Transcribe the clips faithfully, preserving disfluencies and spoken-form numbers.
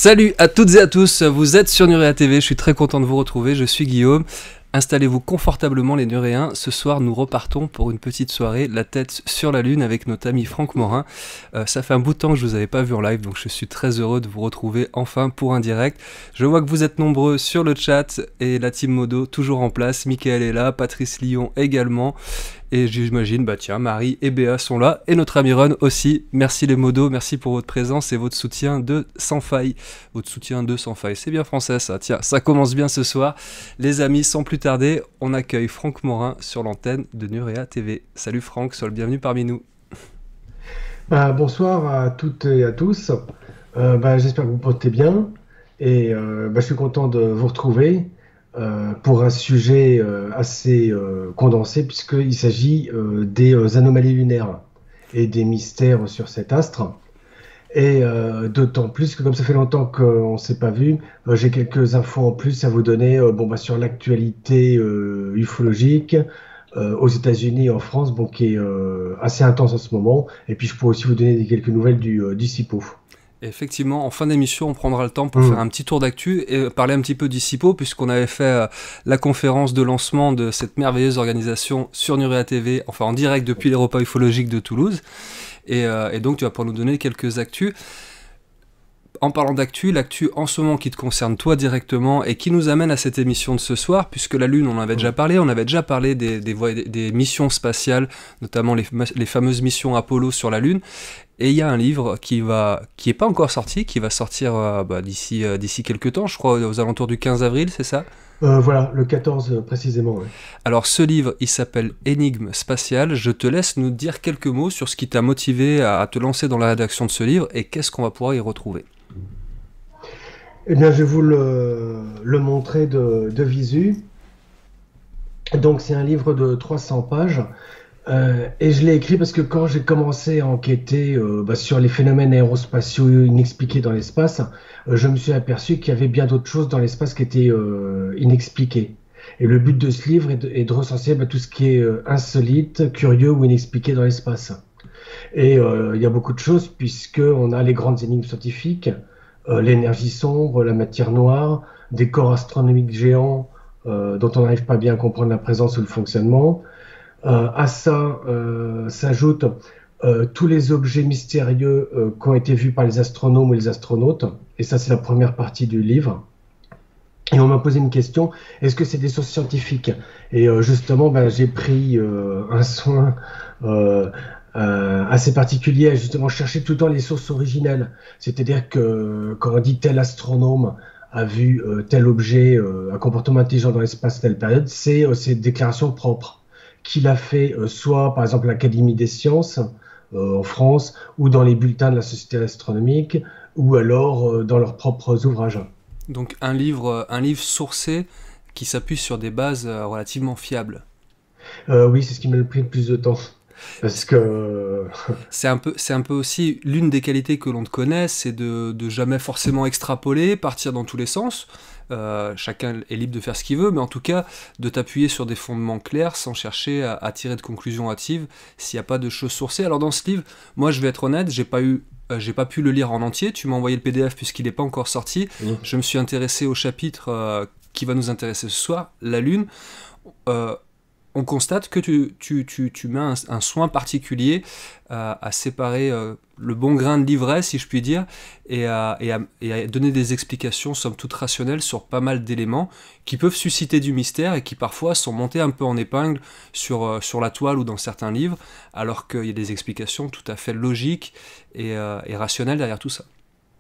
Salut à toutes et à tous, vous êtes sur Nurea T V, je suis très content de vous retrouver, je suis Guillaume. Installez-vous confortablement les Nuréens, ce soir nous repartons pour une petite soirée, la tête sur la lune avec notre ami Franck Morin. Euh, ça fait un bout de temps que je vous avais pas vu en live, donc je suis très heureux de vous retrouver enfin pour un direct. Je vois que vous êtes nombreux sur le chat et la team Modo toujours en place, Mickaël est là, Patrice Lyon également. Et j'imagine, bah tiens, Marie et Béa sont là, et notre ami Ron aussi. Merci les modos, merci pour votre présence et votre soutien de sans faille. Votre soutien de sans faille, c'est bien français ça. Tiens, ça commence bien ce soir. Les amis, sans plus tarder, on accueille Franck Morin sur l'antenne de Nurea T V. Salut Franck, sois le bienvenu parmi nous. Bah, bonsoir à toutes et à tous. Euh, bah, j'espère que vous portez bien. Et euh, bah, je suis content de vous retrouver euh, pour un sujet euh, assez euh, condensé, puisqu'il s'agit euh, des euh, anomalies lunaires et des mystères sur cet astre. Et euh, d'autant plus que comme ça fait longtemps qu'on ne s'est pas vu, euh, j'ai quelques infos en plus à vous donner euh, bon, bah, sur l'actualité euh, ufologique euh, aux États-Unis et en France, bon, qui est euh, assez intense en ce moment. Et puis je pourrais aussi vous donner des- quelques nouvelles du, euh, du SIPO. Effectivement, en fin d'émission, on prendra le temps pour faire Hum. un petit tour d'actu et parler un petit peu d'Issipo, puisqu'on avait fait euh, la conférence de lancement de cette merveilleuse organisation sur Nurea T V, enfin en direct depuis les repas ufologiques de Toulouse. Et, euh, et donc tu vas pouvoir nous donner quelques actus. En parlant d'actu, l'actu en ce moment qui te concerne toi directement et qui nous amène à cette émission de ce soir, puisque la Lune, on en avait déjà Hum. parlé, on avait déjà parlé des, des, voy- des missions spatiales, notamment les, les fameuses missions Apollo sur la Lune. Et il y a un livre qui va, qui est pas encore sorti, qui va sortir euh, bah, d'ici euh, d'ici quelques temps, je crois aux alentours du quinze avril, c'est ça? Euh, voilà, le quatorze euh, précisément. Ouais. Alors ce livre, il s'appelle Énigme spatiale. Je te laisse nous dire quelques mots sur ce qui t'a motivé à, à te lancer dans la rédaction de ce livre et qu'est-ce qu'on va pouvoir y retrouver. Eh bien, je vais vous le, le montrer de, de visu. Donc, c'est un livre de trois cents pages. Euh, et je l'ai écrit parce que quand j'ai commencé à enquêter euh, bah, sur les phénomènes aérospatiaux inexpliqués dans l'espace, euh, je me suis aperçu qu'il y avait bien d'autres choses dans l'espace qui étaient euh, inexpliquées. Et le but de ce livre est de, est de recenser bah, tout ce qui est euh, insolite, curieux ou inexpliqué dans l'espace. Et euh, il y a beaucoup de choses puisqu'on a les grandes énigmes scientifiques, euh, l'énergie sombre, la matière noire, des corps astronomiques géants euh, dont on n'arrive pas bien à comprendre la présence ou le fonctionnement. Euh, à ça euh, s'ajoutent euh, tous les objets mystérieux euh, qui ont été vus par les astronomes ou les astronautes. Et ça, c'est la première partie du livre. Et on m'a posé une question, est-ce que c'est des sources scientifiques? Et euh, justement, ben, j'ai pris euh, un soin euh, euh, assez particulier à justement chercher tout le temps les sources originelles. C'est-à-dire que quand on dit tel astronome a vu euh, tel objet, euh, un comportement intelligent dans l'espace à telle période, c'est euh, ses déclarations propres qu'il a fait euh, soit par exemple à l'Académie des sciences euh, en France, ou dans les bulletins de la Société astronomique, ou alors euh, dans leurs propres ouvrages. Donc un livre, un livre sourcé qui s'appuie sur des bases euh, relativement fiables. Euh, oui, c'est ce qui m'a pris le plus de temps. Parce que... C'est un peu, c'est un peu aussi l'une des qualités que l'on te connaît, c'est de, de jamais forcément extrapoler, partir dans tous les sens. Euh, chacun est libre de faire ce qu'il veut, mais en tout cas de t'appuyer sur des fondements clairs sans chercher à, à tirer de conclusions hâtives s'il n'y a pas de choses sourcées. Alors dans ce livre, moi je vais être honnête, j'ai pas eu, euh, j'ai pas pu le lire en entier. Tu m'as envoyé le P D F puisqu'il n'est pas encore sorti. Mhm. Je me suis intéressé au chapitre euh, qui va nous intéresser ce soir, la Lune. Euh, on constate que tu, tu, tu, tu mets un, un soin particulier à, à séparer euh, le bon grain de l'ivraie, si je puis dire, et à, et, à, et à donner des explications, somme toute rationnelles, sur pas mal d'éléments qui peuvent susciter du mystère et qui parfois sont montés un peu en épingle sur, euh, sur la toile ou dans certains livres, alors qu'il y a des explications tout à fait logiques et, euh, et rationnelles derrière tout ça.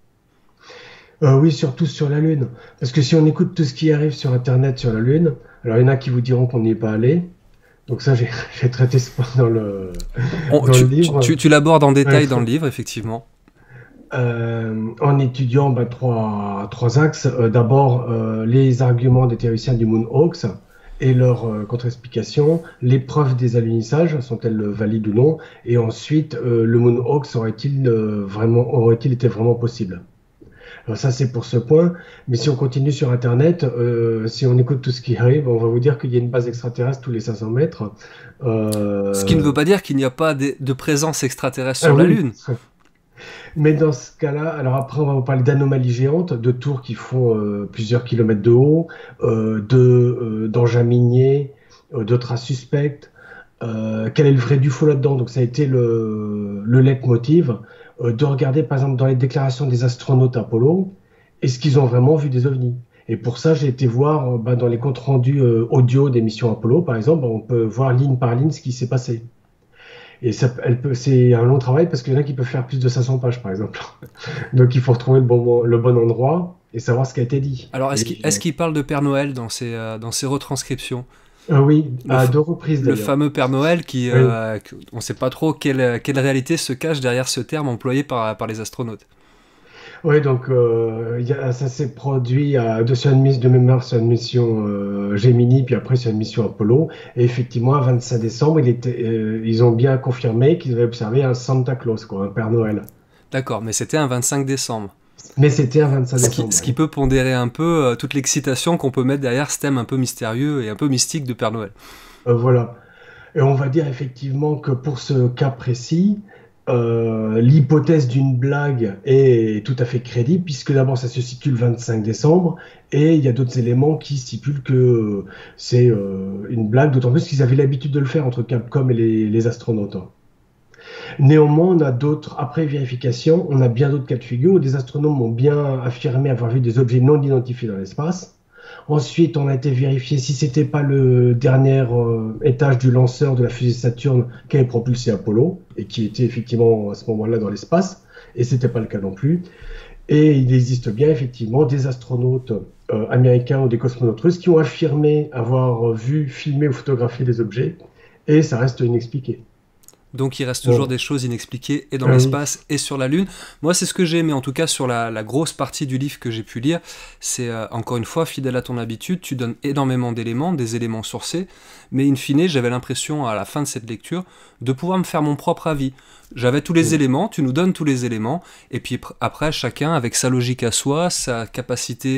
Euh, oui, surtout sur la Lune. Parce que si on écoute tout ce qui arrive sur Internet sur la Lune, alors il y en a qui vous diront qu'on n'y est pas allé. Donc ça, j'ai j'ai traité ce point dans le, On, dans le tu tu, livre. tu, tu l'abordes en Ouais. détail dans le livre, effectivement. Euh, en étudiant ben, trois, trois axes. Euh, D'abord, euh, les arguments des théoriciens du Moonhawks et leur euh, contre-explication, les preuves des alunissages, sont-elles valides ou non, et ensuite, euh, le Moonhawks aurait-il euh, vraiment, aurait-il été vraiment possible? Alors ça, c'est pour ce point. Mais si on continue sur Internet, euh, si on écoute tout ce qui arrive, on va vous dire qu'il y a une base extraterrestre tous les cinq cents mètres. Ce qui ne Euh, veut pas dire qu'il n'y a pas de, de présence extraterrestre Ah sur la oui, Lune. Mais dans ce cas-là, alors après, on va vous parler d'anomalies géantes, de tours qui font euh, plusieurs kilomètres de haut, euh, de, euh, d'engins miniers, euh, de traces suspectes. Euh, quel est le vrai du faux là-dedans? Donc ça a été le, le leitmotiv euh, de regarder, par exemple, dans les déclarations des astronautes Apollo, est-ce qu'ils ont vraiment vu des ovnis? Et pour ça, j'ai été voir euh, bah, dans les comptes rendus euh, audio des missions Apollo, par exemple, on peut voir ligne par ligne ce qui s'est passé. Et ça, elle peut, c'est un long travail parce qu'il y en a qui peuvent faire plus de cinq cents pages, par exemple. Donc il faut retrouver le bon, le bon endroit et savoir ce qui a été dit. Alors, est-ce qu'il Et, est-ce qu'il parle de Père Noël dans ses, euh, dans ses retranscriptions? ah oui, Le, à fa- deux reprises le d'ailleurs. fameux Père Noël qui, Oui. euh, que- on ne sait pas trop quelle, quelle réalité se cache derrière ce terme employé par, par les astronautes. Oui, donc euh, il y a- ça s'est produit à, de, sur une mission de mémoire sur une mission euh, Gemini, puis après sur une mission Apollo. Et effectivement, à vingt-cinq décembre, il était, euh, ils ont bien confirmé qu'ils avaient observé un Santa Claus, quoi, un Père Noël. D'accord, mais c'était un vingt-cinq décembre. Mais c'était un vingt-cinq Ce qui, décembre, ce qui oui. peut pondérer un peu euh, toute l'excitation qu'on peut mettre derrière ce thème un peu mystérieux et un peu mystique de Père Noël. Euh, voilà. Et on va dire effectivement que pour ce cas précis, euh, l'hypothèse d'une blague est tout à fait crédible, puisque d'abord ça se situe le vingt-cinq décembre, et il y a d'autres éléments qui stipulent que c'est euh, une blague, d'autant plus qu'ils avaient l'habitude de le faire entre Capcom et les, les astronautes. Néanmoins, on a d'autres, après vérification, on a bien d'autres cas de figure où des astronomes ont bien affirmé avoir vu des objets non identifiés dans l'espace. Ensuite, on a été vérifié si c'était pas le dernier euh, étage du lanceur de la fusée Saturne qui avait propulsé Apollo et qui était effectivement à ce moment-là dans l'espace, et c'était pas le cas non plus. Et il existe bien effectivement des astronautes euh, américains ou des cosmonautes russes qui ont affirmé avoir vu, filmé ou photographié des objets, et ça reste inexpliqué. Donc il reste toujours Bon, des choses inexpliquées et dans ah oui. l'espace et sur la Lune. Moi c'est ce que j'ai aimé en tout cas sur la, la grosse partie du livre que j'ai pu lire. C'est euh, encore une fois fidèle à ton habitude, tu donnes énormément d'éléments, des éléments sourcés, mais in fine j'avais l'impression à la fin de cette lecture de pouvoir me faire mon propre avis. J'avais tous les Mm. éléments, tu nous donnes tous les éléments, et puis pr- après chacun avec sa logique à soi, sa capacité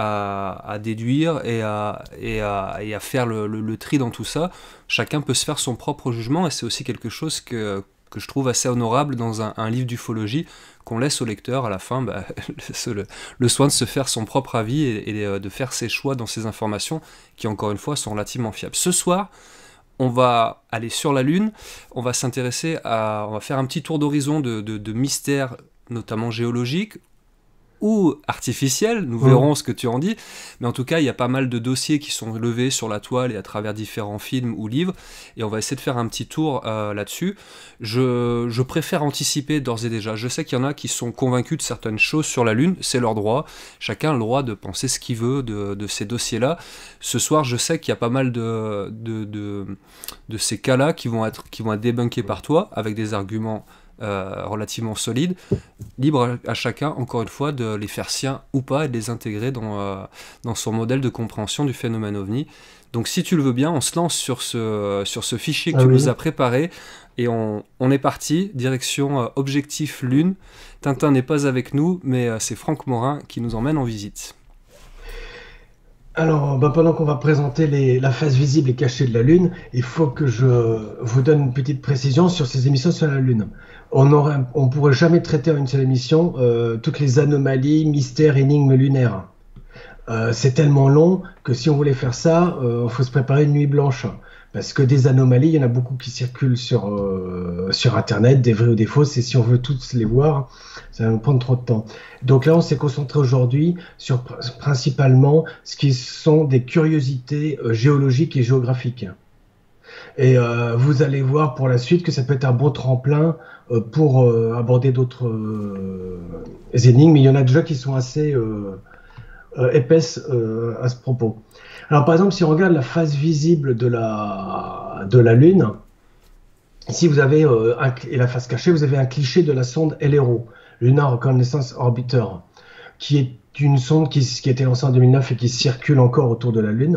à, à déduire et à, et à, et à faire le, le- le tri dans tout ça, chacun peut se faire son propre jugement et c'est aussi quelque chose que, que je trouve assez honorable dans un, un livre d'ufologie qu'on laisse au lecteur à la fin bah, le, le- le soin de se faire son propre avis et, et, euh, de faire ses choix dans ces informations qui encore une fois sont relativement fiables. Ce soir, on va aller sur la Lune, on va s'intéresser à, on va faire un petit tour d'horizon de, de, de mystères notamment géologiques ou artificielle, nous Mm. verrons ce que tu en dis, mais en tout cas il y a pas mal de dossiers qui sont levés sur la toile et à travers différents films ou livres, et on va essayer de faire un petit tour euh, là-dessus. Je, je préfère anticiper d'ores et déjà, je sais qu'il y en a qui sont convaincus de certaines choses sur la Lune, c'est leur droit, chacun a le droit de penser ce qu'il veut de, de ces dossiers-là. Ce soir je sais qu'il y a pas mal de, de, de, de ces cas-là qui vont être, qui vont être débunkés par toi, avec des arguments euh, relativement solides. Libre à, à chacun, encore une fois, de les faire siens ou pas et de les intégrer dans, euh, dans son modèle de compréhension du phénomène ovni. Donc si tu le veux bien, on se lance sur ce, sur ce fichier que Ah tu nous oui. as préparé et on, on est parti, direction euh, Objectif Lune. Tintin n'est pas avec nous, mais euh, c'est Franck Morin qui nous emmène en visite. Alors, bah, pendant qu'on va présenter les- la face visible et cachée de la Lune, il faut que je vous donne une petite précision sur ces émissions sur la Lune. On aurait, on pourrait jamais traiter en une seule émission euh, toutes les anomalies, mystères, énigmes lunaires. Euh, c'est tellement long que si on voulait faire ça, il faut se préparer une nuit blanche. Parce que des anomalies, il y en a beaucoup qui circulent sur, euh, sur Internet, des vraies ou des fausses, et si on veut toutes les voir, ça va nous prendre trop de temps. Donc là, on s'est concentré aujourd'hui sur pr- principalement ce qui sont des curiosités euh, géologiques et géographiques. Et euh, vous allez voir pour la suite que ça peut être un bon tremplin euh, pour euh, aborder d'autres euh, énigmes, mais il y en a déjà qui sont assez euh, euh, épaisses euh, à ce propos. Alors par exemple, si on regarde la face visible de la, de la Lune, ici vous avez, euh, un, et la face cachée, vous avez un cliché de la sonde L R O, Lunar Reconnaissance Orbiter, qui est une sonde qui, qui a été lancée en deux mille neuf et qui circule encore autour de la Lune.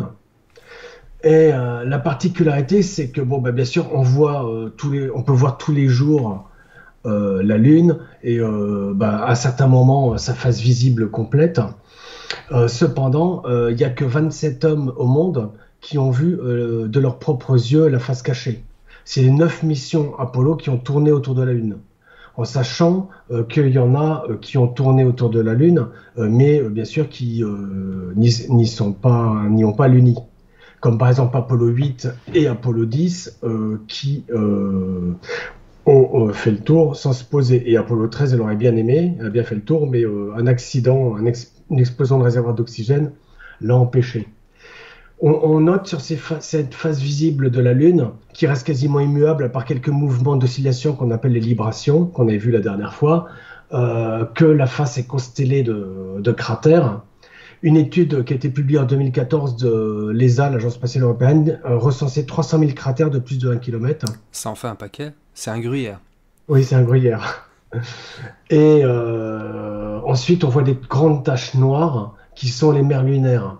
Et euh, la particularité, c'est que bon, bah, bien sûr, on voit euh, tous les, on peut voir tous les jours euh, la Lune et euh, bah, à certains moments sa face visible complète. Euh, cependant, euh, il n'y a que vingt-sept hommes au monde qui ont vu euh, de leurs propres yeux la face cachée. C'est les neuf missions Apollo qui ont tourné autour de la Lune. en sachant euh, qu'il y en a euh, qui ont tourné autour de la Lune, euh, mais euh, bien sûr qui euh, n'y n'y sont pas, n'y ont pas l'uni. Comme par exemple Apollo huit et Apollo dix, euh, qui euh, ont euh, fait le tour sans se poser. Et Apollo treize, elle aurait bien aimé, elle a bien fait le tour, mais euh, un accident, un ex- une explosion de réservoir d'oxygène l'a empêché. On, on note sur ces fa- cette face visible de la Lune, qui reste quasiment immuable à part quelques mouvements d'oscillation qu'on appelle les librations, qu'on avait vu la dernière fois, euh, que la face est constellée de, de cratères. Une étude qui a été publiée en deux mille quatorze de l'E S A, l'Agence spatiale européenne, euh, recensait trois cent mille cratères de plus de un kilomètre. Ça en fait un paquet. C'est un gruyère. Oui, c'est un gruyère. Et euh, ensuite, on voit des grandes taches noires qui sont les mers lunaires.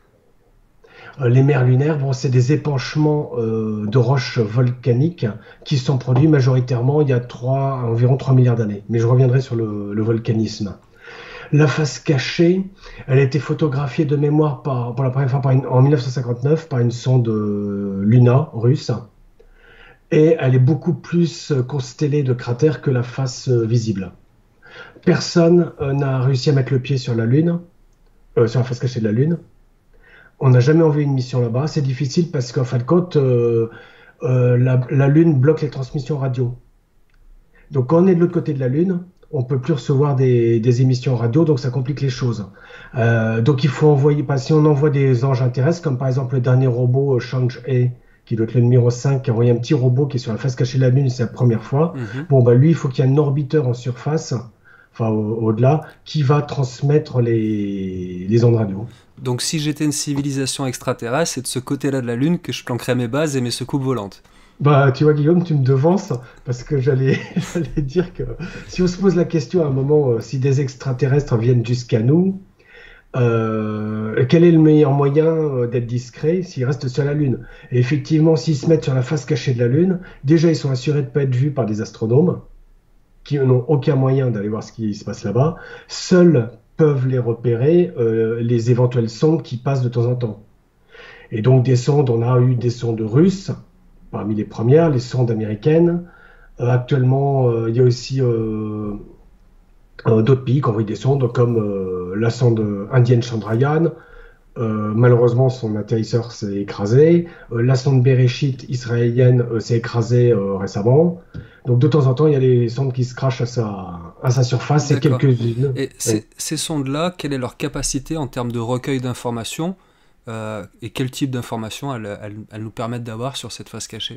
Euh, Les mers lunaires, bon, c'est des épanchements euh, de roches volcaniques qui sont produits majoritairement il y a trois, environ trois milliards d'années. Mais je reviendrai sur le, le volcanisme. La face cachée, elle a été photographiée de mémoire par, pour la première fois par une- en mille neuf cent cinquante-neuf par une sonde euh, Luna russe. Et elle est beaucoup plus euh, constellée de cratères que la face euh, visible. Personne euh, n'a réussi à mettre le pied sur la Lune, euh, sur la face cachée de la Lune. On n'a jamais envoyé une mission là-bas. C'est difficile parce qu'en fin de compte, euh, euh, la, la Lune bloque les transmissions radio. Donc quand on est de l'autre côté de la Lune, on ne peut plus recevoir des, des émissions radio, donc ça complique les choses. Euh, donc il faut envoyer, pas, si on envoie des engins terrestres, comme par exemple le dernier robot euh, Chang'e, qui doit être le numéro cinq, qui a envoyé un petit robot qui est sur la face cachée de la Lune, c'est la première fois. Mhm. Bon, bah lui, il faut qu'il y ait un orbiteur en surface, enfin au- au-delà, qui va transmettre les, les ondes radio. Donc si j'étais une civilisation extraterrestre, c'est de ce côté-là de la Lune que je planquerais mes bases et mes soucoupes volantes. Bah, tu vois, Guillaume, tu me devances parce que j'allais j'allais dire que si on se pose la question à un moment, euh, si des extraterrestres viennent jusqu'à nous, euh, quel est le meilleur moyen euh, d'être discret s'ils restent sur la Lune? Et effectivement, s'ils se mettent sur la face cachée de la Lune, déjà ils sont assurés de ne pas être vus par des astronomes qui n'ont aucun moyen d'aller voir ce qui se passe là-bas. Seuls peuvent les repérer euh, les éventuelles sondes qui passent de temps en temps. Et donc des sondes, on a eu des sondes russes parmi les premières, les sondes américaines. Euh, actuellement, euh, il y a aussi euh, euh, d'autres pays qui envoient des sondes, comme euh, la sonde indienne Chandrayaan. Euh, malheureusement, son atterrisseur s'est écrasé. Euh, la sonde Bereshit israélienne euh, s'est écrasée euh, récemment. Donc de temps en temps, il y a des sondes qui se crachent à sa, à sa surface et D'accord. quelques-unes. Et Oui. ces, ces sondes-là, quelle est leur capacité en termes de recueil d'informations euh, et quel type d'informations elles, elles- elles nous permettent d'avoir sur cette face cachée?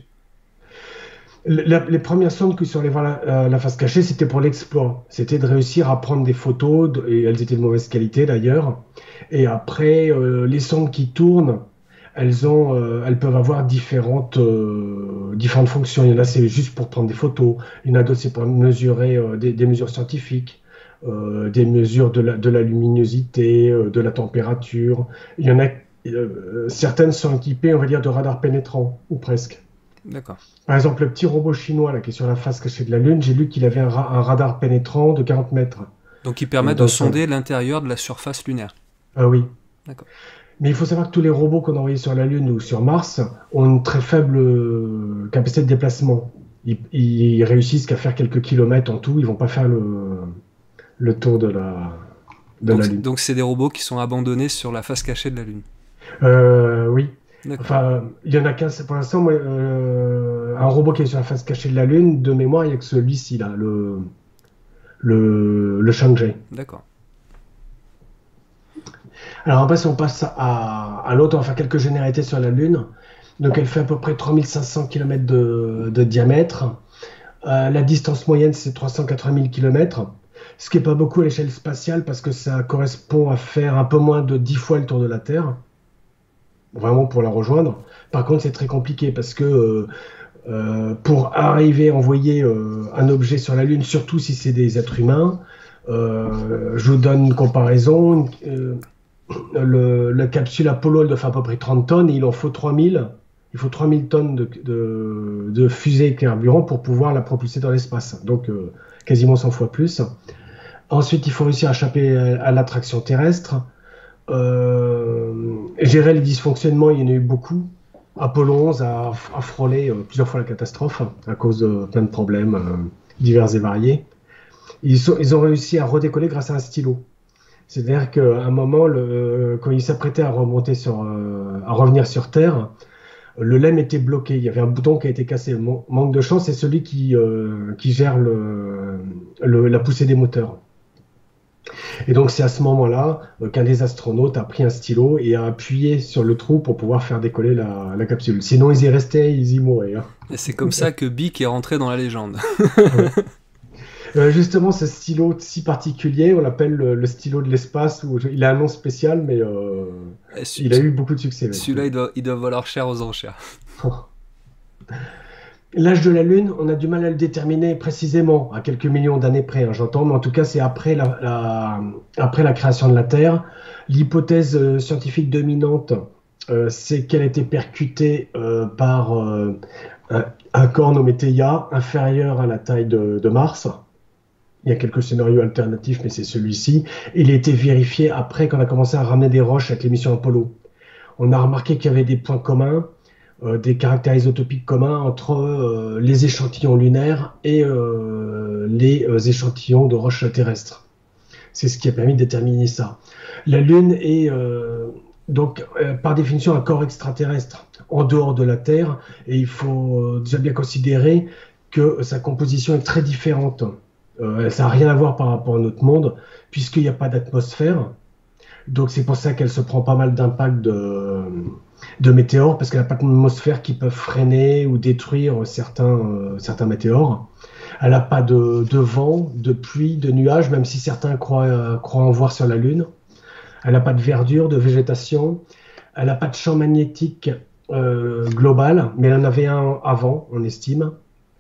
La- les premières sondes qui sont allées voir la, euh, la face cachée, c'était pour l'exploit. C'était de réussir à prendre des photos, de- et elles étaient de mauvaise qualité d'ailleurs. Et après, euh, les sondes qui tournent, elles ont, euh, elles peuvent avoir différentes, euh, différentes fonctions. Il y en a, c'est juste pour prendre des photos. Il y en a d'autres, c'est pour mesurer euh, des, des mesures scientifiques, euh, des mesures de la, de la luminosité, euh, de la température. Il y en a, euh, certaines sont équipées, on va dire, de radars pénétrants, ou presque. D'accord. Par exemple, le petit robot chinois là, qui est sur la face cachée de la Lune, j'ai lu qu'il avait un, ra- un radar pénétrant de quarante mètres. Donc il Euh, permet de donc, euh, sonder l'intérieur de la surface lunaire. ah oui. D'accord. Mais il faut savoir que tous les robots qu'on a envoyés sur la Lune ou sur Mars ont une très faible euh, capacité de déplacement. Ils, ils réussissent qu'à faire quelques kilomètres en tout. Ils vont pas faire le, le tour de la, de Donc la c'est- Lune. donc c'est des robots qui sont abandonnés sur la face cachée de la Lune. Euh, oui. D'accord. Enfin, il y en a qu'un. Pour l'instant, moi, euh, un robot qui est sur la face cachée de la Lune, de mémoire, il n'y a que celui-ci là, le, le, le Chang'e. D'accord. Alors après, si on passe à, à l'autre, on va faire quelques généralités sur la Lune. Donc elle fait à peu près trois mille cinq cents kilomètres de, de diamètre. Euh, la distance moyenne, c'est trois cent quatre-vingt mille kilomètres, ce qui n'est pas beaucoup à l'échelle spatiale parce que ça correspond à faire un peu moins de dix fois le tour de la Terre, vraiment pour la rejoindre. Par contre, c'est très compliqué parce que euh, euh, pour arriver à envoyer euh, un objet sur la Lune, surtout si c'est des êtres humains, euh, je vous donne une comparaison. Euh, le, la capsule Apollo, elle doit faire à peu près trente tonnes et il en faut trois mille. Il faut trois mille tonnes de, de, de fusée carburant pour pouvoir la propulser dans l'espace. Donc euh, quasiment cent fois plus. Ensuite, il faut réussir à échapper à, à l'attraction terrestre. Euh, gérer les dysfonctionnements, il y en a eu beaucoup. Apollo onze a, a frôlé euh, plusieurs fois la catastrophe à cause de plein de problèmes. Euh, divers et variés. Ils, sont, ils ont réussi à redécoller grâce à un stylo. C'est-à-dire qu'à un moment, le, quand ils s'apprêtaient à remonter sur, euh, à revenir sur Terre, le lemme était bloqué. Il y avait un bouton qui a été cassé. Mon, manque de chance, c'est celui qui, euh, qui gère le, le, la poussée des moteurs. Et donc c'est à ce moment-là euh, qu'un des astronautes a pris un stylo et a appuyé sur le trou pour pouvoir faire décoller la, la capsule. Sinon ils y restaient, ils y mouraient. Hein. Et c'est comme ça que Bic est rentré dans la légende. Ouais. Euh, justement, ce stylo si particulier, on l'appelle le, le stylo de l'espace. Où je, il a un nom spécial, mais euh, il a eu beaucoup de succès. Celui-là, il doit, il doit valoir cher aux enchères. L'âge de la Lune, on a du mal à le déterminer précisément, à quelques millions d'années près, hein, j'entends, mais en tout cas, c'est après la, la, après la création de la Terre. L'hypothèse euh, scientifique dominante, euh, c'est qu'elle a été percutée euh, par euh, un, un corps nommé Theia, inférieur à la taille de, de Mars. Il y a quelques scénarios alternatifs, mais c'est celui-ci. Il a été vérifié après qu'on a commencé à ramener des roches avec les missions Apollo. On a remarqué qu'il y avait des points communs, euh, des caractères isotopiques communs entre euh, les échantillons lunaires et euh, les euh, échantillons de roches terrestres. C'est ce qui a permis de déterminer ça. La Lune est euh, donc euh, par définition un corps extraterrestre en dehors de la Terre, et il faut euh, déjà bien considérer que sa composition est très différente. Euh, ça n'a rien à voir par rapport à notre monde, puisqu'il n'y a pas d'atmosphère. Donc c'est pour ça qu'elle se prend pas mal d'impact de, de météores, parce qu'elle n'a pas d'atmosphère qui peut freiner ou détruire certains, euh, certains météores. Elle n'a pas de, de vent, de pluie, de nuages, même si certains croient, euh, croient en voir sur la Lune. Elle n'a pas de verdure, de végétation. Elle n'a pas de champ magnétique euh, global, mais elle en avait un avant, on estime.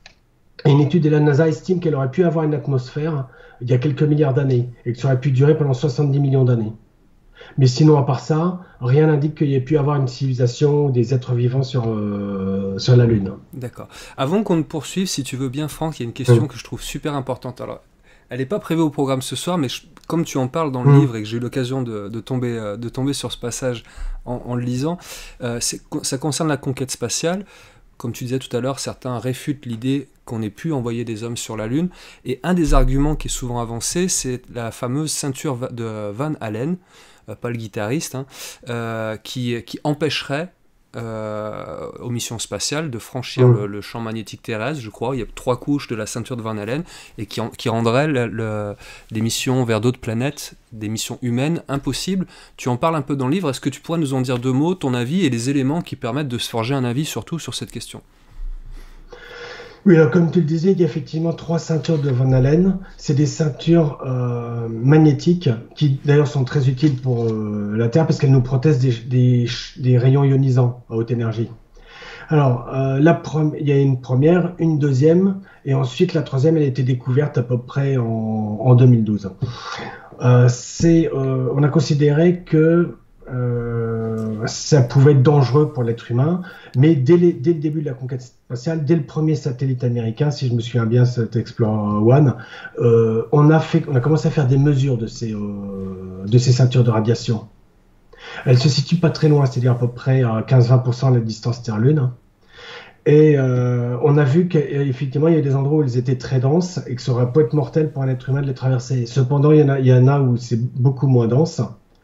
Et une étude de la NASA estime qu'elle aurait pu avoir une atmosphère il y a quelques milliards d'années, et que ça aurait pu durer pendant soixante-dix millions d'années. Mais sinon, à part ça, rien n'indique qu'il y ait pu avoir une civilisation ou des êtres vivants sur, euh, sur la Lune. D'accord. Avant qu'on ne poursuive, si tu veux bien, Franck, il y a une question mmh. que je trouve super importante. Alors, elle n'est pas prévue au programme ce soir, mais je, comme tu en parles dans le mmh. livre et que j'ai eu l'occasion de, de, tomber, de tomber sur ce passage en, en le lisant, euh, ça concerne la conquête spatiale. Comme tu disais tout à l'heure, certains réfutent l'idée qu'on ait pu envoyer des hommes sur la Lune. Et un des arguments qui est souvent avancé, c'est la fameuse ceinture de Van Allen, euh, pas le guitariste, hein, euh, qui, qui empêcherait euh, aux missions spatiales de franchir mmh. le, le champ magnétique terrestre, je crois. Il y a trois couches de la ceinture de Van Allen, et qui, en, qui rendrait le, le, les missions vers d'autres planètes, des missions humaines, impossibles. Tu en parles un peu dans le livre. Est-ce que tu pourrais nous en dire deux mots, ton avis, et les éléments qui permettent de se forger un avis surtout sur cette question? Oui, alors comme tu le disais, il y a effectivement trois ceintures de Van Allen. C'est des ceintures euh, magnétiques qui d'ailleurs sont très utiles pour euh, la Terre parce qu'elles nous protègent des, des, des rayons ionisants à haute énergie. Alors, euh, la il y a une première, une deuxième, et ensuite la troisième, elle a été découverte à peu près en, en deux mille douze. Euh, c'est, euh, on a considéré que Euh, ça pouvait être dangereux pour l'être humain, mais dès, les, dès le début de la conquête spatiale, dès le premier satellite américain, si je me souviens bien, cet Explorer One, euh, on, a fait, on a commencé à faire des mesures de ces, euh, de ces ceintures de radiation. Elles se situent pas très loin, c'est-à-dire à peu près à quinze à vingt pour cent de la distance Terre-Lune. Et euh, on a vu qu'effectivement, il y a des endroits où elles étaient très denses et que ça aurait pu être mortel pour un être humain de les traverser. Cependant, il y en a, il y en a où c'est beaucoup moins dense.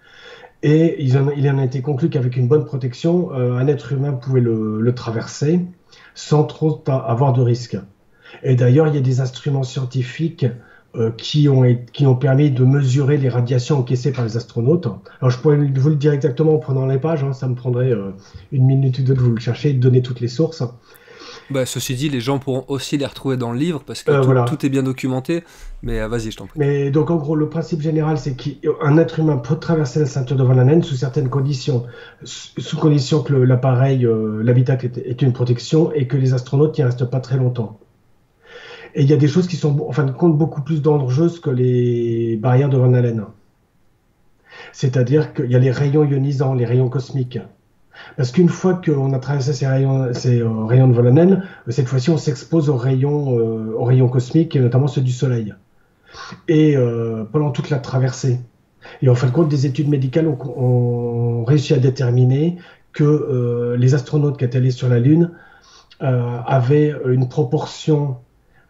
Et il en, il en a été conclu qu'avec une bonne protection, euh, un être humain pouvait le, le traverser sans trop avoir de risques. Et d'ailleurs, il y a des instruments scientifiques euh, qui, ont, qui ont permis de mesurer les radiations encaissées par les astronautes. Alors, je pourrais vous le dire exactement en prenant les pages, hein, ça me prendrait euh, une minute ou deux de vous le chercher et de donner toutes les sources. Bah, ceci dit, les gens pourront aussi les retrouver dans le livre parce que euh, tout, voilà. tout est bien documenté. Mais euh, vas-y, je t'en prie. Mais donc, en gros, le principe général, c'est qu'un être humain peut traverser la ceinture de Van Allen sous certaines conditions, sous condition que l'appareil, euh, l'habitacle est, est une protection et que les astronautes n'y restent pas très longtemps. Et il y a des choses qui sont, en fin de compte, beaucoup plus dangereuses que les barrières de Van Allen. C'est-à-dire qu'il y a les rayons ionisants, les rayons cosmiques. Parce qu'une fois qu'on a traversé ces rayons, ces euh, rayons de Van Allen, cette fois-ci on s'expose aux rayons, euh, aux rayons cosmiques, et notamment ceux du Soleil. Et euh, pendant toute la traversée. Et en fin de compte, des études médicales ont, ont réussi à déterminer que euh, les astronautes qui étaient allés sur la Lune euh, avaient une proportion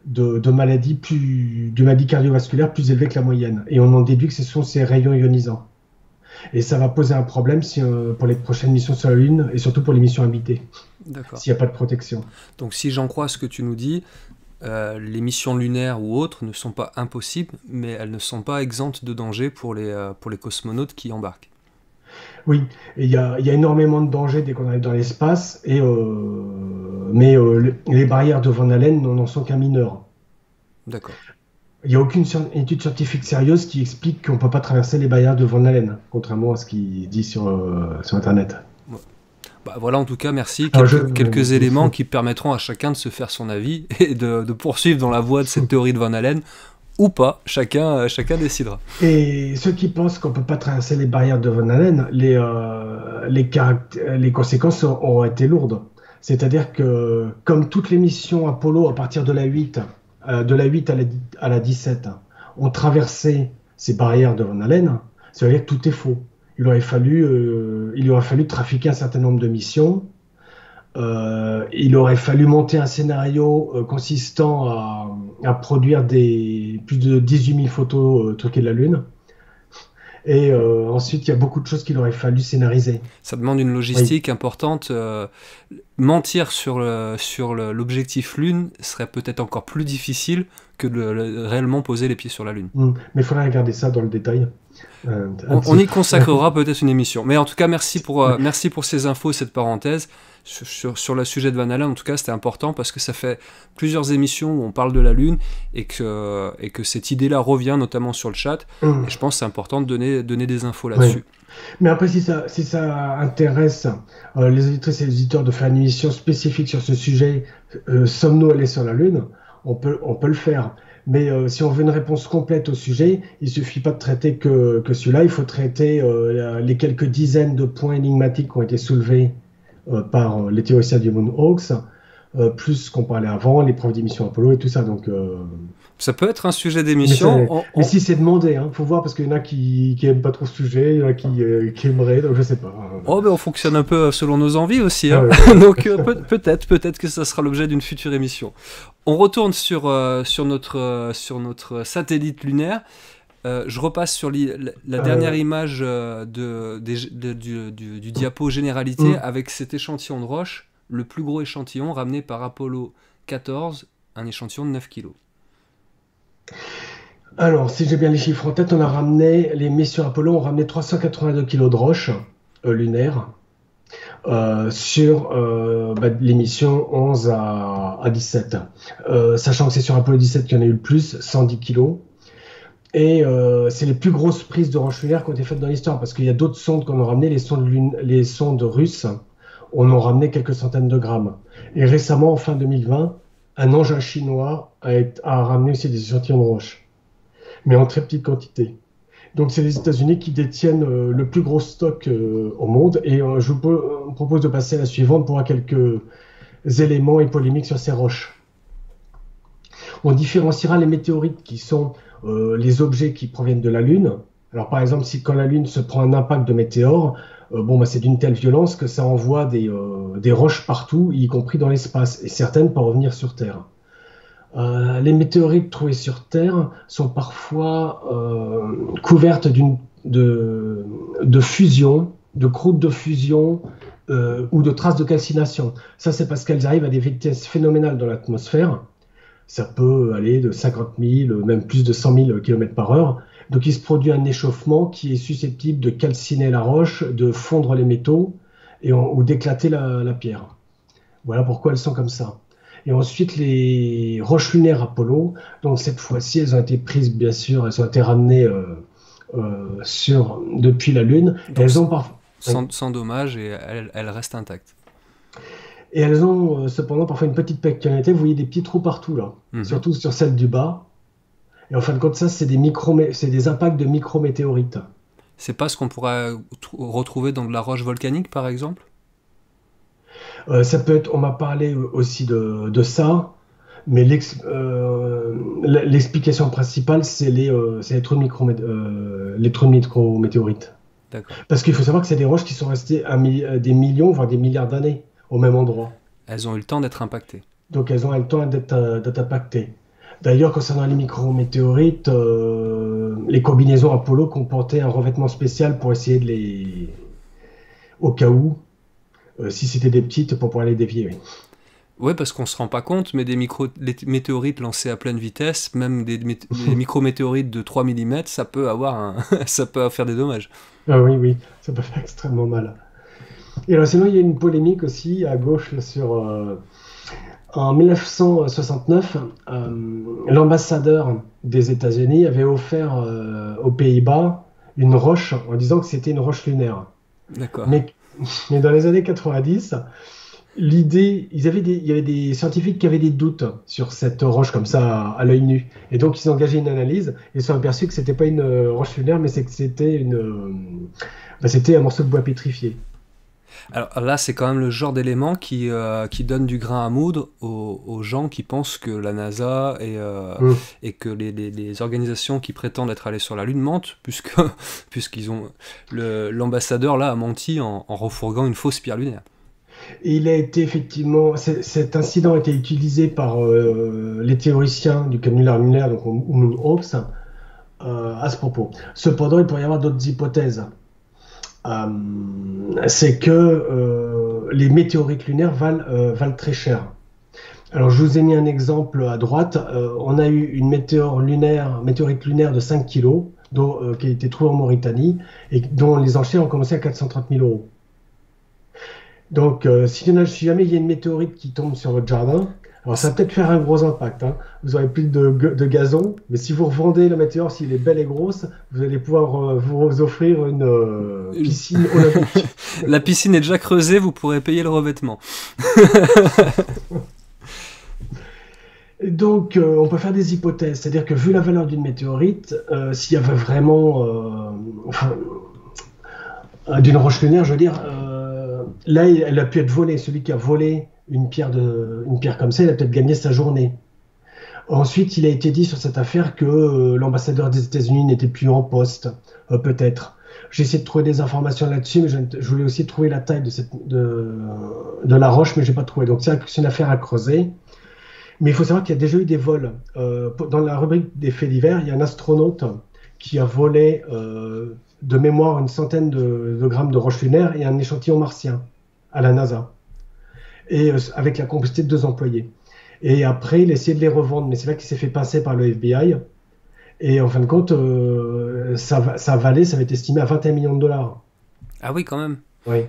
de, de maladies plus, de maladies cardiovasculaires plus élevées que la moyenne. Et on en déduit que ce sont ces rayons ionisants. Et ça va poser un problème si, euh, pour les prochaines missions sur la Lune et surtout pour les missions habitées, s'il n'y a pas de protection. Donc si j'en crois ce que tu nous dis, euh, les missions lunaires ou autres ne sont pas impossibles, mais elles ne sont pas exemptes de danger pour les, euh, pour les cosmonautes qui embarquent. Oui, il y a, y a énormément de dangers dès qu'on arrive dans l'espace, et euh, mais euh, les barrières de Van Allen n'en sont qu'un mineur. D'accord. Il n'y a aucune étude scientifique sérieuse qui explique qu'on ne peut pas traverser les barrières de Van Allen, contrairement à ce qu'il dit sur, euh, sur Internet. Ouais. Bah voilà, en tout cas, merci. Quelques, je, quelques euh, éléments qui permettront à chacun de se faire son avis et de, de poursuivre dans la voie de cette théorie de Van Allen, ou pas, chacun, chacun décidera. Et ceux qui pensent qu'on ne peut pas traverser les barrières de Van Allen, les, euh, les, les conséquences auront été lourdes. C'est-à-dire que, comme toutes les missions Apollo à partir de la huit, euh, de la huit à la, à la dix-sept, ont traversé ces barrières de Van Allen, ça veut dire que tout est faux. Il aurait fallu, euh, il aurait fallu trafiquer un certain nombre de missions. Euh, il aurait fallu monter un scénario euh, consistant à, à produire des, plus de dix-huit mille photos euh, truquées de la Lune. Et euh, ensuite, il y a beaucoup de choses qu'il aurait fallu scénariser. Ça demande une logistique oui. importante. Euh, mentir sur, le, sur le, l'objectif Lune serait peut-être encore plus difficile que de le, réellement poser les pieds sur la Lune. Mmh. Mais il faudrait regarder ça dans le détail. Euh, on, on y consacrera peut-être une émission. Mais en tout cas, merci pour, euh, merci pour ces infos, cette parenthèse. Sur, sur, sur le sujet de Van Allen, en tout cas, c'était important parce que ça fait plusieurs émissions où on parle de la Lune et que, et que cette idée-là revient notamment sur le chat. Mmh. Et je pense que c'est important de donner, donner des infos là-dessus. Oui. Mais après, si ça, si ça intéresse euh, les auditrices et les auditeurs de faire une émission spécifique sur ce sujet, euh, sommes-nous allés sur la Lune, on peut, on peut le faire. Mais euh, si on veut une réponse complète au sujet, il ne suffit pas de traiter que, que celui-là, il faut traiter euh, les quelques dizaines de points énigmatiques qui ont été soulevés euh, par les théoriciens du Moonhawks, euh, plus ce qu'on parlait avant, les preuves d'émission Apollo et tout ça. Donc, euh... ça peut être un sujet d'émission. Mais, on, mais on... si c'est demandé, hein, faut voir parce qu'il y en a qui n'aiment pas trop ce sujet, il y en a qui, euh, qui aimeraient, donc je sais pas. Oh, ben on fonctionne un peu selon nos envies aussi. Hein. Ah ouais. Donc euh, peut- peut-être, peut-être que ça sera l'objet d'une future émission. On retourne sur, euh, sur, notre, euh, sur notre satellite lunaire. Euh, je repasse sur la, la dernière euh... image euh, de, de, de, du, du, du diapo généralité mmh. avec cet échantillon de roche, le plus gros échantillon ramené par Apollo quatorze, un échantillon de neuf kilos. Alors, si j'ai bien les chiffres en tête, on a ramené, les missions Apollo ont ramené trois cent quatre-vingt-deux kilos de roche euh, lunaire euh, sur euh, bah, les missions onze à, à dix-sept. Euh, sachant que c'est sur Apollo dix-sept qu'il y en a eu le plus, cent dix kilos. Et euh, c'est les plus grosses prises de roches lunaires qui ont été faites dans l'histoire, parce qu'il y a d'autres sondes qu'on a ramenées, les sondes, lune, les sondes russes, on en a ramené quelques centaines de grammes. Et récemment, en fin deux mille vingt, un engin chinois a, a ramené aussi des échantillons de roches, mais en très petite quantité. Donc c'est les États-Unis qui détiennent euh, le plus gros stock euh, au monde, et euh, je vous euh, propose de passer à la suivante pour avoir quelques éléments et polémiques sur ces roches. On différenciera les météorites qui sont euh, les objets qui proviennent de la Lune. Alors par exemple, si quand la Lune se prend un impact de météore, euh, bon, bah, c'est d'une telle violence que ça envoie des, euh, des roches partout, y compris dans l'espace, et certaines peuvent revenir sur Terre. Euh, les météorites trouvées sur Terre sont parfois euh, couvertes d'une, de, de fusion, de croûtes de fusion euh, ou de traces de calcination. Ça, c'est parce qu'elles arrivent à des vitesses phénoménales dans l'atmosphère. Ça peut aller de cinquante mille, même plus de cent mille kilomètres par heure. Donc il se produit un échauffement qui est susceptible de calciner la roche, de fondre les métaux et on, ou d'éclater la, la pierre. Voilà pourquoi elles sont comme ça. Et ensuite, les roches lunaires Apollo, donc cette fois-ci, elles ont été prises, bien sûr, elles ont été ramenées euh, euh, sur, depuis la Lune. Donc, elles ont parfois... sans, sans dommage et elles, elles restent intactes. Et elles ont euh, cependant parfois une petite particularité, vous voyez des petits trous partout là, mmh. surtout sur celle du bas. Et en fin de compte, ça, c'est des, micro, c'est des impacts de micrométéorites. C'est pas ce qu'on pourrait retrouver dans de la roche volcanique, par exemple ? euh, Ça peut être, on m'a parlé aussi de, de ça, mais l'ex, euh, l'explication principale, c'est les, euh, c'est les trous de, micromé, euh, les trous de micrométéorites. D'accord. Parce qu'il faut savoir que c'est des roches qui sont restées à mi- des millions, voire des milliards d'années au même endroit. Elles ont eu le temps d'être impactées. Donc elles ont eu le temps d'être, d'être impactées. D'ailleurs, concernant les micrométéorites, euh, les combinaisons Apollo comportaient un revêtement spécial pour essayer de les... au cas où, euh, si c'était des petites, pour pouvoir les dévier. Oui. Ouais, parce qu'on se rend pas compte, mais des micro les météorites lancés à pleine vitesse, même des, mé des micrométéorites de trois millimètres, ça peut avoir un ça peut faire des dommages. Ah oui, oui, ça peut faire extrêmement mal. Et alors, sinon, il y a une polémique aussi à gauche là, sur. Euh, en mille neuf cent soixante-neuf, euh, l'ambassadeur des États-Unis avait offert euh, aux Pays-Bas une roche en disant que c'était une roche lunaire. D'accord. Mais, mais dans les années quatre-vingt-dix, l'idée, ils avaient des, il y avait des scientifiques qui avaient des doutes sur cette roche comme ça à, à l'œil nu. Et donc ils ont engagé une analyse et se sont aperçus que c'était pas une euh, roche lunaire, mais c'est que c'était une, euh, bah, c'était un morceau de bois pétrifié. Alors là, c'est quand même le genre d'élément qui, euh, qui donne du grain à moudre aux, aux gens qui pensent que la NASA et, euh, Mm. et que les, les, les organisations qui prétendent être allées sur la Lune mentent, puisque puisqu'ils ont le- l'ambassadeur là a menti en, en refourguant une fausse pierre lunaire. Et il a été effectivement, c'est- cet incident a été utilisé par euh, les théoriciens du canular lunaire, donc Moon Hawks, euh, à ce propos. Cependant, il pourrait y avoir d'autres hypothèses. Euh, c'est que euh, les météorites lunaires valent, euh, valent très cher. Alors, je vous ai mis un exemple à droite. Euh, on a eu une météore lunaire, météorite lunaire de cinq kilos, dont, euh, qui a été trouvée en Mauritanie, et dont les enchères ont commencé à quatre cent trente mille euros. Donc, euh, si, y en a- si jamais il y a une météorite qui tombe sur votre jardin, alors ça va peut-être faire un gros impact, hein. Vous aurez plus de, gue- de gazon, mais si vous revendez la météore, s'il est belle et grosse, vous allez pouvoir euh, vous offrir une euh, Une- piscine olympique. La piscine est déjà creusée, vous pourrez payer le revêtement. Et donc, euh, on peut faire des hypothèses, c'est-à-dire que vu la valeur d'une météorite, euh, s'il y avait vraiment, euh, enfin, euh, d'une roche lunaire, je veux dire, euh, là, il- elle a pu être volée. Celui qui a volé une pierre de, une pierre comme ça, il a peut-être gagné sa journée. Ensuite, il a été dit sur cette affaire que euh, l'ambassadeur des États-Unis n'était plus en poste, euh, peut-être. J'ai essayé de trouver des informations là-dessus, mais je, je voulais aussi trouver la taille de, cette, de, de la roche, mais j'ai pas trouvé. Donc c'est c'est une affaire à creuser. Mais il faut savoir qu'il y a déjà eu des vols. Euh, dans la rubrique des faits divers, il y a un astronaute qui a volé euh, de mémoire une centaine de, de grammes de roche lunaire et un échantillon martien à la NASA, et euh, avec la complicité de deux employés. Et après, il a essayé de les revendre, mais c'est là qu'il s'est fait pincer par le F B I. Et en fin de compte, euh, ça, va- ça valait, ça avait été estimé à vingt et un millions de dollars. Ah oui, quand même. Oui.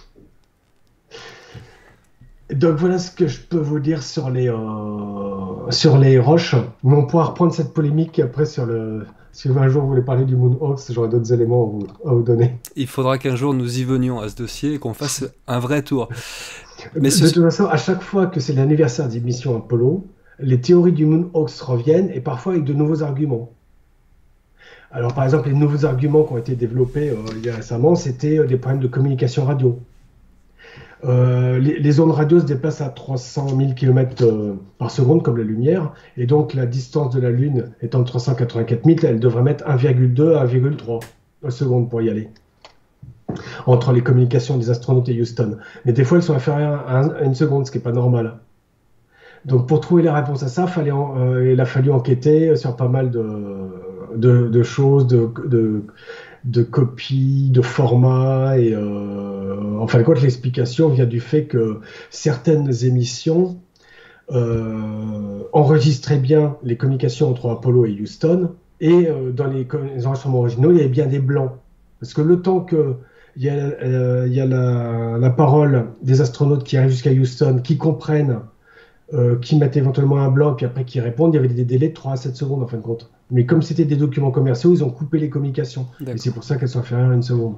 Donc voilà ce que je peux vous dire sur les, euh, sur les roches. Mais on pourra reprendre cette polémique après sur le. Si un jour vous voulez parler du Moon Hawks, j'aurai d'autres éléments à vous, à vous donner. Il faudra qu'un jour nous y venions à ce dossier et qu'on fasse un vrai tour. Mais De, ce... de toute façon, à chaque fois que c'est l'anniversaire des missions Apollo, les théories du Moon Hawks reviennent et parfois avec de nouveaux arguments. Alors par exemple, les nouveaux arguments qui ont été développés euh, il y a récemment, c'était euh, des problèmes de communication radio. Euh, les, les ondes radio se déplacent à trois cent mille kilomètres euh, par seconde, comme la lumière, et donc la distance de la Lune étant de trois cent quatre-vingt-quatre mille, elle devrait mettre un virgule deux à un virgule trois secondes pour y aller, entre les communications des astronautes et Houston. Mais des fois, elles sont inférieures à, un- à une seconde, ce qui n'est pas normal. Donc pour trouver les réponses à ça, fallait en- euh, il a fallu enquêter sur pas mal de, de, de choses, de, de, de copies, de formats, et euh, en fin de compte, l'explication vient du fait que certaines émissions euh, enregistraient bien les communications entre Apollo et Houston, et euh, dans les, co- les enregistrements originaux, il y avait bien des blancs. Parce que le temps que il y a, euh, il y a la, la parole des astronautes qui arrivent jusqu'à Houston, qui comprennent, euh, qui mettent éventuellement un blanc, puis après qui répondent, il y avait des délais de trois à sept secondes en fin de compte. Mais comme c'était des documents commerciaux, ils ont coupé les communications. Et c'est pour ça qu'elles sont inférieures à une seconde.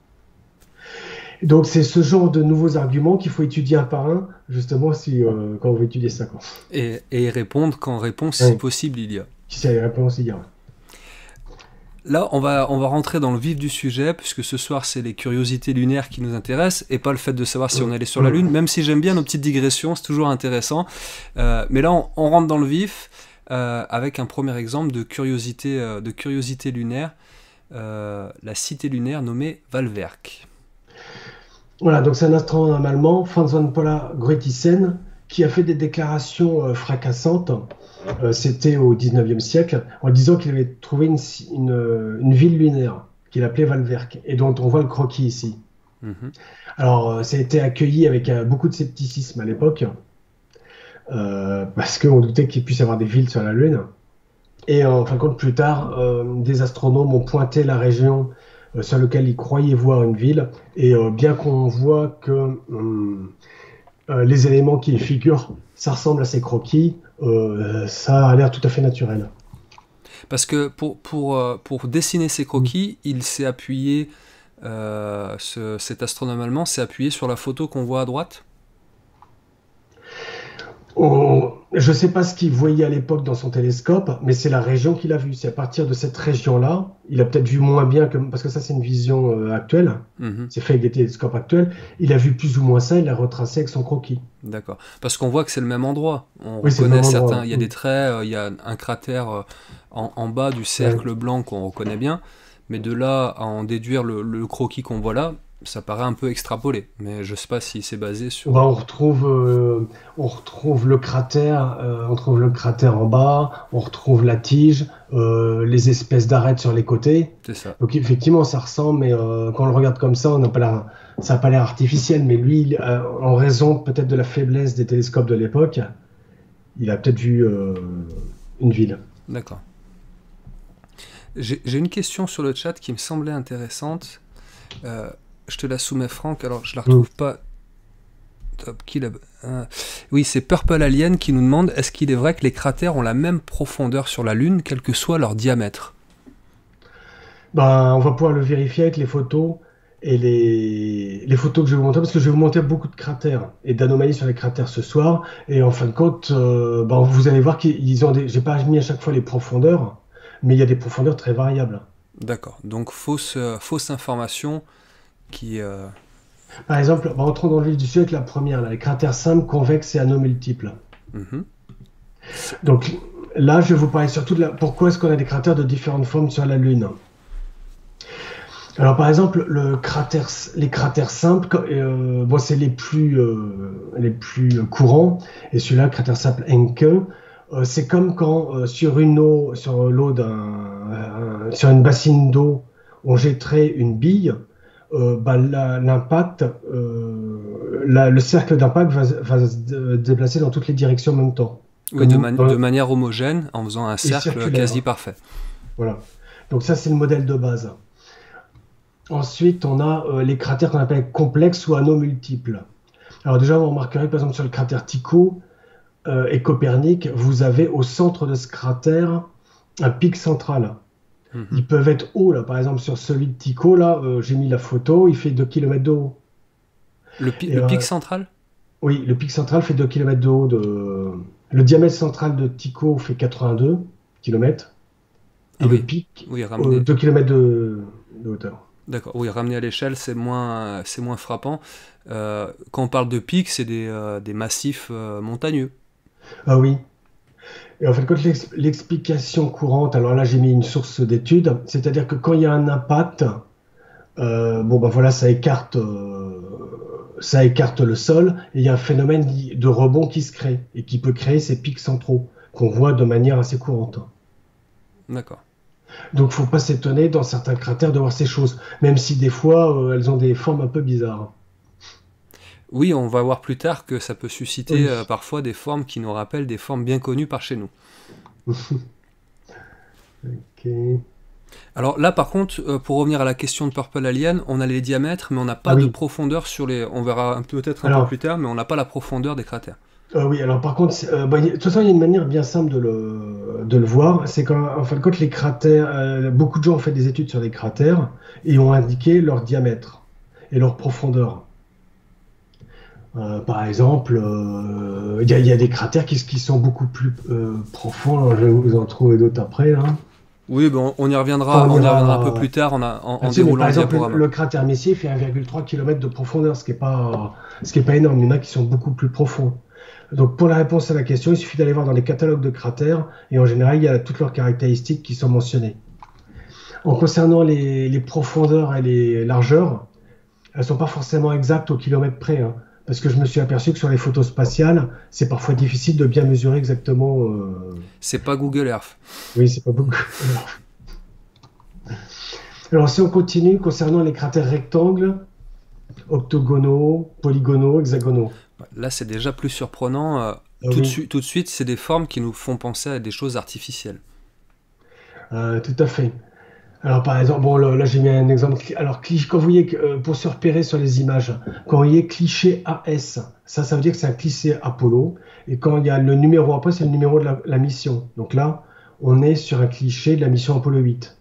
Donc c'est ce genre de nouveaux arguments qu'il faut étudier un par un, justement, si, euh, quand on veut étudier ça. Quoi. Et, et répondre quand réponse, Oui. si possible, il y a. Si c'est la réponse, il y a. Là, on va, on va rentrer dans le vif du sujet, puisque ce soir, c'est les curiosités lunaires qui nous intéressent, et pas le fait de savoir si on allait sur la Lune, même si j'aime bien nos petites digressions, c'est toujours intéressant. Euh, mais là, on, on rentre dans le vif, euh, avec un premier exemple de curiosité, euh, de curiosité lunaire, euh, la cité lunaire nommée Valwerk. Voilà, donc c'est un astronome allemand, Franz von Paula Grötisen, qui a fait des déclarations euh, fracassantes. Euh, C'était au dix-neuvième siècle, en disant qu'il avait trouvé une, une, une ville lunaire qu'il appelait Valverque, et dont on voit le croquis ici. Mhm. Alors, euh, ça a été accueilli avec euh, beaucoup de scepticisme à l'époque, euh, parce qu'on doutait qu'il puisse y avoir des villes sur la Lune. Et en fin de compte, plus tard, euh, des astronomes ont pointé la région euh, sur laquelle ils croyaient voir une ville. Et euh, bien qu'on voit que hum, euh, les éléments qui y figurent, ça ressemble à ces croquis, euh, ça a l'air tout à fait naturel. Parce que pour, pour, euh, pour dessiner ces croquis, il s'est appuyé, euh, ce- cet astronome allemand s'est appuyé sur la photo qu'on voit à droite. On- Je ne sais pas ce qu'il voyait à l'époque dans son télescope, mais c'est la région qu'il a vue. C'est à partir de cette région-là, il a peut-être vu moins bien que... Parce que ça, c'est une vision euh, actuelle. Mhm. C'est fait avec des télescopes actuels. Il a vu plus ou moins ça, il l'a retracé avec son croquis. D'accord. Parce qu'on voit que c'est le même endroit. On Oui, c'est le reconnaît même endroit. certains. Il y a des traits, euh, il y a un cratère euh, en, en bas du Ouais. cercle blanc qu'on reconnaît bien. Mais de là à en déduire le, le croquis qu'on voit là, ça paraît un peu extrapolé. Mais je sais pas si c'est basé sur. Bah, on retrouve, euh, on retrouve le cratère, euh, on trouve le cratère en bas, on retrouve la tige, euh, les espèces d'arêtes sur les côtés. C'est ça. Donc effectivement, ça ressemble, mais euh, quand on le regarde comme ça, on n'a pas l'air, ça n'a pas l'air artificiel. Mais lui, il- euh, en raison peut-être de la faiblesse des télescopes de l'époque, il a peut-être vu euh, une ville. D'accord. J'ai j'ai une question sur le chat qui me semblait intéressante. Euh, je te la soumets, Franck. Alors, je la Mm. retrouve pas. Top, qui l'a- ah. Oui, c'est Purple Alien qui nous demande est-ce qu'il est vrai que les cratères ont la même profondeur sur la Lune, quel que soit leur diamètre? Ben, on va pouvoir le vérifier avec les photos et les, les photos que je vais vous montrer, parce que je vais vous montrer beaucoup de cratères et d'anomalies sur les cratères ce soir. Et en fin de compte, euh, ben, vous allez voir qu'ils ont des. J'ai pas mis à chaque fois les profondeurs, mais il y a des profondeurs très variables. D'accord. Donc, fausse, euh, fausse information qui. euh, Par exemple, ben, entrons dans le vif du sujet avec la première, là, les cratères simples, convexes et anneaux multiples. mhm. Donc là, je vais vous parler surtout de la... pourquoi est-ce qu'on a des cratères de différentes formes sur la Lune. Alors par exemple, le cratère, les cratères simples, co- euh, bon, c'est les plus, euh, les plus courants. Et celui-là, le cratère simple Encke, euh, c'est comme quand euh, sur une eau, sur l'eau d'un, un- sur une bassine d'eau, on jetterait une bille. Euh, bah, la- l'impact, euh, la- le cercle d'impact va, va se dé- déplacer dans toutes les directions en même temps. Oui, de, Comme man- dans de le- manière homogène, en faisant un et cercle circulaire. quasi parfait. Voilà. Donc ça, c'est le modèle de base. Ensuite, on a euh, les cratères qu'on appelle complexes ou anneaux multiples. Alors déjà, vous remarquerez que par exemple sur le cratère Tycho euh, et Copernic, vous avez au centre de ce cratère un pic central. Mhm. Ils peuvent être hauts, là. Par exemple, sur celui de Tycho, là, euh, j'ai mis la photo, il fait deux kilomètres de haut. Le, pi- Et, le euh, pic central? oui, le pic central fait deux kilomètres de haut. De... Le diamètre central de Tycho fait quatre-vingt-deux kilomètres. Et Ah le oui. pic, Oui, euh, ramené. deux kilomètres de, de hauteur. D'accord. Oui, ramené à l'échelle, c'est moins, c'est moins frappant. Euh, quand on parle de pic, c'est des, euh, des massifs euh, montagneux. Ah oui. Et en fait, quand l'ex- l'explication courante, alors là j'ai mis une source d'étude, c'est-à-dire que quand il y a un impact, euh, bon ben voilà, ça écarte, euh, ça écarte le sol, et il y a un phénomène qui- de rebond qui se crée, et qui peut créer ces pics centraux, qu'on voit de manière assez courante. D'accord. Donc faut pas s'étonner dans certains cratères de voir ces choses, même si des fois euh, elles ont des formes un peu bizarres. Oui, on va voir plus tard que ça peut susciter Oui. euh, parfois des formes qui nous rappellent des formes bien connues par chez nous. Ok. Alors là, par contre, euh, pour revenir à la question de Purple Alien, on a les diamètres, mais on n'a pas Ah de oui. profondeur sur les. On verra un- peut-être un peu Alors, plus tard, mais on n'a pas la profondeur des cratères. Euh, oui, alors par contre, c'est- euh, bah, y a- de toute façon, il y a une manière bien simple de le, de le voir. C'est qu'en en fin de compte, les cratères, euh, beaucoup de gens ont fait des études sur les cratères et ont indiqué leur diamètre et leur profondeur. Euh, par exemple, euh, il y a, il y a des cratères qui, qui sont beaucoup plus euh, profonds. Alors, je vais vous en trouver d'autres après, là. Oui, ben, on on y reviendra, Quand on on y ira- reviendra un peu plus tard en, a- en- en Là-dessus, mais déroulant par le exemple, diaporama. le cratère Messier fait un virgule trois kilomètres de profondeur, ce qui n'est pas, ce qui est pas énorme. Il y en a qui sont beaucoup plus profonds. Donc, pour la réponse à la question, il suffit d'aller voir dans les catalogues de cratères, et en général, il y a toutes leurs caractéristiques qui sont mentionnées. En concernant les, les profondeurs et les largeurs, elles ne sont pas forcément exactes au kilomètre près, hein. parce que je me suis aperçu que sur les photos spatiales, c'est parfois difficile de bien mesurer exactement. Euh... C'est pas Google Earth. Oui, c'est pas beaucoup. Alors, si on continue concernant les cratères rectangles, octogonaux, polygonaux, hexagonaux. Là, c'est déjà plus surprenant. Euh, Ah tout, de oui, suite, tout de suite, c'est des formes qui nous font penser à des choses artificielles. euh, tout à fait. Alors, par exemple, bon, là, là, j'ai mis un exemple. Alors, cli- quand vous voyez, que, euh, pour se repérer sur les images, quand vous voyez cliché A S, ça, ça veut dire que c'est un cliché Apollo. Et quand il y a le numéro après, c'est le numéro de la, la mission. Donc là, on est sur un cliché de la mission Apollo huit.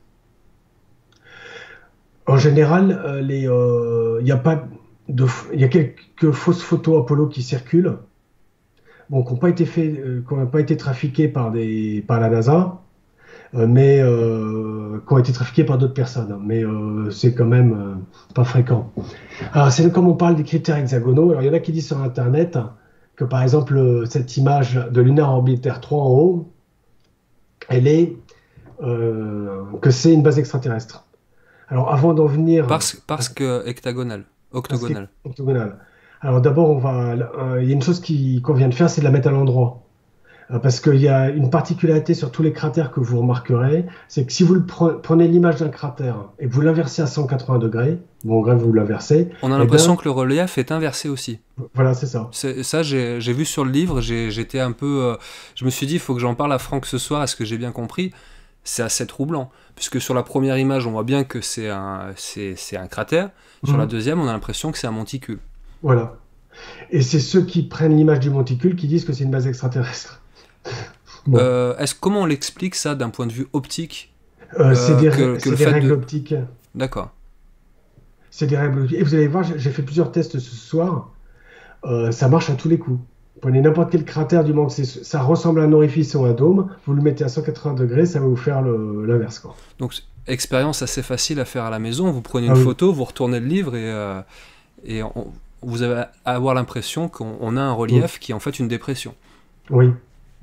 En général, euh, les, euh, il y a pas de, f- il y a quelques fausses photos Apollo qui circulent, bon, qui n'ont pas été fait, euh, qui n'ont pas été trafiquées par des, par la NASA, euh, mais euh, qui ont été trafiquées par d'autres personnes. Mais euh, c'est quand même euh, pas fréquent. Alors, c'est comme on parle des critères hexagonaux. Alors, il y en a qui disent sur Internet que, par exemple, euh, cette image de Lunar Orbiter trois en haut, elle est, euh, que c'est une base extraterrestre. Alors, avant d'en venir Parce, parce que hectagonal, parce qu'elle est octogonal. octogonale. Alors d'abord, on va, euh, il y a une chose qui- qu'on vient de faire, c'est de la mettre à l'endroit. Euh, parce qu'il y a une particularité sur tous les cratères que vous remarquerez, c'est que si vous le pre- prenez l'image d'un cratère et que vous l'inversez à cent quatre-vingts degrés, bon, en bref, vous l'inversez, On a eh l'impression bien, que le relief est inversé aussi. voilà, c'est ça. C'est- Ça, j'ai j'ai vu sur le livre, j'ai- j'étais un peu... euh, je me suis dit, il faut que j'en parle à Franck ce soir, est-ce que j'ai bien compris? C'est assez troublant, puisque sur la première image, on voit bien que c'est un, c'est, c'est un cratère. Sur la Mhm. deuxième, on a l'impression que c'est un monticule. Voilà. Et c'est ceux qui prennent l'image du monticule qui disent que c'est une base extraterrestre. Bon. Euh, est-ce, comment on l'explique ça d'un point de vue optique, Euh, c'est euh, des, que, rè- que c'est le des fait règles de... optiques. D'accord. C'est des règles optiques. Et vous allez voir, j'ai j'ai fait plusieurs tests ce soir. Euh, ça marche à tous les coups. Prenez n'importe quel cratère, du moment que c'est- ça ressemble à un orifice ou un dôme, vous le mettez à cent quatre-vingts degrés, ça va vous faire le- l'inverse, quoi. Donc, expérience assez facile à faire à la maison. Vous prenez Ah une oui, photo, vous retournez le livre et, euh, et on- vous avez à avoir l'impression qu'on on a un mm, relief qui est en fait une dépression. oui.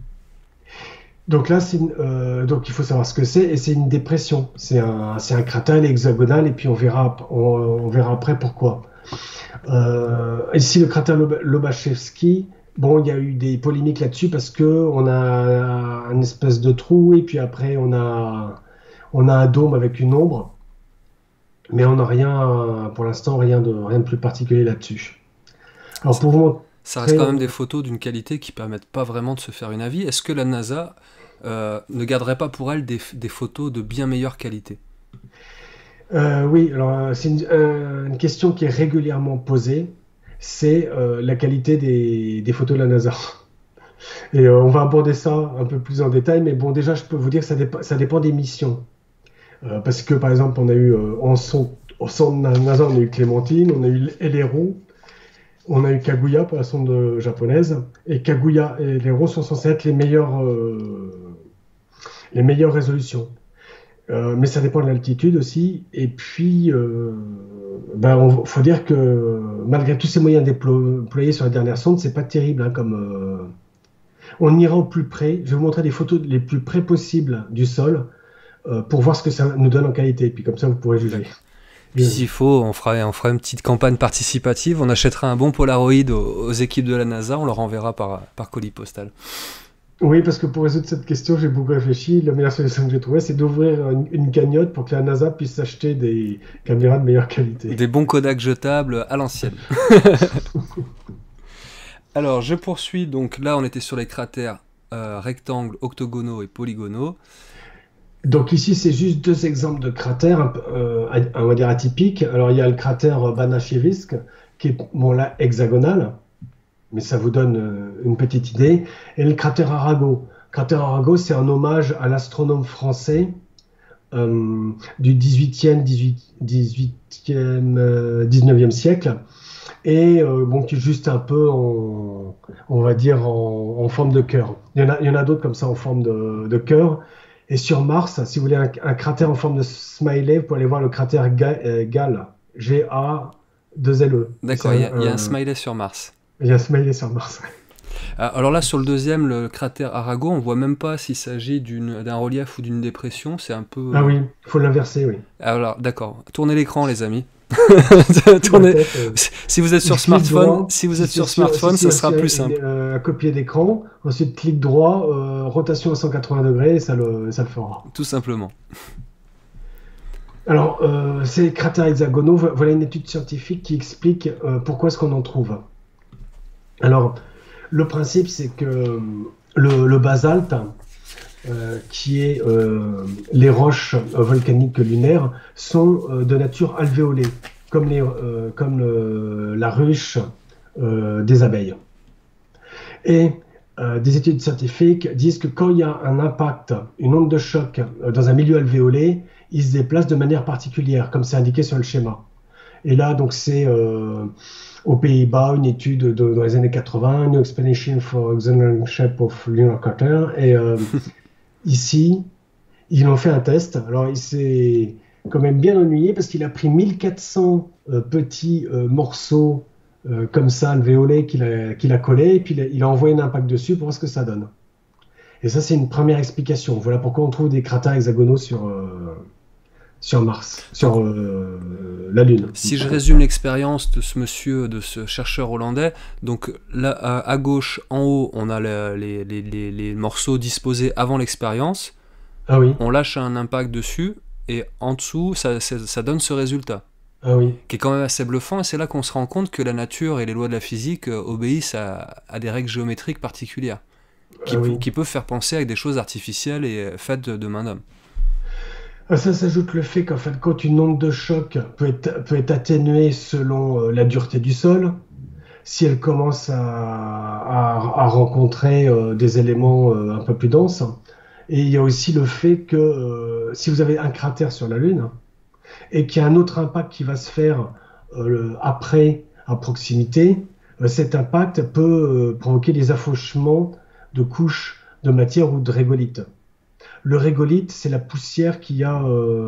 Donc là, c'est une- euh, donc il faut savoir ce que c'est, et c'est une dépression. C'est un, c'est un cratère il est hexagonal, et puis on verra, on, on verra après pourquoi. Euh, ici, le cratère Lob- Lobachevsky, bon, il y a eu des polémiques là-dessus parce que on a un espèce de trou, et puis après on a, on a un dôme avec une ombre. Mais on n'a rien, pour l'instant, rien de, rien de plus particulier là-dessus. Alors Ça, pour vous ça reste montrer, quand même des photos d'une qualité qui permettent pas vraiment de se faire une avis. Est-ce que la NASA euh, ne garderait pas pour elle des, des photos de bien meilleure qualité? euh, oui, alors euh, c'est une, euh, une question qui est régulièrement posée, c'est euh, la qualité des, des photos de la NASA. Et euh, on va aborder ça un peu plus en détail, mais bon, déjà, je peux vous dire que ça, dépa- ça dépend des missions. Euh, parce que par exemple, on a eu euh, en son, au centre de la NASA, on a eu Clémentine, on a eu Helero, on a eu Kaguya pour la sonde euh, japonaise, et Kaguya et Helero sont censés être les meilleurs, euh, les meilleures résolutions. Euh, mais ça dépend de l'altitude aussi. Et puis, euh, ben, il faut dire que malgré tous ces moyens déplo- déployés sur la dernière sonde, c'est pas terrible, hein, comme euh, on ira au plus près. Je vais vous montrer des photos les plus près possibles du sol euh, pour voir ce que ça nous donne en qualité. Puis comme ça, vous pourrez juger. D'accord. Puis Bien. s'il faut, on fera, on fera une petite campagne participative. On achètera un bon Polaroid aux, aux équipes de la NASA. On leur enverra par, par colis postal. Oui, parce que pour résoudre cette question, j'ai beaucoup réfléchi. La meilleure solution que j'ai trouvée, c'est d'ouvrir une, une cagnotte pour que la NASA puisse s'acheter des caméras de meilleure qualité. Des bons Kodak jetables à l'ancienne. Alors, je poursuis. Donc là, on était sur les cratères euh, rectangles, octogonaux et polygonaux. Donc ici, c'est juste deux exemples de cratères, un peu, euh, on va dire atypiques. Alors il y a le cratère Banachevsk, qui est bon là hexagonal, mais ça vous donne euh, une petite idée. Et le cratère Arago. Le cratère Arago, c'est un hommage à l'astronome français euh, du dix-huitième, dix-huitième, euh, dix-neuvième siècle, et euh, bon, qui est juste un peu en, on va dire en, en forme de cœur. Il y en a, il y en a d'autres comme ça en forme de, de cœur. Et sur Mars, si vous voulez un, un cratère en forme de smiley, vous pouvez aller voir le cratère Ga- euh, Gale, G A deux L E. C'est D'accord, il y, a- il y a un un- smiley sur Mars. il y a un smiley sur Mars. Ah, alors là, sur le deuxième, le cratère Arago, on voit même pas s'il s'agit d'une- d'un relief ou d'une dépression. C'est un peu. Ah euh, oui, il faut l'inverser, oui. Alors, d'accord. Tournez l'écran, les amis. Tournez... tête, euh, Si vous êtes sur smartphone, droit, si vous êtes si sur smartphone, si ça sera plus simple. Euh, un copier d'écran, ensuite clic droit, euh, rotation à cent quatre-vingts degrés, et ça le, ça le fera. Tout simplement. Alors, euh, ces cratères hexagonaux, voilà une étude scientifique qui explique euh, pourquoi est-ce qu'on en trouve. Alors, le principe, c'est que le, le basalte, euh, qui est euh, les roches volcaniques lunaires, sont euh, de nature alvéolée, comme, les, euh, comme le, la ruche euh, des abeilles. Et euh, des études scientifiques disent que quand il y a un impact, une onde de choc euh, dans un milieu alvéolé, il se déplace de manière particulière, comme c'est indiqué sur le schéma. Et là, donc, c'est euh, aux Pays-Bas, une étude de, dans les années quatre-vingts, New Explanation for Hexagonal Shape of Lunar Crater. Et euh, ici, ils ont fait un test. Alors, il s'est quand même bien ennuyé parce qu'il a pris mille quatre cents euh, petits euh, morceaux euh, comme ça, alvéolés, qu'il a, qu'il a collés, et puis il a, il a envoyé un impact dessus pour voir ce que ça donne. Et ça, c'est une première explication. Voilà pourquoi on trouve des cratères hexagonaux sur... Euh, sur Mars, sur euh, la Lune. Si je résume l'expérience de ce monsieur, de ce chercheur hollandais, donc là, à, à gauche, en haut, on a le, les, les, les, les morceaux disposés avant l'expérience. Ah oui. On lâche un impact dessus, et en dessous, ça, ça, ça donne ce résultat. Ah oui. Qui est quand même assez bluffant, et c'est là qu'on se rend compte que la nature et les lois de la physique euh, obéissent à, à des règles géométriques particulières, qui, ah oui. qui peuvent faire penser à des choses artificielles et faites de, de main d'homme. À ça s'ajoute le fait qu'en fait, quand une onde de choc peut être, peut être atténuée selon euh, la dureté du sol, si elle commence à, à, à rencontrer euh, des éléments euh, un peu plus denses. Et il y a aussi le fait que euh, si vous avez un cratère sur la Lune et qu'il y a un autre impact qui va se faire euh, après, à proximité, euh, cet impact peut euh, provoquer des affauchements de couches de matière ou de régolithes. Le régolithe, c'est la poussière qu'il y a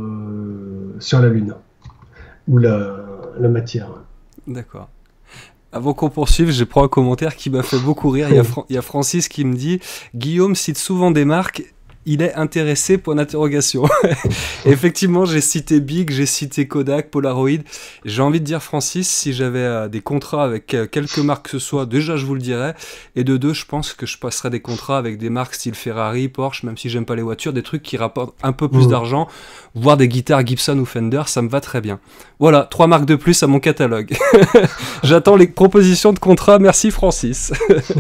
euh, sur la Lune, ou la, la matière. D'accord. Avant qu'on poursuive, j'ai pris un commentaire qui m'a fait beaucoup rire. Il y a, Fran- il y a Francis qui me dit « Guillaume cite souvent des marques, il est intéressé, point d'interrogation. » Effectivement, j'ai cité Big, j'ai cité Kodak, Polaroid. J'ai envie de dire, Francis, si j'avais euh, des contrats avec euh, quelques marques que ce soit, déjà je vous le dirais. Et de deux, je pense que je passerais des contrats avec des marques style Ferrari, Porsche, même si j'aime pas les voitures, des trucs qui rapportent un peu plus mmh. d'argent, voire des guitares Gibson ou Fender, ça me va très bien. Voilà, trois marques de plus à mon catalogue. J'attends les propositions de contrats, merci Francis.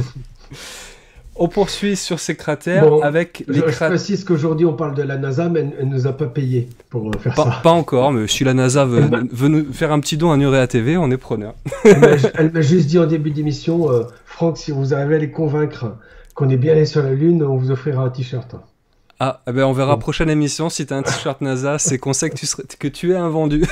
On poursuit sur ces cratères bon, avec les cratères. Je précise qu'aujourd'hui on parle de la NASA, mais elle ne nous a pas payé pour faire pas, ça. Pas encore, mais si la NASA veut, veut nous faire un petit don à Nurea T V, on est preneur. Elle m'a juste dit en début d'émission, euh, Franck, si vous arrivez à les convaincre qu'on est bien allé sur la Lune, on vous offrira un t-shirt. Ah, eh ben on verra bon. Prochaine émission, si tu as un t-shirt NASA, c'est qu'on sait que tu, serais, que tu es un vendu.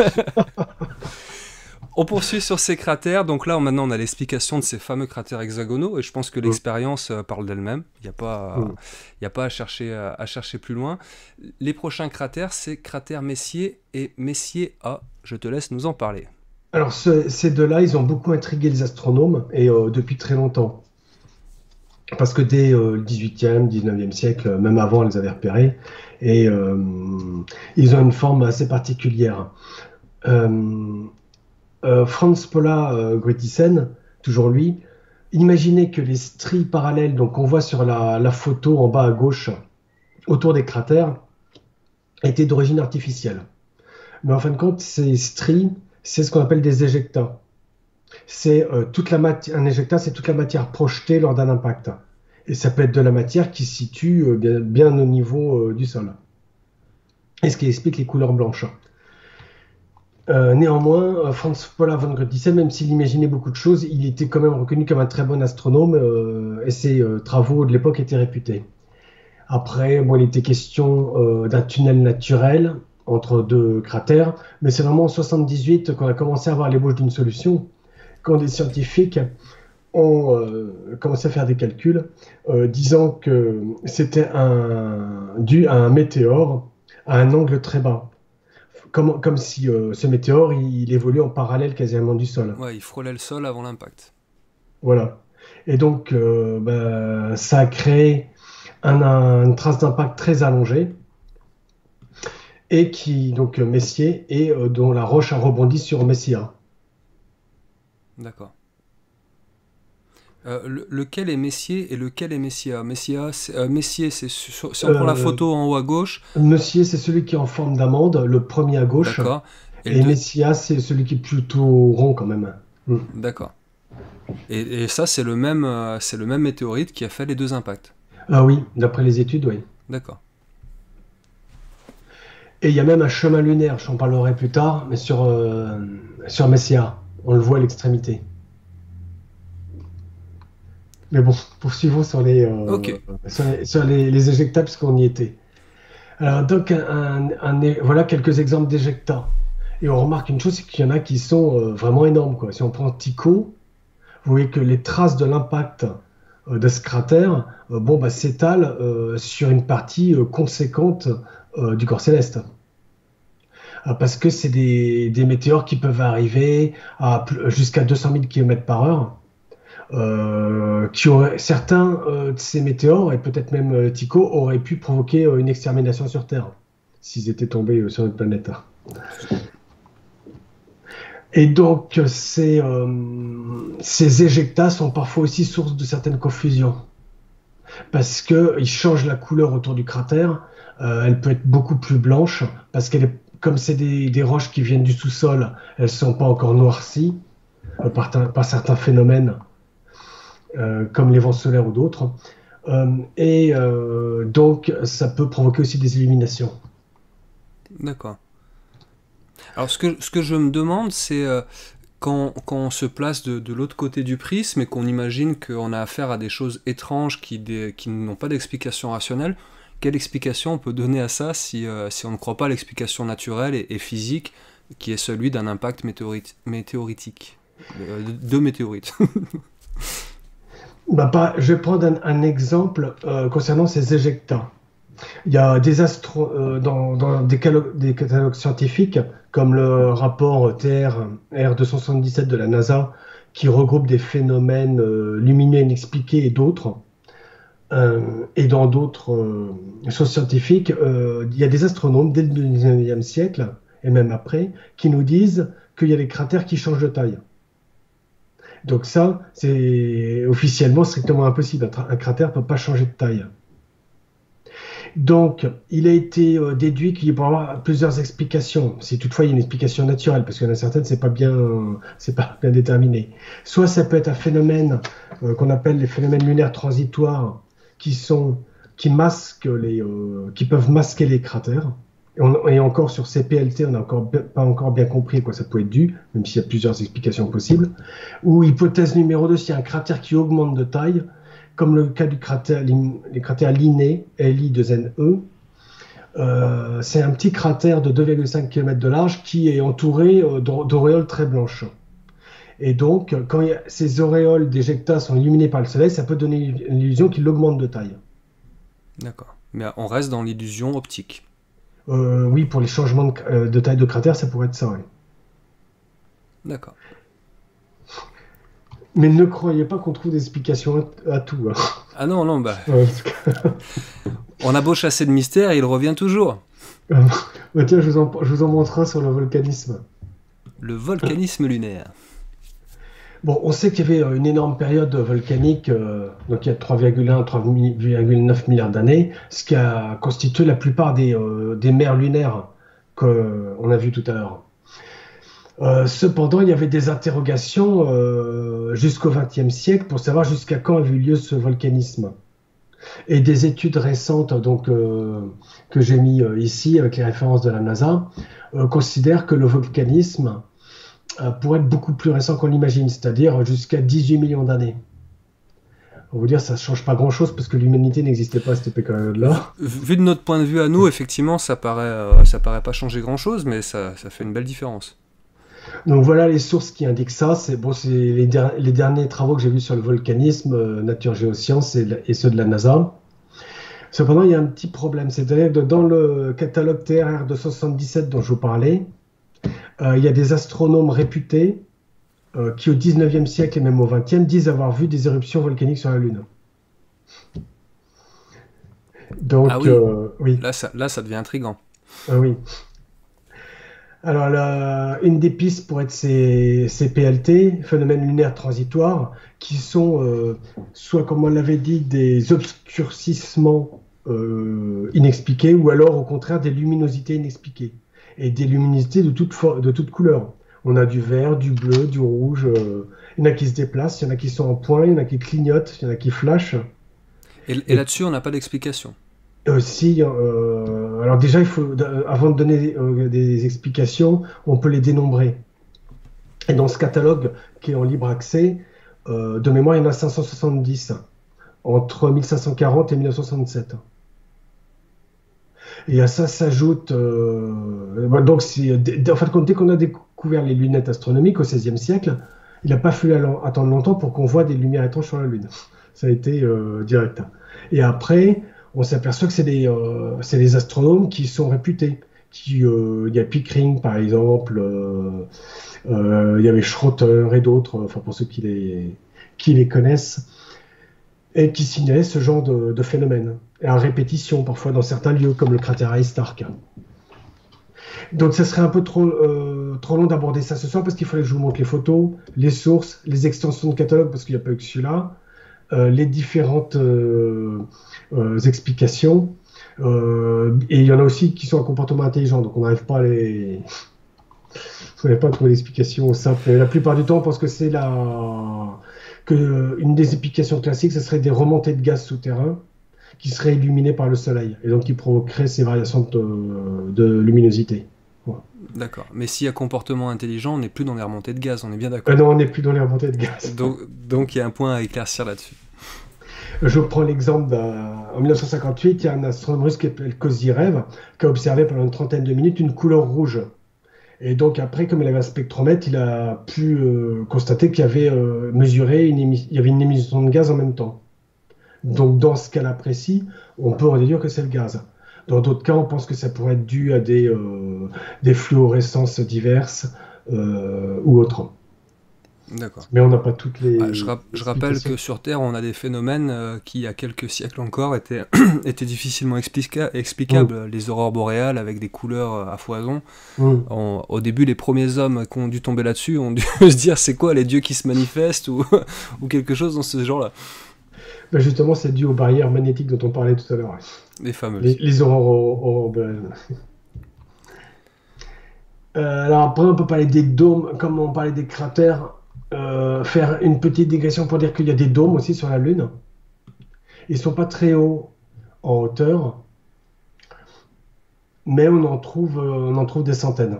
On poursuit sur ces cratères, donc là maintenant on a l'explication de ces fameux cratères hexagonaux, et je pense que l'expérience euh, parle d'elle-même, il n'y a pas, euh, y a pas à, chercher, euh, à chercher plus loin. Les prochains cratères, c'est cratère Messier et Messier A, je te laisse nous en parler. Alors ce, ces deux-là, ils ont beaucoup intrigué les astronomes, et euh, depuis très longtemps. Parce que dès euh, le dix-huitième, dix-neuvième siècle, même avant, on les avait repérés, et euh, ils ont une forme assez particulière. Euh, Euh, Franz Paula euh, Grötisen, toujours lui, imaginez que les stries parallèles, donc qu'on voit sur la, la photo en bas à gauche, autour des cratères, étaient d'origine artificielle. Mais en fin de compte, ces stries, c'est ce qu'on appelle des éjectats. C'est euh, toute la matière, un éjectat, c'est toute la matière projetée lors d'un impact. Et ça peut être de la matière qui se situe euh, bien, bien au niveau euh, du sol. Et ce qui explique les couleurs blanches. Euh, néanmoins, Franz Paula von Grötisen, même s'il imaginait beaucoup de choses, il était quand même reconnu comme un très bon astronome euh, et ses euh, travaux de l'époque étaient réputés. Après, bon, il était question euh, d'un tunnel naturel entre deux cratères, mais c'est vraiment en soixante-dix-huit qu'on a commencé à avoir l'ébauche d'une solution, quand des scientifiques ont euh, commencé à faire des calculs euh, disant que c'était un, dû à un météore à un angle très bas. Comme, comme si euh, ce météore, il, il évolue en parallèle quasiment du sol. Ouais, il frôlait le sol avant l'impact. Voilà. Et donc, euh, bah, ça a créé un, un, une trace d'impact très allongée. et qui, donc Messier, et euh, dont la roche a rebondi sur Messia. D'accord. Euh, le- lequel est Messier et lequel est Messia? Messia, c'est- euh, Messier, c'est sur- si on prend la Euh, photo en haut à gauche, Messier, c'est celui qui est en forme d'amande, le premier à gauche, d'accord. Et le et deux, Messia, c'est celui qui est plutôt rond quand même. Mm. d'accord. Et, et ça, c'est le même, euh, c'est le même météorite qui a fait les deux impacts. Ah oui, d'après les études, oui. D'accord. Et il y a même un chemin lunaire, j'en parlerai plus tard, mais sur, euh, sur Messia, on le voit à l'extrémité. Mais bon, poursuivons sur les, Ok. euh, sur les, sur les, les éjectats, puisqu'on y était. Alors, donc, un, un- un- voilà quelques exemples d'éjectats. Et on remarque une chose, c'est qu'il y en a qui sont euh, vraiment énormes, quoi. Si on prend Tycho, vous voyez que les traces de l'impact euh, de ce cratère euh, bon, bah, s'étalent euh, sur une partie euh, conséquente euh, du corps céleste. Euh, parce que c'est des, des météores qui peuvent arriver à plus- jusqu'à deux cent mille kilomètres par heure. Euh, qui auraient, certains euh, de ces météores, et peut-être même euh, Tycho, auraient pu provoquer euh, une extermination sur Terre, s'ils étaient tombés euh, sur notre planète. Et donc, ces, euh, ces éjectats sont parfois aussi source de certaines confusions, parce qu'ils changent la couleur autour du cratère. Euh, elle peut être beaucoup plus blanche, parce qu'elle est, comme c'est des, des roches qui viennent du sous-sol, elles ne sont pas encore noircies euh, par, par certains phénomènes, euh, comme les vents solaires ou d'autres. Euh, et euh, donc, ça peut provoquer aussi des illuminations. D'accord. Alors, ce que, ce que je me demande, c'est euh, quand, quand on se place de, de l'autre côté du prisme et qu'on imagine qu'on a affaire à des choses étranges qui, des- qui n'ont pas d'explication rationnelle, quelle explication on peut donner à ça si, euh, si on ne croit pas à l'explication naturelle et, et physique qui est celui d'un impact météorite- météoritique? Euh, de, de météorites. Bah, pas- je vais prendre un, un exemple euh, concernant ces éjectats. Il y a des astro euh, dans, dans des, calo- des catalogues scientifiques, comme le rapport T R R deux cent soixante-dix-sept de la NASA, qui regroupe des phénomènes euh, lumineux inexpliqués et d'autres. Euh, et dans d'autres euh, sources scientifiques, euh, il y a des astronomes dès le dix-neuvième siècle, et même après, qui nous disent qu'il y a des cratères qui changent de taille. Donc ça, c'est officiellement strictement impossible. Un, tra- un cratère ne peut pas changer de taille. Donc, il a été euh, déduit qu'il peut y avoir plusieurs explications. Si toutefois il y a une explication naturelle, parce qu'il y en a certaines, c'est pas bien, c'est pas bien déterminé. Soit ça peut être un phénomène euh, qu'on appelle les phénomènes lunaires transitoires, qui sont, qui masquent les, euh, qui peuvent masquer les cratères. Et, on- et encore sur ces P L T, on n'a encore bi- pas encore bien compris à quoi ça peut être dû, même s'il y a plusieurs explications possibles. Ou hypothèse numéro deux, s'il y a un cratère qui augmente de taille, comme le cas du cratère, les cratères Linné, L I deux N E. Euh, c'est un petit cratère de deux virgule cinq kilomètres de large qui est entouré euh, d'auréoles très blanches. Et donc, quand il y a- ces auréoles d'éjecta sont illuminées par le soleil, ça peut donner l'illusion qu'il augmente de taille. D'accord. Mais on reste dans l'illusion optique. Euh, oui, pour les changements de, euh, de taille de cratère, ça pourrait être ça. Oui. D'accord. Mais ne croyez pas qu'on trouve des explications à, à tout. Hein. Ah non, non, bah, Ouais, parce que- on a beau chasser le mystère, il revient toujours. Ouais, tiens, je vous, en, je vous en montre un sur le volcanisme. Le volcanisme lunaire. Bon, on sait qu'il y avait euh, une énorme période volcanique, euh, donc il y a trois virgule un à trois virgule neuf milliards d'années, ce qui a constitué la plupart des, euh, des mers lunaires qu'on a vues tout à l'heure. Euh, cependant, il y avait des interrogations euh, jusqu'au vingtième siècle pour savoir jusqu'à quand avait eu lieu ce volcanisme. Et des études récentes donc, euh, que j'ai mis euh, ici avec les références de la NASA euh, considèrent que le volcanisme euh, pourrait être beaucoup plus récent qu'on l'imagine, c'est-à-dire jusqu'à dix-huit millions d'années. On va dire ça ne change pas grand-chose parce que l'humanité n'existait pas à cette période-là. Vu de notre point de vue à nous, effectivement, ça paraît, euh, ça paraît pas changer grand-chose, mais ça, ça fait une belle différence. Donc voilà les sources qui indiquent ça. C'est bon, c'est les, der les derniers travaux que j'ai vus sur le volcanisme, euh, Nature Géosciences et, et ceux de la NASA. Cependant, il y a un petit problème, c'est-à-dire que dans le catalogue T R R deux cent soixante-dix-sept dont je vous parlais, euh, il y a des astronomes réputés euh, qui au dix-neuvième siècle et même au vingtième disent avoir vu des éruptions volcaniques sur la Lune. Donc, Ah oui, euh, oui. là ça, là ça devient intriguant. Ah oui. Alors, la- une des pistes pourrait être ces, ces P L T, phénomènes lunaires transitoires, qui sont, euh, soit comme on l'avait dit, des obscurcissements euh, inexpliqués, ou alors au contraire des luminosités inexpliquées. Et des luminosités de toute, for- de toute couleur. On a du vert, du bleu, du rouge. euh, il y en a qui se déplacent, il y en a qui sont en point, il y en a qui clignotent, il y en a qui flashent. Et, et Et là-dessus, on n'a pas d'explication. aussi, euh, alors déjà, il faut, avant de donner euh, des explications, on peut les dénombrer. Et dans ce catalogue qui est en libre accès, euh, de mémoire, il y en a cinq cent soixante-dix entre mille cinq cent quarante et mille neuf cent soixante-sept. Et à ça s'ajoute, euh, bon, donc c'est, d- en fait, dès qu'on a découvert les lunettes astronomiques au seizième siècle, il n'a pas fallu allo- attendre longtemps pour qu'on voit des lumières étranges sur la Lune. Ça a été euh, direct. Et après, on s'aperçoit que c'est des, euh, c'est des astronomes qui sont réputés. Qui, euh, il y a Pickering, par exemple, euh, euh, il y avait Schroeter et d'autres, enfin pour ceux qui les, qui les connaissent, et qui signalaient ce genre de, de phénomène, et à répétition parfois dans certains lieux, comme le cratère Ice Stark. Donc ça serait un peu trop, euh, trop long d'aborder ça ce soir, parce qu'il fallait que je vous montre les photos, les sources, les extensions de catalogue, parce qu'il n'y a pas eu que celui-là, euh, les différentes euh, euh, explications, euh, et il y en a aussi qui sont un comportement intelligent, donc on n'arrive pas à les... On n'avait pas trouvé d'explication simple. Mais la plupart du temps, on pense que c'est la... que une des explications classiques, ce serait des remontées de gaz souterrains qui seraient illuminées par le soleil et donc qui provoqueraient ces variations de, de luminosité. Voilà. D'accord. Mais s'il y a comportement intelligent, on n'est plus dans les remontées de gaz, on est bien Euh, d'accord. non, on n'est plus dans les remontées de gaz. Donc, donc il y a un point à éclaircir là-dessus. Je prends l'exemple d'en mille neuf cent cinquante-huit, il y a un astronome russe qui s'appelle Kozyrev qui a observé pendant une trentaine de minutes une couleur rouge. Et donc après, comme il avait un spectromètre, il a pu euh, constater qu'il y avait euh, mesuré une émi- il y avait une émission de gaz en même temps. Donc dans ce cas-là précis, on peut en déduire que c'est le gaz. Dans d'autres cas, on pense que ça pourrait être dû à des, euh, des fluorescences diverses euh, ou autres. D'accord. Mais on n'a pas toutes Ah, je, les rap- je rappelle explications. que sur Terre, on a des phénomènes euh, qui, il y a quelques siècles encore, étaient, étaient difficilement explica- Mm, explicables. Les aurores boréales avec des couleurs euh, à foison. mm. On- au début, les premiers hommes qui ont dû tomber là-dessus ont dû se dire c'est quoi les dieux qui se manifestent ou, ou quelque chose dans ce genre-là. Ben justement, c'est dû aux barrières magnétiques dont on parlait tout à l'heure. Les Les, fameuses. les aurores aurores boréales. Euh, alors après, on peut parler des dômes, comme on parlait des cratères, euh, faire une petite digression pour dire qu'il y a des dômes aussi sur la Lune. Ils ne sont pas très hauts en hauteur, mais on en trouve, euh, on en trouve des centaines.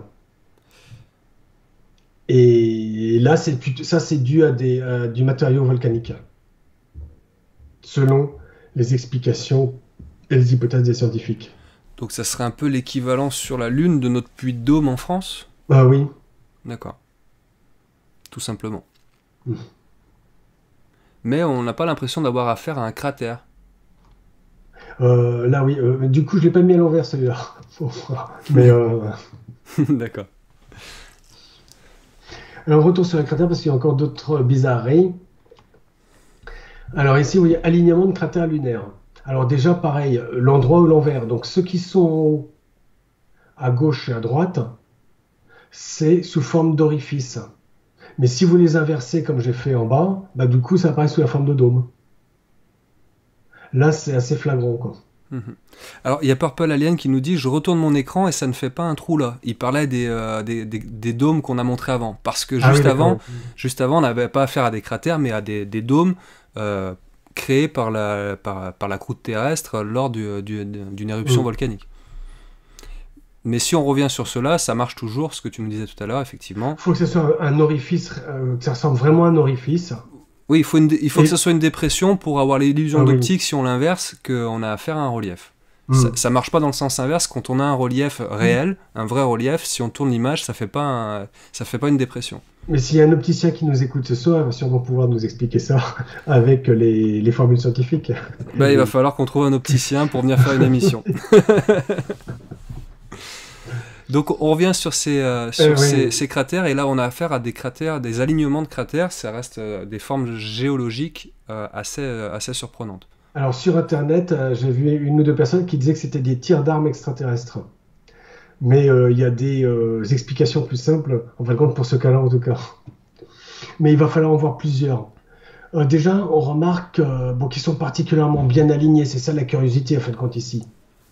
Et là, c'est plutôt- ça, c'est dû à des, à du matériau volcanique, selon les explications et les hypothèses des scientifiques. Donc ça serait un peu l'équivalent sur la Lune de notre puits de Dôme en France. Ah oui. D'accord. Tout simplement. Mm. Mais on n'a pas l'impression d'avoir affaire à un cratère. Euh, là, oui. Euh, du coup, je l'ai pas mis à l'envers celui-là. Faut voir. Mais euh, D'accord. alors, retour sur les cratères parce qu'il y a encore d'autres bizarreries. Alors ici, vous voyez alignement de cratères lunaires. Alors déjà, pareil, l'endroit ou l'envers. Donc ceux qui sont en haut, à gauche et à droite, c'est sous forme d'orifice. Mais si vous les inversez comme j'ai fait en bas, bah, du coup, ça apparaît sous la forme de dôme. Là, c'est assez flagrant, quoi. Mhm. Alors, il y a Purple Alien qui nous dit je retourne mon écran et ça ne fait pas un trou là. Il parlait des, euh, des, des- des dômes qu'on a montrés avant. Parce que Ah oui, juste avant, d'accord. juste avant, on n'avait pas affaire à des cratères, mais à des, des dômes euh, créés par la, par, par la croûte terrestre lors du- du- d'une éruption Mm. volcanique. Mais si on revient sur cela, ça marche toujours, ce que tu nous disais tout à l'heure, effectivement. Il faut que ce soit un orifice, euh, que ça ressemble vraiment à un orifice. Oui, il faut, une dé- il faut Et- que ce soit une dépression pour avoir l'illusion Ah oui. d'optique, si on l'inverse, qu'on a affaire à un relief. Mm. Ça, ça marche pas dans le sens inverse. Quand on a un relief réel, un vrai relief, si on tourne l'image, ça fait pas un- ça fait pas une dépression. Mais s'il y a un opticien qui nous écoute ce soir, il va sûrement pouvoir nous expliquer ça avec les, les formules scientifiques. Bah, il va falloir qu'on trouve un opticien pour venir faire une émission. Donc on revient sur, ces, euh, sur Euh, oui. ces, ces cratères, et là on a affaire à des cratères, des alignements de cratères, ça reste euh, des formes géologiques euh, assez, euh, assez surprenantes. Alors sur Internet, euh, j'ai vu une ou deux personnes qui disaient que c'était des tirs d'armes extraterrestres. Mais euh, il y a des euh, explications plus simples, en fin de compte, pour ce cas-là en tout cas. Mais il va falloir en voir plusieurs. Euh, déjà, on remarque euh, bon, qu'ils sont particulièrement bien alignés. C'est ça la curiosité, en fin de compte, ici.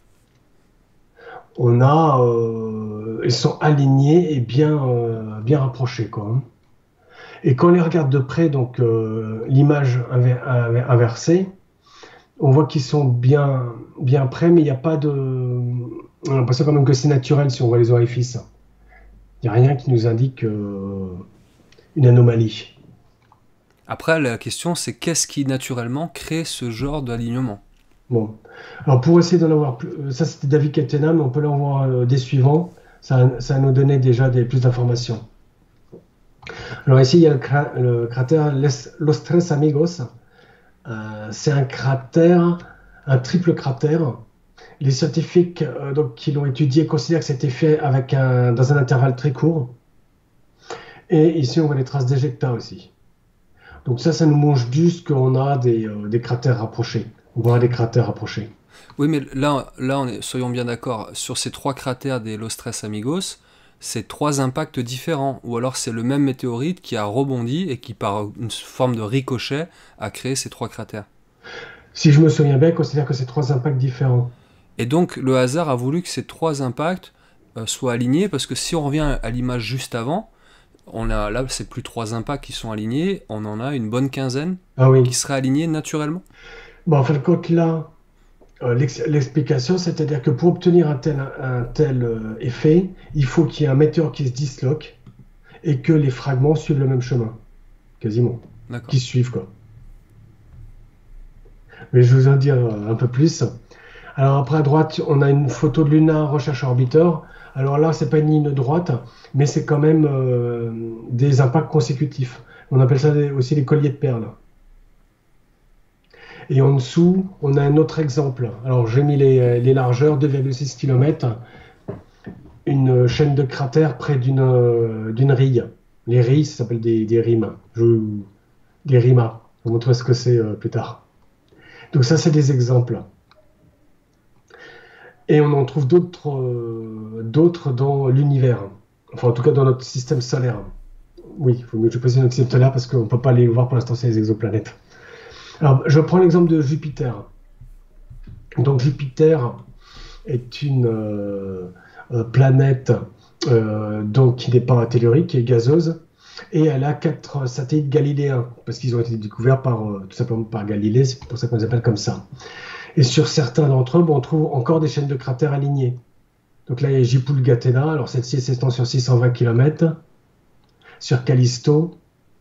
On a, euh, ils sont alignés et bien, euh, bien rapprochés, quoi, hein. Et quand on les regarde de près, donc euh, l'image inver- inver- inversée, on voit qu'ils sont bien, bien près, mais il n'y a pas de. On a l'impression quand même que c'est naturel si on voit les orifices. Il n'y a rien qui nous indique euh, une anomalie. Après, la question, c'est qu'est-ce qui naturellement crée ce genre d'alignement? Bon. Alors pour essayer d'en avoir plus, euh, ça c'était David Catena, mais on peut en voir euh, des suivants. Ça, ça nous donnait déjà des, plus d'informations. Alors ici, il y a le, cra- le cratère Les- Los Tres Amigos. Euh, c'est un cratère, un triple cratère. Les scientifiques euh, donc, qui l'ont étudié considèrent que c'était fait avec un, dans un intervalle très court. Et ici, on voit les traces d'éjecta aussi. Donc ça, ça nous montre juste qu'on a des, euh, des cratères rapprochés. On voit des cratères rapprochés. Oui, mais là, là on est, soyons bien d'accord, sur ces trois cratères des Los Tres Amigos, c'est trois impacts différents, ou alors c'est le même météorite qui a rebondi et qui, par une forme de ricochet, a créé ces trois cratères. Si je me souviens bien, on considère que c'est trois impacts différents. Et donc le hasard a voulu que ces trois impacts euh, soient alignés, parce que si on revient à l'image juste avant, on a, là c'est plus trois impacts qui sont alignés, on en a une bonne quinzaine Ah oui. qui seraient alignés naturellement. Bon, en fin de compte, là, euh, l'ex- l'explication, c'est-à-dire que pour obtenir un tel, un tel euh, effet, il faut qu'il y ait un météore qui se disloque et que les fragments suivent le même chemin, quasiment, D'accord. qui se suivent, quoi. Mais je vais vous en dire euh, un peu plus. Alors après, à droite, on a une photo de Luna Recherche Orbiter. Alors là, c'est pas une ligne droite, mais c'est quand même euh, des impacts consécutifs. On appelle ça des- aussi les colliers de perles. Et en dessous, on a un autre exemple. Alors j'ai mis les, les largeurs, deux virgule six kilomètres, une chaîne de cratères près d'une euh, d'une rille. Les rilles, ça s'appelle des, des rimes. Je- des rimas. Je vous montrerai ce que c'est euh, plus tard. Donc ça, c'est des exemples. Et on en trouve d'autres euh, d'autres dans l'univers. Enfin, en tout cas, dans notre système solaire. Oui, il faut mieux que je précise notre système solaire parce qu'on ne peut pas les voir pour l'instant, c'est les exoplanètes. Alors, je prends l'exemple de Jupiter. Donc, Jupiter est une euh, euh, planète euh, donc, qui n'est pas tellurique, qui est gazeuse. Et elle a quatre satellites galiléens, parce qu'ils ont été découverts par, euh, tout simplement par Galilée, c'est pour ça qu'on les appelle comme ça. Et sur certains d'entre eux, bon, on trouve encore des chaînes de cratères alignées. Donc là, il y a Jipul-Gatena, alors celle-ci s'étend sur six cent vingt kilomètres, sur Callisto,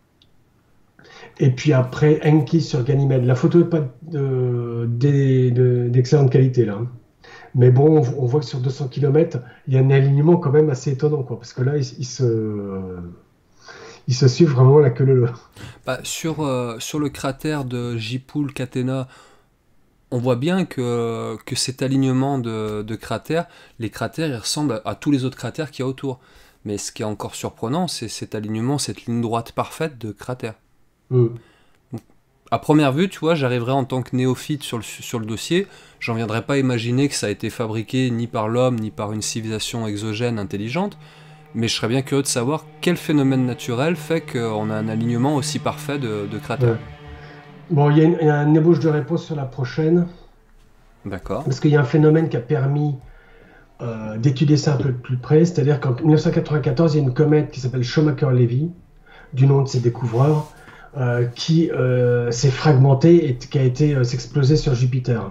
et puis après Enki sur Ganymède. La photo n'est pas de- de- de- d'excellente qualité là, hein. Mais bon, on, on voit que sur deux cents kilomètres, il y a un alignement quand même assez étonnant, quoi, parce que là, ils, ils se, ils se suivent vraiment la queue leu. Bah, sur, euh, sur le cratère de Jipul Catena, on voit bien que, que cet alignement de, de cratères, les cratères, ils ressemblent à, à tous les autres cratères qu'il y a autour. Mais ce qui est encore surprenant, c'est cet alignement, cette ligne droite parfaite de cratères. Mm. À première vue, tu vois, j'arriverais en tant que néophyte sur le, sur le dossier, j'en viendrais pas imaginer que ça a été fabriqué ni par l'homme, ni par une civilisation exogène intelligente, mais je serais bien curieux de savoir quel phénomène naturel fait qu'on a un alignement aussi parfait de, de cratères. Ouais. Bon, il y a une, il y a une ébauche de réponse sur la prochaine, D'accord. parce qu'il y a un phénomène qui a permis euh, d'étudier ça un peu de plus près, c'est-à-dire qu'en mille neuf cent quatre-vingt-quatorze, il y a une comète qui s'appelle Schumacher-Levy, du nom de ses découvreurs, euh, qui euh, s'est fragmentée et qui a été euh, s'exploser sur Jupiter.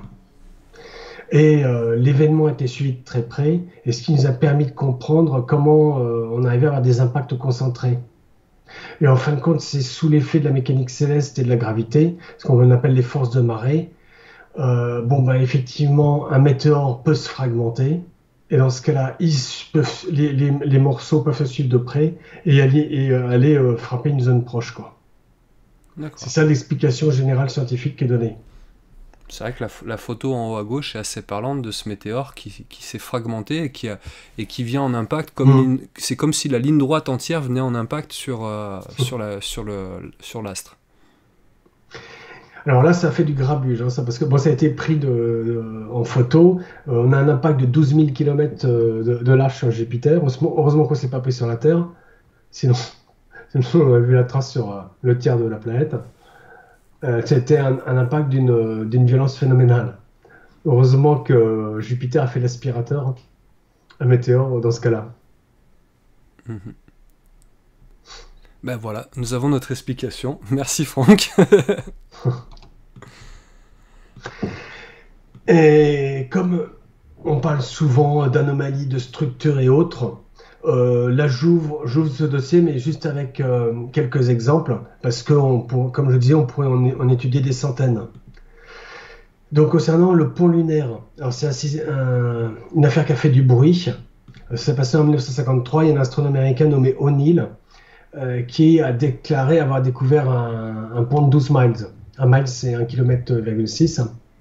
Et euh, l'événement a été suivi de très près, et ce qui nous a permis de comprendre comment euh, on arrivait à avoir des impacts concentrés. Et en fin de compte, c'est sous l'effet de la mécanique céleste et de la gravité, ce qu'on appelle les forces de marée. Euh, bon, bah, effectivement, un météore peut se fragmenter. Et dans ce cas-là, ils peuvent- les, les- les morceaux peuvent se suivre de près et aller, et, euh, aller euh, frapper une zone proche, quoi. C'est D'accord. ça l'explication générale scientifique qui est donnée. C'est vrai que la, la photo en haut à gauche est assez parlante de ce météore qui, qui s'est fragmenté et qui, a, et qui vient en impact comme Mm. ligne- c'est comme si la ligne droite entière venait en impact sur, euh, sur, la, sur, le, sur l'astre. Alors là, ça fait du grabuge, hein, ça, parce que bon, ça a été pris de, de- en photo. Euh, on a un impact de douze mille kilomètres de, de large sur Jupiter. Heureusement, heureusement qu'on ne s'est pas pris sur la Terre. Sinon, sinon, on aurait vu la trace sur euh, le tiers de la planète. Euh, C'était un, un impact d'une d'une violence phénoménale. Heureusement que Jupiter a fait l'aspirateur, un météore dans ce cas-là. Mhm. Ben voilà, nous avons notre explication. Merci Franck. Et comme on parle souvent d'anomalies de structure et autres, euh, là j'ouvre, j'ouvre ce dossier, mais juste avec euh, quelques exemples, parce que, on pour- comme je disais, on pourrait en, en étudier des centaines. Donc concernant le pont lunaire, alors c'est un si- un- une affaire qui a fait du bruit. Euh, Ça s'est passé en mille neuf cent cinquante-trois. Il y a un astronome américain nommé O'Neill euh, qui a déclaré avoir découvert un, un pont de douze miles. Un mile, c'est un kilomètre virgule six.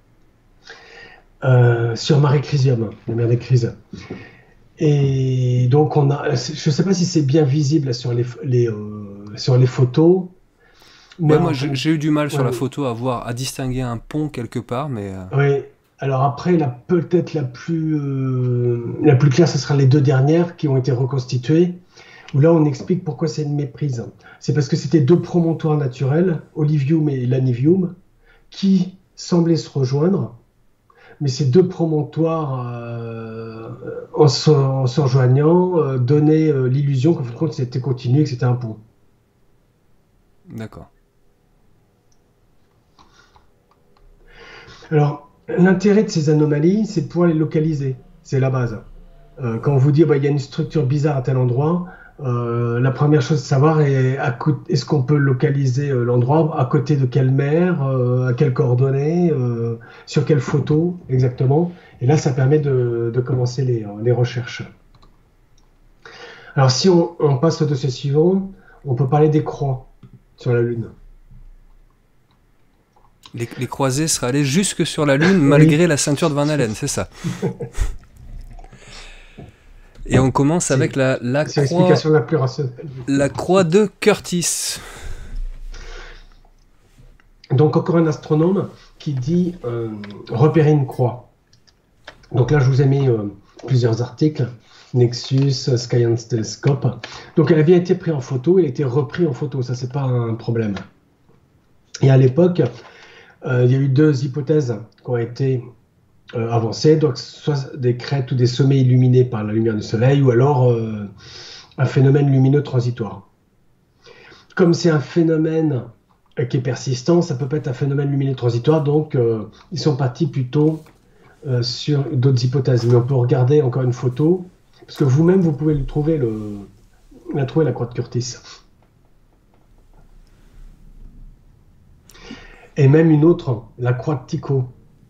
Euh, sur Mare Crisium, la mer des Crises. Et donc, on a, je ne sais pas si c'est bien visible sur les, les, euh, sur les photos, mais Ouais, moi en j'ai fait, j'ai eu du mal sur la ouais, photo à voir, à distinguer un pont quelque part, mais euh, oui. Alors après, la, peut-être la plus, euh, la plus claire, ce sera les deux dernières qui ont été reconstituées, où là, on explique pourquoi c'est une méprise. C'est parce que c'était deux promontoires naturels, Olivium et Lanivium, qui semblaient se rejoindre. Mais ces deux promontoires, euh, en, se, en se rejoignant, euh, donnaient euh, l'illusion qu'en fin de compte c'était continu et que c'était un pont. d'accord. Alors, l'intérêt de ces anomalies, c'est de pouvoir les localiser. C'est la base. Euh, quand on vous dit bah, il y a une structure bizarre à tel endroit, euh, la première chose à savoir est à co- est-ce qu'on peut localiser euh, l'endroit, à côté de quelle mer, euh, à quelles coordonnées, euh, sur quelle photo exactement. Et là, ça permet de, de commencer les, les recherches. Alors, si on, on passe au dossier suivant, on peut parler des croix sur la Lune. Les, les croisés seraient allés jusque sur la Lune Oui, malgré la ceinture de Van Allen, c'est ça. Et on commence c'est avec la, la c'est croix, l'explication la plus rationnelle. Du la coup. croix de Curtis. Donc, encore un astronome qui dit euh, repérer une croix. Donc là, je vous ai mis euh, plusieurs articles. Nexus, Science Telescope. Donc, elle avait été prise en photo, elle a été reprise en photo. Ça, c'est pas un problème. Et à l'époque, euh, il y a eu deux hypothèses qui ont été euh, avancées. Donc, soit des crêtes ou des sommets illuminés par la lumière du soleil, ou alors euh, un phénomène lumineux transitoire. Comme c'est un phénomène euh, qui est persistant, ça peut pas être un phénomène lumineux transitoire. Donc, euh, ils sont partis plutôt euh, sur d'autres hypothèses. Mais on peut regarder encore une photo, parce que vous-même, vous pouvez le trouver, le, la trouver, la croix de Curtis. Et même une autre, la croix de Tycho.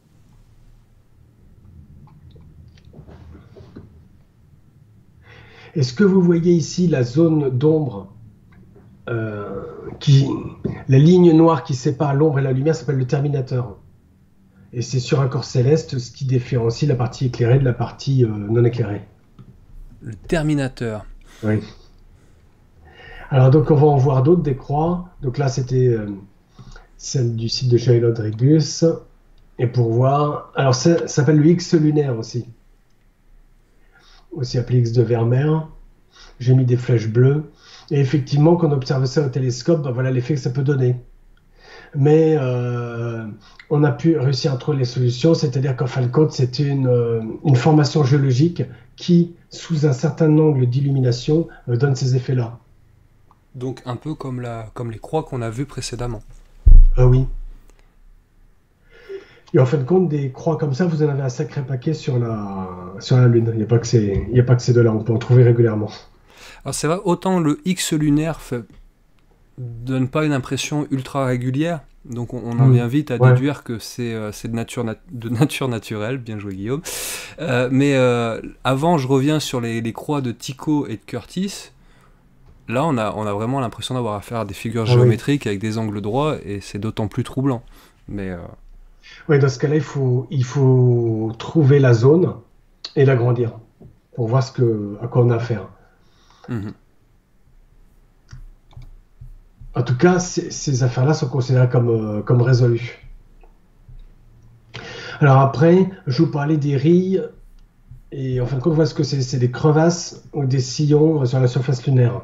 Est-ce que vous voyez ici la zone d'ombre, euh, qui, la ligne noire qui sépare l'ombre et la lumière s'appelle le terminateur. Et c'est sur un corps céleste ce qui différencie la partie éclairée de la partie euh, non éclairée. Le Terminateur. Oui. Alors donc on va en voir d'autres des croix. Donc là c'était euh, celle du site de J. Rodrigues. Et pour voir, alors ça, ça s'appelle le X lunaire aussi, aussi appelé X de Vermeer. J'ai mis des flèches bleues. Et effectivement, quand on observe ça au télescope, ben voilà l'effet que ça peut donner. Mais euh, on a pu réussir à trouver les solutions, c'est-à-dire qu'en fin de compte, c'était une, euh, une formation géologique qui, sous un certain angle d'illumination, euh, donne ces effets-là. Donc un peu comme, la, comme les croix qu'on a vues précédemment. Ah oui. Et en fin de compte, des croix comme ça, vous en avez un sacré paquet sur la, sur la Lune. Il n'y a pas que ces, il n'y a pas que ces deux-là, on peut en trouver régulièrement. Alors c'est vrai, autant le X lunaire fait, donne pas une impression ultra régulière, donc on, on en Mm. vient vite à Ouais. déduire que c'est euh, c'est de nature, nat- de nature naturelle, bien joué Guillaume. Euh, mais euh, avant, je reviens sur les, les croix de Tycho et de Curtis. Là, on a, on a vraiment l'impression d'avoir affaire à des figures Ah oui. géométriques avec des angles droits, et c'est d'autant plus troublant. Mais euh, Ouais, dans ce cas-là, il faut, il faut trouver la zone et l'agrandir pour voir ce que, à quoi on a affaire. mhm. En tout cas, ces, ces affaires-là sont considérées comme, euh, comme résolues. Alors après, je vous parlais des rilles, et en fin de compte, voilà ce que c'est. C'est des crevasses ou des sillons sur la surface lunaire.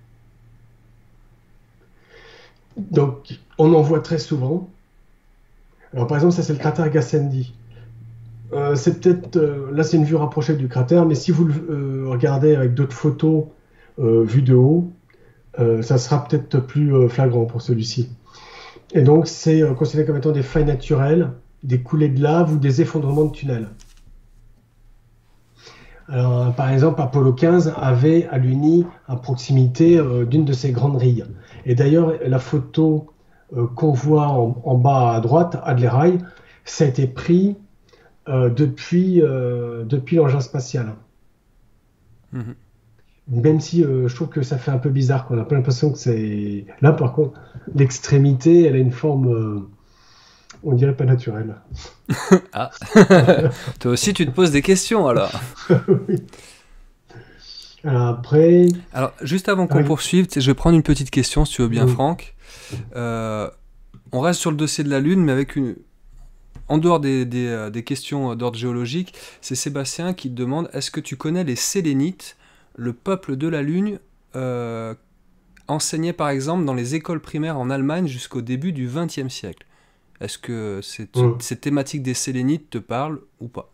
Donc, on en voit très souvent. Alors par exemple, ça c'est le cratère Gassendi. Euh, c'est peut-être, euh, là c'est une vue rapprochée du cratère, mais si vous le euh, regardez avec d'autres photos euh, vues de haut, euh, ça sera peut-être plus euh, flagrant pour celui-ci. Et donc c'est euh, considéré comme étant des failles naturelles, des coulées de lave ou des effondrements de tunnels. Alors, par exemple, Apollo quinze avait à l'Uni à proximité euh, d'une de ces grandes rilles. Et d'ailleurs, la photo euh, qu'on voit en, en bas à droite, Adler Eye, ça a été pris euh, depuis, euh, depuis l'engin spatial. Mhm. Même si euh, je trouve que ça fait un peu bizarre, qu'on a pas l'impression que c'est... Là, par contre, l'extrémité, elle a une forme, euh, on dirait pas naturelle. Ah, toi aussi tu te poses des questions alors. Oui. Alors après... Alors, juste avant Ah qu'on oui. poursuive, tu sais, je vais prendre une petite question si tu veux bien, Oui. Franck. Euh, on reste sur le dossier de la Lune, mais avec une... En dehors des, des, euh, des questions d'ordre géologique, c'est Sébastien qui te demande, est-ce que tu connais les Sélénites, le peuple de la Lune, euh, enseigné par exemple dans les écoles primaires en Allemagne jusqu'au début du vingtième siècle? Est-ce que cette, Hum. cette thématique des Sélénites te parle ou pas?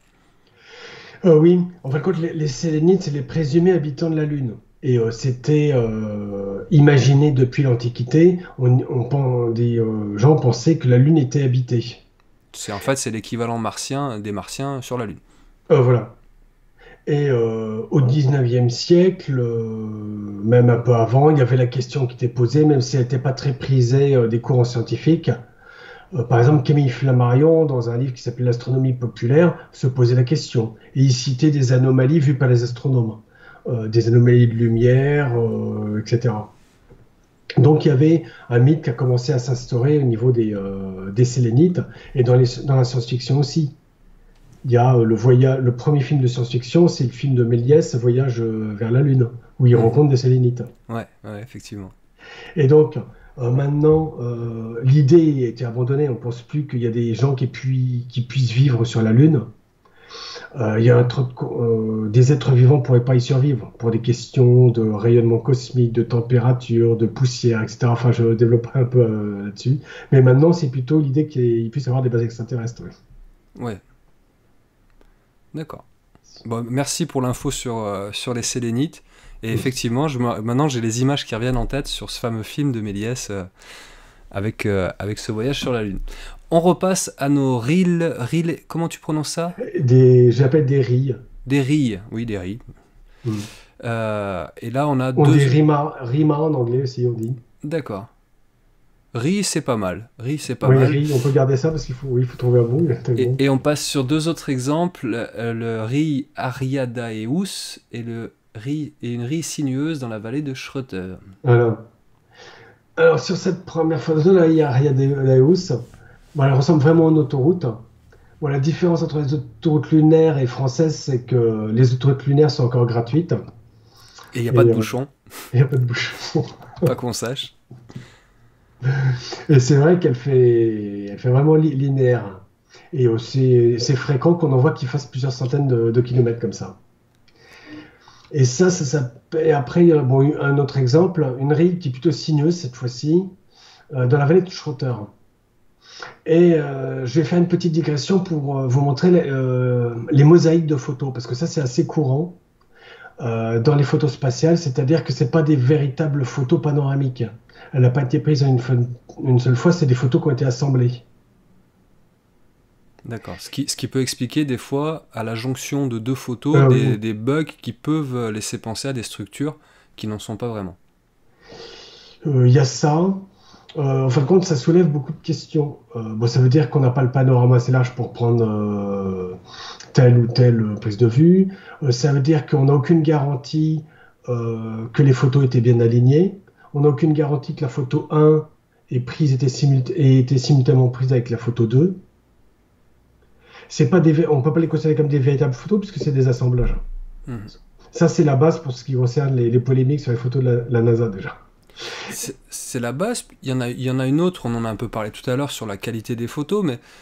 Euh, oui, en fin de compte, les, les Sélénites, c'est les présumés habitants de la Lune. Et euh, c'était euh, imaginé depuis l'Antiquité. On, on pen- des euh, gens pensaient que la Lune était habitée. C'est en fait c'est l'équivalent martien des Martiens sur la Lune. Euh, voilà. Et euh, au dix-neuvième siècle, euh, même un peu avant, il y avait la question qui était posée, même si elle n'était pas très prisée euh, des courants scientifiques. Euh, par exemple, Camille Flammarion, dans un livre qui s'appelait L'astronomie populaire, se posait la question. Et il citait des anomalies vues par les astronomes, euh, des anomalies de lumière, euh, et cetera. Donc il y avait un mythe qui a commencé à s'instaurer au niveau des, euh, des Sélénites et dans, les, dans la science-fiction aussi. Il y a euh, le, voyage, le premier film de science-fiction, c'est le film de Méliès, Voyage euh, vers la Lune, où il Mhm. rencontre des Sélénites. Ouais, ouais, effectivement. Et donc, euh, maintenant, euh, l'idée a été abandonnée. On ne pense plus qu'il y a des gens qui, pui- qui puissent vivre sur la Lune. Euh, il y a un truc, euh, des êtres vivants ne pourraient pas y survivre pour des questions de rayonnement cosmique, de température, de poussière, et cetera. Enfin, je développerai un peu euh, là-dessus. Mais maintenant, c'est plutôt l'idée qu'il puisse y avoir des bases extraterrestres. Ouais. Ouais, d'accord. Bon, merci pour l'info sur, euh, sur les Sélénites. Et effectivement, je me- maintenant j'ai les images qui reviennent en tête sur ce fameux film de Méliès euh, avec, euh, avec ce voyage sur la Lune. On repasse à nos rilles. Rilles, comment tu prononces ça? Des, j'appelle des rilles. Des rilles, oui, des rilles. Hmm. Euh, et là, on a On dit deux. rima, rima en anglais aussi, on dit. D'accord. Rilles, c'est pas mal. Rilles, c'est pas Oui, mal. riz, on peut garder ça parce qu'il faut, oui, il faut trouver un mot. Et, Tellement. et on passe sur deux autres exemples, euh, le riz Ariadaeus et, le riz, et une rille sinueuse dans la vallée de Schroeter. Voilà. Alors, sur cette première photo, là, il y a Ariadaeus. Bon, elle ressemble vraiment à une autoroute. Bon, la différence entre les autoroutes lunaires et françaises, c'est que les autoroutes lunaires sont encore gratuites. Et il n'y a pas de Et euh, bouchon, il n'y a pas de bouchon. pas qu'on sache. Et c'est vrai qu'elle fait, elle fait vraiment li- linéaire. Et aussi, c'est fréquent qu'on en voit qui fassent plusieurs centaines de, de kilomètres comme ça. Et ça, ça, ça- et après, il y a, bon, un autre exemple, une rille qui est plutôt sinueuse cette fois-ci, euh, dans la vallée de Schroeter. Et euh, je vais faire une petite digression pour euh, vous montrer les, euh, les mosaïques de photos, parce que ça, c'est assez courant euh, dans les photos spatiales, c'est-à-dire que c'est pas des véritables photos panoramiques. Elle n'a pas été prise une, fois- une seule fois, c'est des photos qui ont été assemblées. D'accord. Ce qui, ce qui peut expliquer des fois, à la jonction de deux photos, Euh, des, oui. des bugs qui peuvent laisser penser à des structures qui n'en sont pas vraiment. Euh, Il y a ça. Euh, en fin de compte, ça soulève beaucoup de questions. Euh, bon, ça veut dire qu'on n'a pas le panorama assez large pour prendre euh, telle ou telle prise de vue. Euh, ça veut dire qu'on n'a aucune garantie euh, que les photos étaient bien alignées. On n'a aucune garantie que la photo un est prise, était, simulta- ait été simultanément prise avec la photo deux. C'est pas des, vé- on ne peut pas les considérer comme des véritables photos puisque c'est des assemblages. Mhm. Ça, c'est la base pour ce qui concerne les, les polémiques sur les photos de la, la NASA déjà. C'est c'est la base. Il y en a, il y en a une autre, on en a un peu parlé tout à l'heure sur la qualité des photos, mais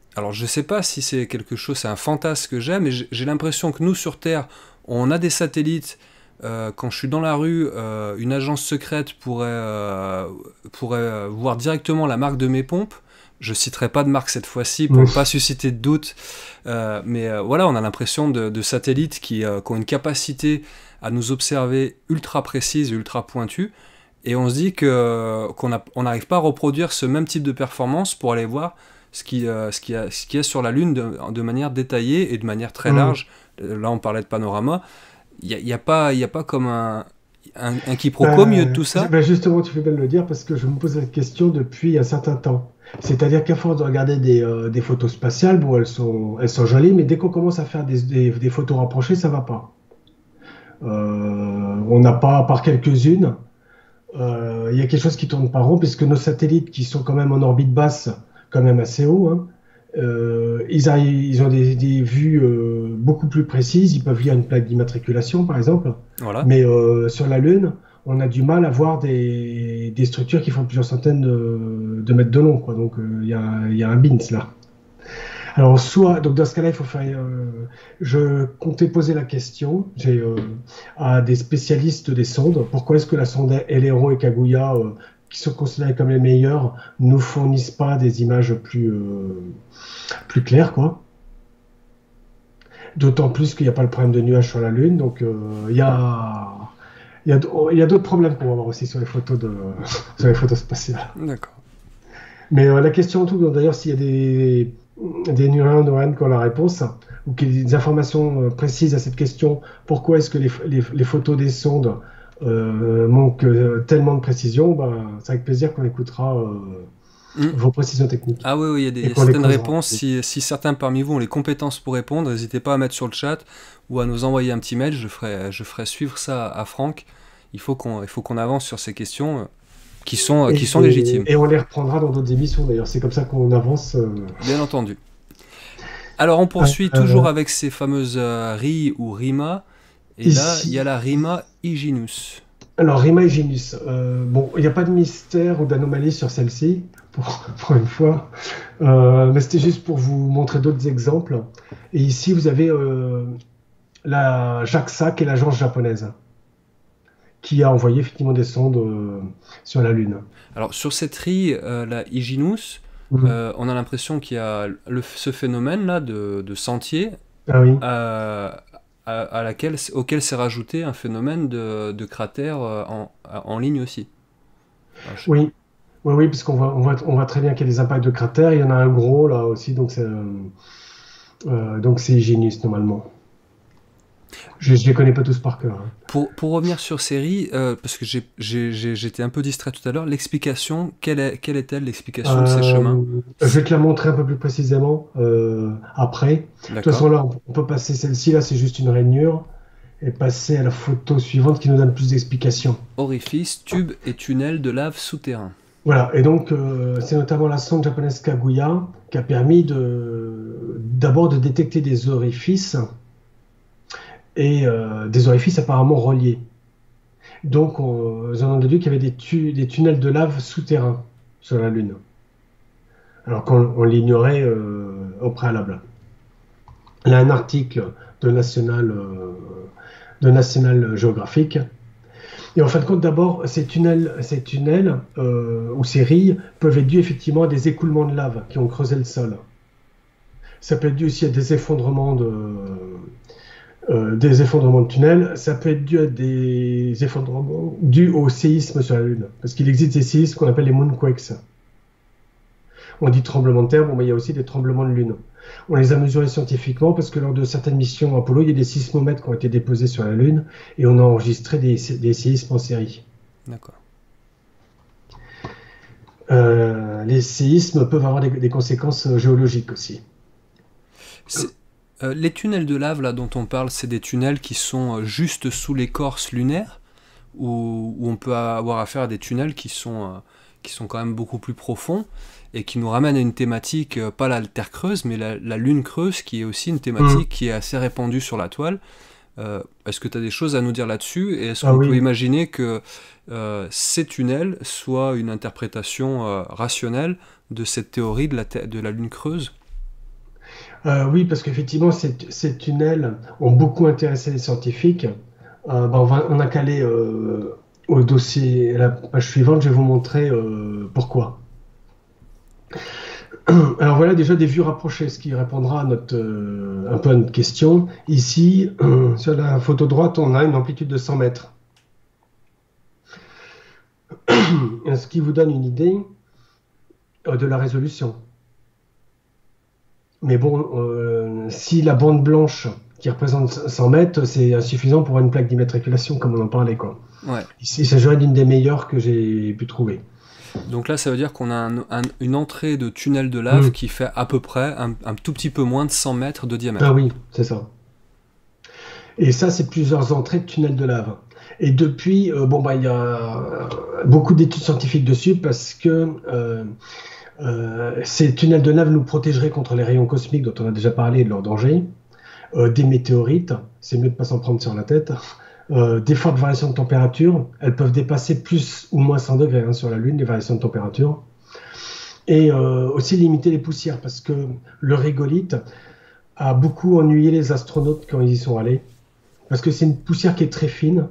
Alors je sais pas si c'est quelque chose, c'est un fantasme que j'ai, mais j'ai j'ai l'impression que nous sur Terre, on a des satellites. Euh, quand je suis dans la rue, euh, une agence secrète pourrait, euh, pourrait euh, voir directement la marque de mes pompes. Je citerai pas de marque cette fois-ci pour Oui. ne pas susciter de doute. Euh, mais euh, voilà, on a l'impression de, de satellites qui, euh, qui ont une capacité à nous observer ultra précise et ultra pointue. Et on se dit que, qu'on a- on n'arrive pas à reproduire ce même type de performance pour aller voir ce qui, euh, ce qui, a, ce qui est sur la Lune de, de manière détaillée et de manière très Mm. large. Euh, Là, on parlait de panorama. Il n'y a, y a pas, y a pas comme un, un, un quiproquo au milieu de Ben, tout je- ça. ben justement, tu fais bien de le dire parce que je me pose cette question depuis un certain temps. C'est-à-dire qu'à force de regarder des, euh, des photos spatiales, bon, elles sont, elles sont jolies, mais dès qu'on commence à faire des, des- des photos rapprochées, ça va pas. Euh, on n'a pas, à part quelques-unes, euh, il y a quelque chose qui tourne pas rond, puisque nos satellites, qui sont quand même en orbite basse, quand même assez haut, hein, euh, ils, arrivent- ils ont des, des vues euh, beaucoup plus précises. Ils peuvent lire une plaque d'immatriculation, par exemple. Voilà. Mais euh, sur la Lune, on a du mal à voir des, des structures qui font plusieurs centaines de, de mètres de long, quoi. Donc euh, il y a, il y a un bins là. Alors, soit, donc dans ce cas-là, il faut faire. Euh, je comptais poser la question j'ai, euh, à des spécialistes des sondes. Pourquoi est-ce que la sonde Helero et Kaguya, euh, qui sont considérées comme les meilleures, ne fournissent pas des images plus, euh, plus claires, quoi? D'autant plus qu'il n'y a pas le problème de nuages sur la Lune. Donc, euh, il y a. Il y a, d- il y a d'autres problèmes qu'on va voir aussi sur les photos, de, sur les photos spatiales. D'accord. Mais euh, la question en tout, d'ailleurs, s'il y a des, des neurones, neurones qui ont la réponse, ou qu'il y a des informations euh, précises à cette question, pourquoi est-ce que les, les- les photos des sondes euh, manquent euh, tellement de précision, ben, c'est avec plaisir qu'on écoutera euh, Hmm. vos précisions techniques Ah oui, oui, il y a, des, il et y a qu'on les certaines creusera. réponses. Si, si certains parmi vous ont les compétences pour répondre, n'hésitez pas à mettre sur le chat ou à nous envoyer un petit mail. Je ferai, je ferai suivre ça à Franck. Il faut qu'on, il faut qu'on avance sur ces questions euh, qui sont, euh, Et, qui sont légitimes, et- et on les reprendra dans d'autres émissions, d'ailleurs. C'est comme ça qu'on avance. euh. bien entendu. Alors on poursuit Euh, toujours avec ces fameuses euh, Ri ou Rima. Et là, il y a ici, la Rima Hyginus. alors, Rima et Genus. Euh, bon, il n'y a pas de mystère ou d'anomalie sur celle-ci, pour, pour une fois. Euh, mais c'était juste pour vous montrer d'autres exemples. Et ici, vous avez euh, la JAXA, qui est l'agence japonaise, qui a envoyé effectivement des sondes euh, sur la Lune. Alors sur cette Ri, euh, la Hyginus, Mhm. euh, on a l'impression qu'il y a le- ce phénomène-là de, de sentier Ah oui. à, à- à laquelle, auquel s'est rajouté un phénomène de, de cratère euh, en, en ligne aussi. Alors, je- Oui, oui, oui, parce qu'on voit, on voit, on voit très bien qu'il y a des impacts de cratères. Il y en a un gros là aussi, donc c'est euh, euh, donc c'est Genus normalement. Je ne les connais pas tous par cœur, hein. Pour, pour revenir sur série, euh, parce que j'ai- j'ai- j'ai- j'étais un peu distrait tout à l'heure, l'explication, quelle est, quelle est-elle l'explication de ces chemins? Euh, je vais te la montrer un peu plus précisément euh, après. De toute façon, D'accord. là, on peut passer celle-ci. Là, c'est juste une rainure. Et passer à la photo suivante qui nous donne plus d'explications. Orifices, tubes et tunnels de lave souterrains. Voilà. Et donc, euh, c'est notamment la sonde japonaise Kaguya qui a permis de, d'abord de détecter des orifices et euh, des orifices apparemment reliés. Donc, on, ils en ont déduit qu'il y avait des, tu- des tunnels de lave souterrains sur la Lune. Alors qu'on on l'ignorait euh, au préalable. Là, un article de National, euh, de National Geographic. Et en fin de compte, d'abord, ces tunnels, ces tunnels euh, ou ces rilles peuvent être dus effectivement à des écoulements de lave qui ont creusé le sol. Ça peut être dû aussi à des effondrements de, euh, des effondrements de tunnels. Ça peut être dû à des effondrements dus au séisme sur la Lune. Parce qu'il existe des séismes qu'on appelle les moonquakes. On dit tremblement de terre, bon, mais il y a aussi des tremblements de lune. On les a mesurés scientifiquement parce que lors de certaines missions Apollo, il y a des sismomètres qui ont été déposés sur la Lune et on a enregistré des, des séismes en série. D'accord. Euh, les séismes peuvent avoir des, des conséquences géologiques aussi. C'est- euh, les tunnels de lave là dont on parle, c'est des tunnels qui sont euh, juste sous l'écorce lunaire, ou où on peut avoir affaire à des tunnels qui sont, euh, qui sont quand même beaucoup plus profonds et qui nous ramènent à une thématique, euh, pas la Terre creuse, mais la, la Lune creuse, qui est aussi une thématique Mm. qui est assez répandue sur la toile. Euh, est-ce que tu as des choses à nous dire là-dessus? Et est-ce Ah qu'on peut oui. imaginer que euh, ces tunnels soient une interprétation euh, rationnelle de cette théorie de la, Terre- de la Lune creuse? Euh, oui, parce qu'effectivement, ces, ces tunnels ont beaucoup intéressé les scientifiques. Euh, ben, on va, on a calé euh, au dossier, la page suivante, je vais vous montrer euh, pourquoi. Alors voilà déjà des vues rapprochées, ce qui répondra à notre, euh, un peu à notre question. Ici, euh, sur la photo droite, on a une amplitude de cent mètres, ce qui vous donne une idée euh, de la résolution. Mais bon, euh, si la bande blanche qui représente cent mètres, c'est insuffisant pour une plaque d'immatriculation, comme on en parlait, quoi. Ouais. Ici, il s'agirait d'une des meilleures que j'ai pu trouver. Donc là, ça veut dire qu'on a un- un- une entrée de tunnel de lave Mm. qui fait à peu près un, un tout petit peu moins de cent mètres de Ah diamètre. oui, c'est ça. Et ça, c'est plusieurs entrées de tunnels de lave. Et depuis, euh, bon, bah, il y a beaucoup d'études scientifiques dessus parce que euh, euh, ces tunnels de lave nous protégeraient contre les rayons cosmiques dont on a déjà parlé et de leur danger, euh, des météorites, c'est mieux de ne pas s'en prendre sur la tête, euh, des fortes variations de température, elles peuvent dépasser plus ou moins cent degrés hein, sur la Lune, les variations de température, et euh, aussi limiter les poussières parce que le régolithe a beaucoup ennuyé les astronautes quand ils y sont allés. Parce que c'est une poussière qui est très fine,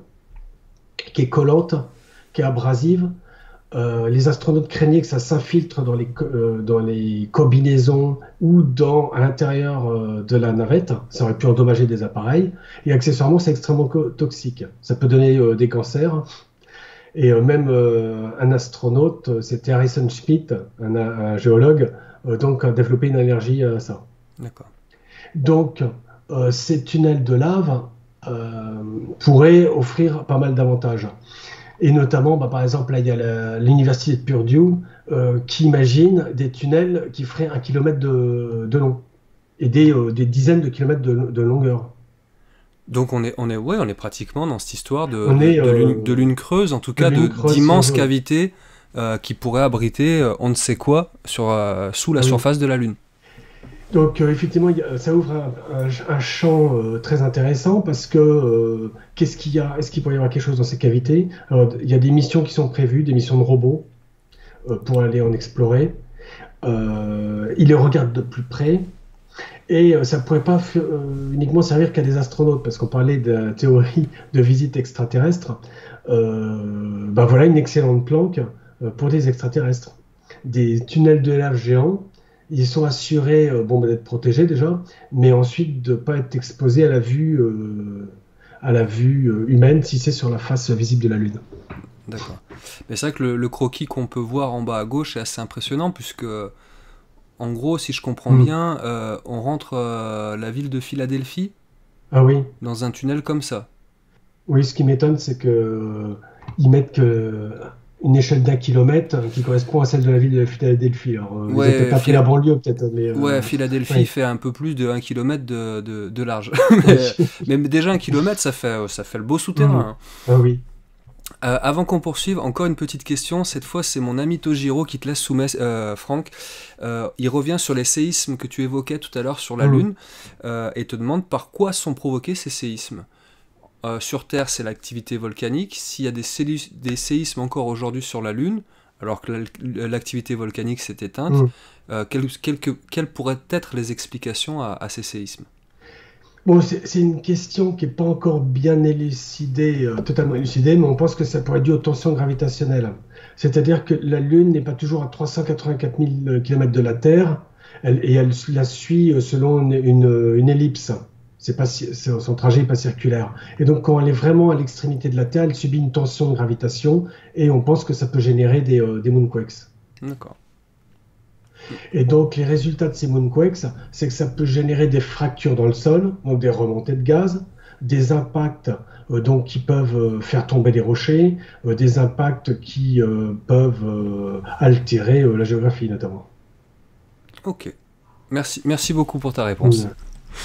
qui est collante, qui est abrasive. Euh, les astronautes craignaient que ça s'infiltre dans les, euh, dans les combinaisons ou dans, à l'intérieur euh, de la navette. Ça aurait pu endommager des appareils. Et accessoirement, c'est extrêmement toxique. Ça peut donner euh, des cancers. Et euh, même euh, un astronaute, c'était Harrison Schmitt, un, un géologue, euh, donc a développé une allergie à ça. D'accord. Donc, euh, ces tunnels de lave euh, pourraient offrir pas mal d'avantages. Et notamment, bah, par exemple, là, il y a l'université de Purdue euh, qui imagine des tunnels qui feraient un kilomètre de, de long et des, euh, des dizaines de kilomètres de, de longueur. Donc on est, on est, ouais, on est pratiquement dans cette histoire de, On de, est de euh, lune, de lune creuse, en tout de cas lune de- creuse, si on d'immenses veut. cavités euh, qui pourraient abriter euh, on ne sait quoi sur, euh, sous la Ah oui. surface de la Lune. Donc euh, effectivement, il y a- ça ouvre un, un- un champ euh, très intéressant parce que euh, qu'est-ce qu'il y a? Est-ce qu'il pourrait y avoir quelque chose dans ces cavités? Alors, il y a des missions qui sont prévues, des missions de robots euh, pour aller en explorer. Euh, ils les regardent de plus près. Et euh, ça ne pourrait pas f- euh, uniquement servir qu'à des astronautes, parce qu'on parlait de la théorie de visite extraterrestre. Euh, ben voilà une excellente planque euh, pour des extraterrestres. Des tunnels de lave géants, ils sont assurés euh, bon, ben, d'être protégés déjà, mais ensuite de ne pas être exposés à la vue, euh, à la vue euh, humaine si c'est sur la face visible de la Lune. D'accord. Mais c'est vrai que le, le croquis qu'on peut voir en bas à gauche est assez impressionnant, puisque, en gros, si je comprends Mm. bien, euh, on rentre euh, la ville de Philadelphie Ah oui, dans un tunnel comme ça. oui, ce qui m'étonne, c'est que euh, ils mettent que une échelle d'un kilomètre qui correspond à celle de la ville de Philadelphie. Alors, euh, ils ont peut-être Ouais, pas pris la Phila- banlieue, peut-être, mais ouais, euh, Philadelphie oui. fait un peu plus de un kilomètre de, de, de large. mais, Oui. mais déjà un kilomètre, ça fait, ça fait le beau Mm. souterrain, hein. Ah oui. Euh, avant qu'on poursuive, encore une petite question. Cette fois, c'est mon ami Tojiro qui te laisse soumettre, euh, Franck. Euh, il revient sur les séismes que tu évoquais tout à l'heure sur la Mm. Lune euh, et te demande par quoi sont provoqués ces séismes. Euh, sur Terre, c'est l'activité volcanique. S'il y a des, sélu- des séismes encore aujourd'hui sur la Lune, alors que la- l'activité volcanique s'est éteinte, Mm. euh, quelles, quelles que- quelles pourraient être les explications à, à ces séismes? Bon, c'est c'est une question qui n'est pas encore bien élucidée, euh, totalement élucidée, mais on pense que ça pourrait être dû aux tensions gravitationnelles. C'est-à-dire que la Lune n'est pas toujours à trois cent quatre-vingt-quatre mille kilomètres de la Terre, elle- et elle la suit euh, selon une, une- une ellipse. C'est pas, ci- c'est- son trajet n'est pas circulaire. Et donc, quand elle est vraiment à l'extrémité de la Terre, elle subit une tension de gravitation, et on pense que ça peut générer des, euh, des moonquakes. D'accord. Et donc, les résultats de ces moonquakes, c'est que ça peut générer des fractures dans le sol, donc des remontées de gaz, des impacts euh, donc, qui peuvent euh, faire tomber des rochers, euh, des impacts qui euh, peuvent euh, altérer euh, la géographie notamment. Ok. Merci, merci beaucoup pour ta réponse. Mm.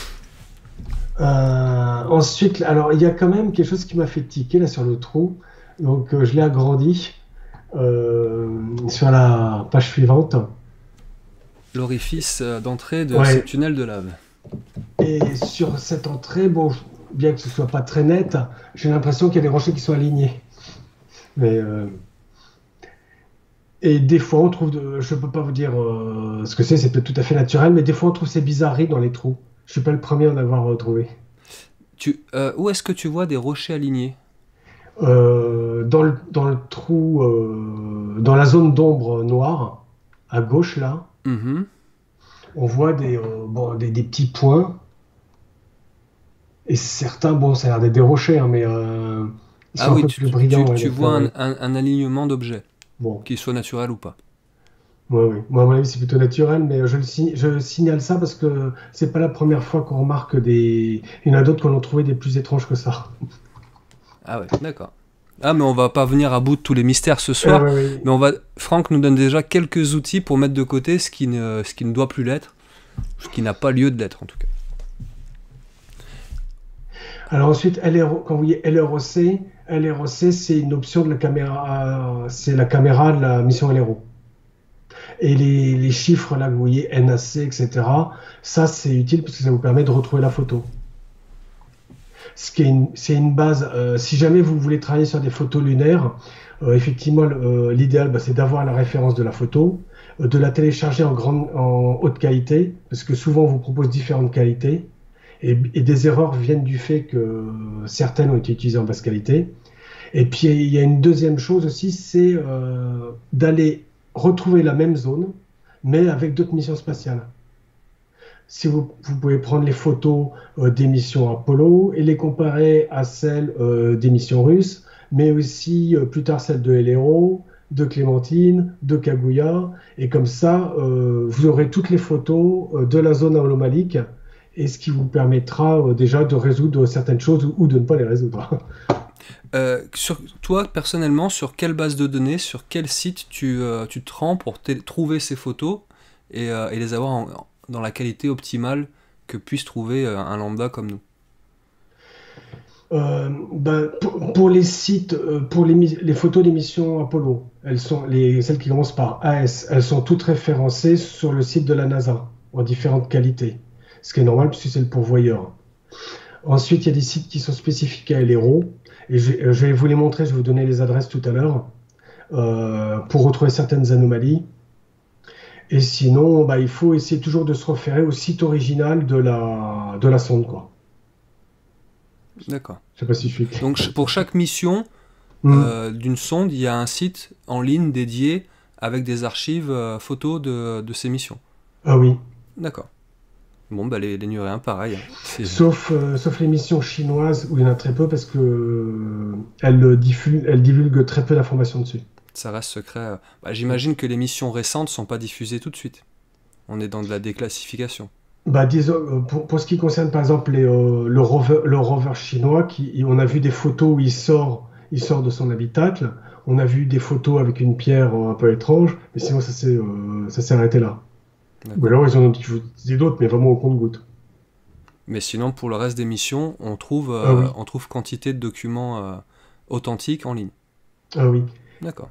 Euh, ensuite, alors il y a quand même quelque chose qui m'a fait tiquer là sur le trou, donc euh, je l'ai agrandi euh, sur la page suivante. L'orifice euh, d'entrée de ce Ouais. tunnel de lave. Et sur cette entrée, bon, bien que ce soit pas très net, j'ai l'impression qu'il y a des rochers qui sont alignés. Mais euh, Et des fois, on trouve, de- je peux pas vous dire euh, ce que c'est, c'est peut-être tout à fait naturel, mais des fois, on trouve ces bizarreries dans les trous. Je suis pas le premier à en avoir retrouvé. Tu, euh, où est-ce que tu vois des rochers alignés? Euh, dans le, dans le trou, euh, dans la zone d'ombre noire, à gauche, là, Mhm. on voit des, euh, bon, des, des petits points. Et certains, bon, ça a l'air d'être des rochers, hein, mais euh, ils Ah sont un oui, peu tu, plus tu, brillants. Ouais, tu donc là, vois un, ouais. un- un alignement d'objets, Bon, qu'il soit naturel ou pas. ouais, ouais. Moi, à mon avis, c'est plutôt naturel, mais je, le si- je signale ça parce que c'est pas la première fois qu'on remarque des. Il y en a d'autres qu'on a trouvé des plus étranges que ça. Ah ouais, d'accord. Ah mais on va pas venir à bout de tous les mystères ce Euh, soir, ouais, ouais. mais on va. Franck nous donne déjà quelques outils pour mettre de côté ce qui ne, ce qui ne doit plus l'être, ce qui n'a pas lieu de l'être en tout cas. Alors ensuite, L R O, quand vous voyez L R O C, L R O C, c'est une option de la caméra, euh, c'est la caméra de la mission L R O. Et les, les chiffres là que vous voyez, N A C, et cetera, ça c'est utile parce que ça vous permet de retrouver la photo. Ce qui est une, c'est une base. Euh, si jamais vous voulez travailler sur des photos lunaires, euh, effectivement, euh, l'idéal, bah, c'est d'avoir la référence de la photo, euh, de la télécharger en, grande, en haute qualité, parce que souvent on vous propose différentes qualités, et, et des erreurs viennent du fait que certaines ont été utilisées en basse qualité. Et puis il y a une deuxième chose aussi, c'est euh, d'aller retrouver la même zone, mais avec d'autres missions spatiales. Si vous, vous pouvez prendre les photos euh, des missions Apollo et les comparer à celles euh, des missions russes, mais aussi euh, plus tard celles de L R O, de Clémentine, de Kaguya, et comme ça, euh, vous aurez toutes les photos euh, de la zone anomalique, et ce qui vous permettra euh, déjà de résoudre certaines choses ou, ou de ne pas les résoudre. Euh, sur, toi personnellement, sur quelle base de données, sur quel site tu, euh, tu te rends pour té- trouver ces photos et, euh, et les avoir en- dans la qualité optimale que puisse trouver euh, un lambda comme nous? Euh, ben, pour, pour les sites, euh, pour les, mis- les photos des missions Apollo, elles sont les, celles qui commencent par A S, elles sont toutes référencées sur le site de la NASA en différentes qualités, ce qui est normal puisque c'est le pourvoyeur. Ensuite, il y a des sites qui sont spécifiques à L R O, et je, euh, je vais vous les montrer, je vais vous donner les adresses tout à l'heure, euh, pour retrouver certaines anomalies. Et sinon, bah, il faut essayer toujours de se référer au site original de la, de la sonde, quoi. D'accord. Je sais pas si je suis Donc ch- pour chaque mission clair. euh, d'une sonde, il y a un site en ligne dédié avec des archives euh, photos de, de ces missions. Ah oui. D'accord. Bon, bah les, les Nuréens, pareil, hein. C'est- Sauf, euh, sauf les missions chinoises où il y en a très peu parce que euh, elles, diffusent, elles divulguent très peu d'informations dessus. ça reste secret. euh. Bah, j'imagine que les missions récentes sont pas diffusées tout de suite. On est dans de la déclassification. Bah, disons, euh, pour, pour ce qui concerne par exemple les, euh, le, rover, le rover chinois, qui, on a vu des photos où il sort, il sort de son habitacle. On a vu des photos avec une pierre euh, un peu étrange, mais sinon ça s'est euh, ça s'est arrêté là. Ou D'accord. alors ils en ont diffusé d'autres, mais vraiment au compte-gouttes. Mais sinon, pour le reste des missions, on trouve, Ah euh, oui, on trouve quantité de documents euh, authentiques en ligne. ah oui. D'accord.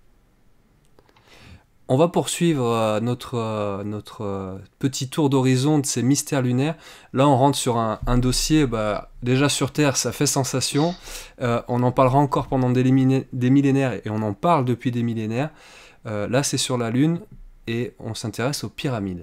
On va poursuivre euh, notre, euh, notre euh, petit tour d'horizon de ces mystères lunaires. Là, on rentre sur un, un dossier, bah, déjà sur Terre, ça fait sensation. Euh, on en parlera encore pendant des, limina- des millénaires, et on en parle depuis des millénaires. Euh, là, c'est sur la Lune, et on s'intéresse aux pyramides.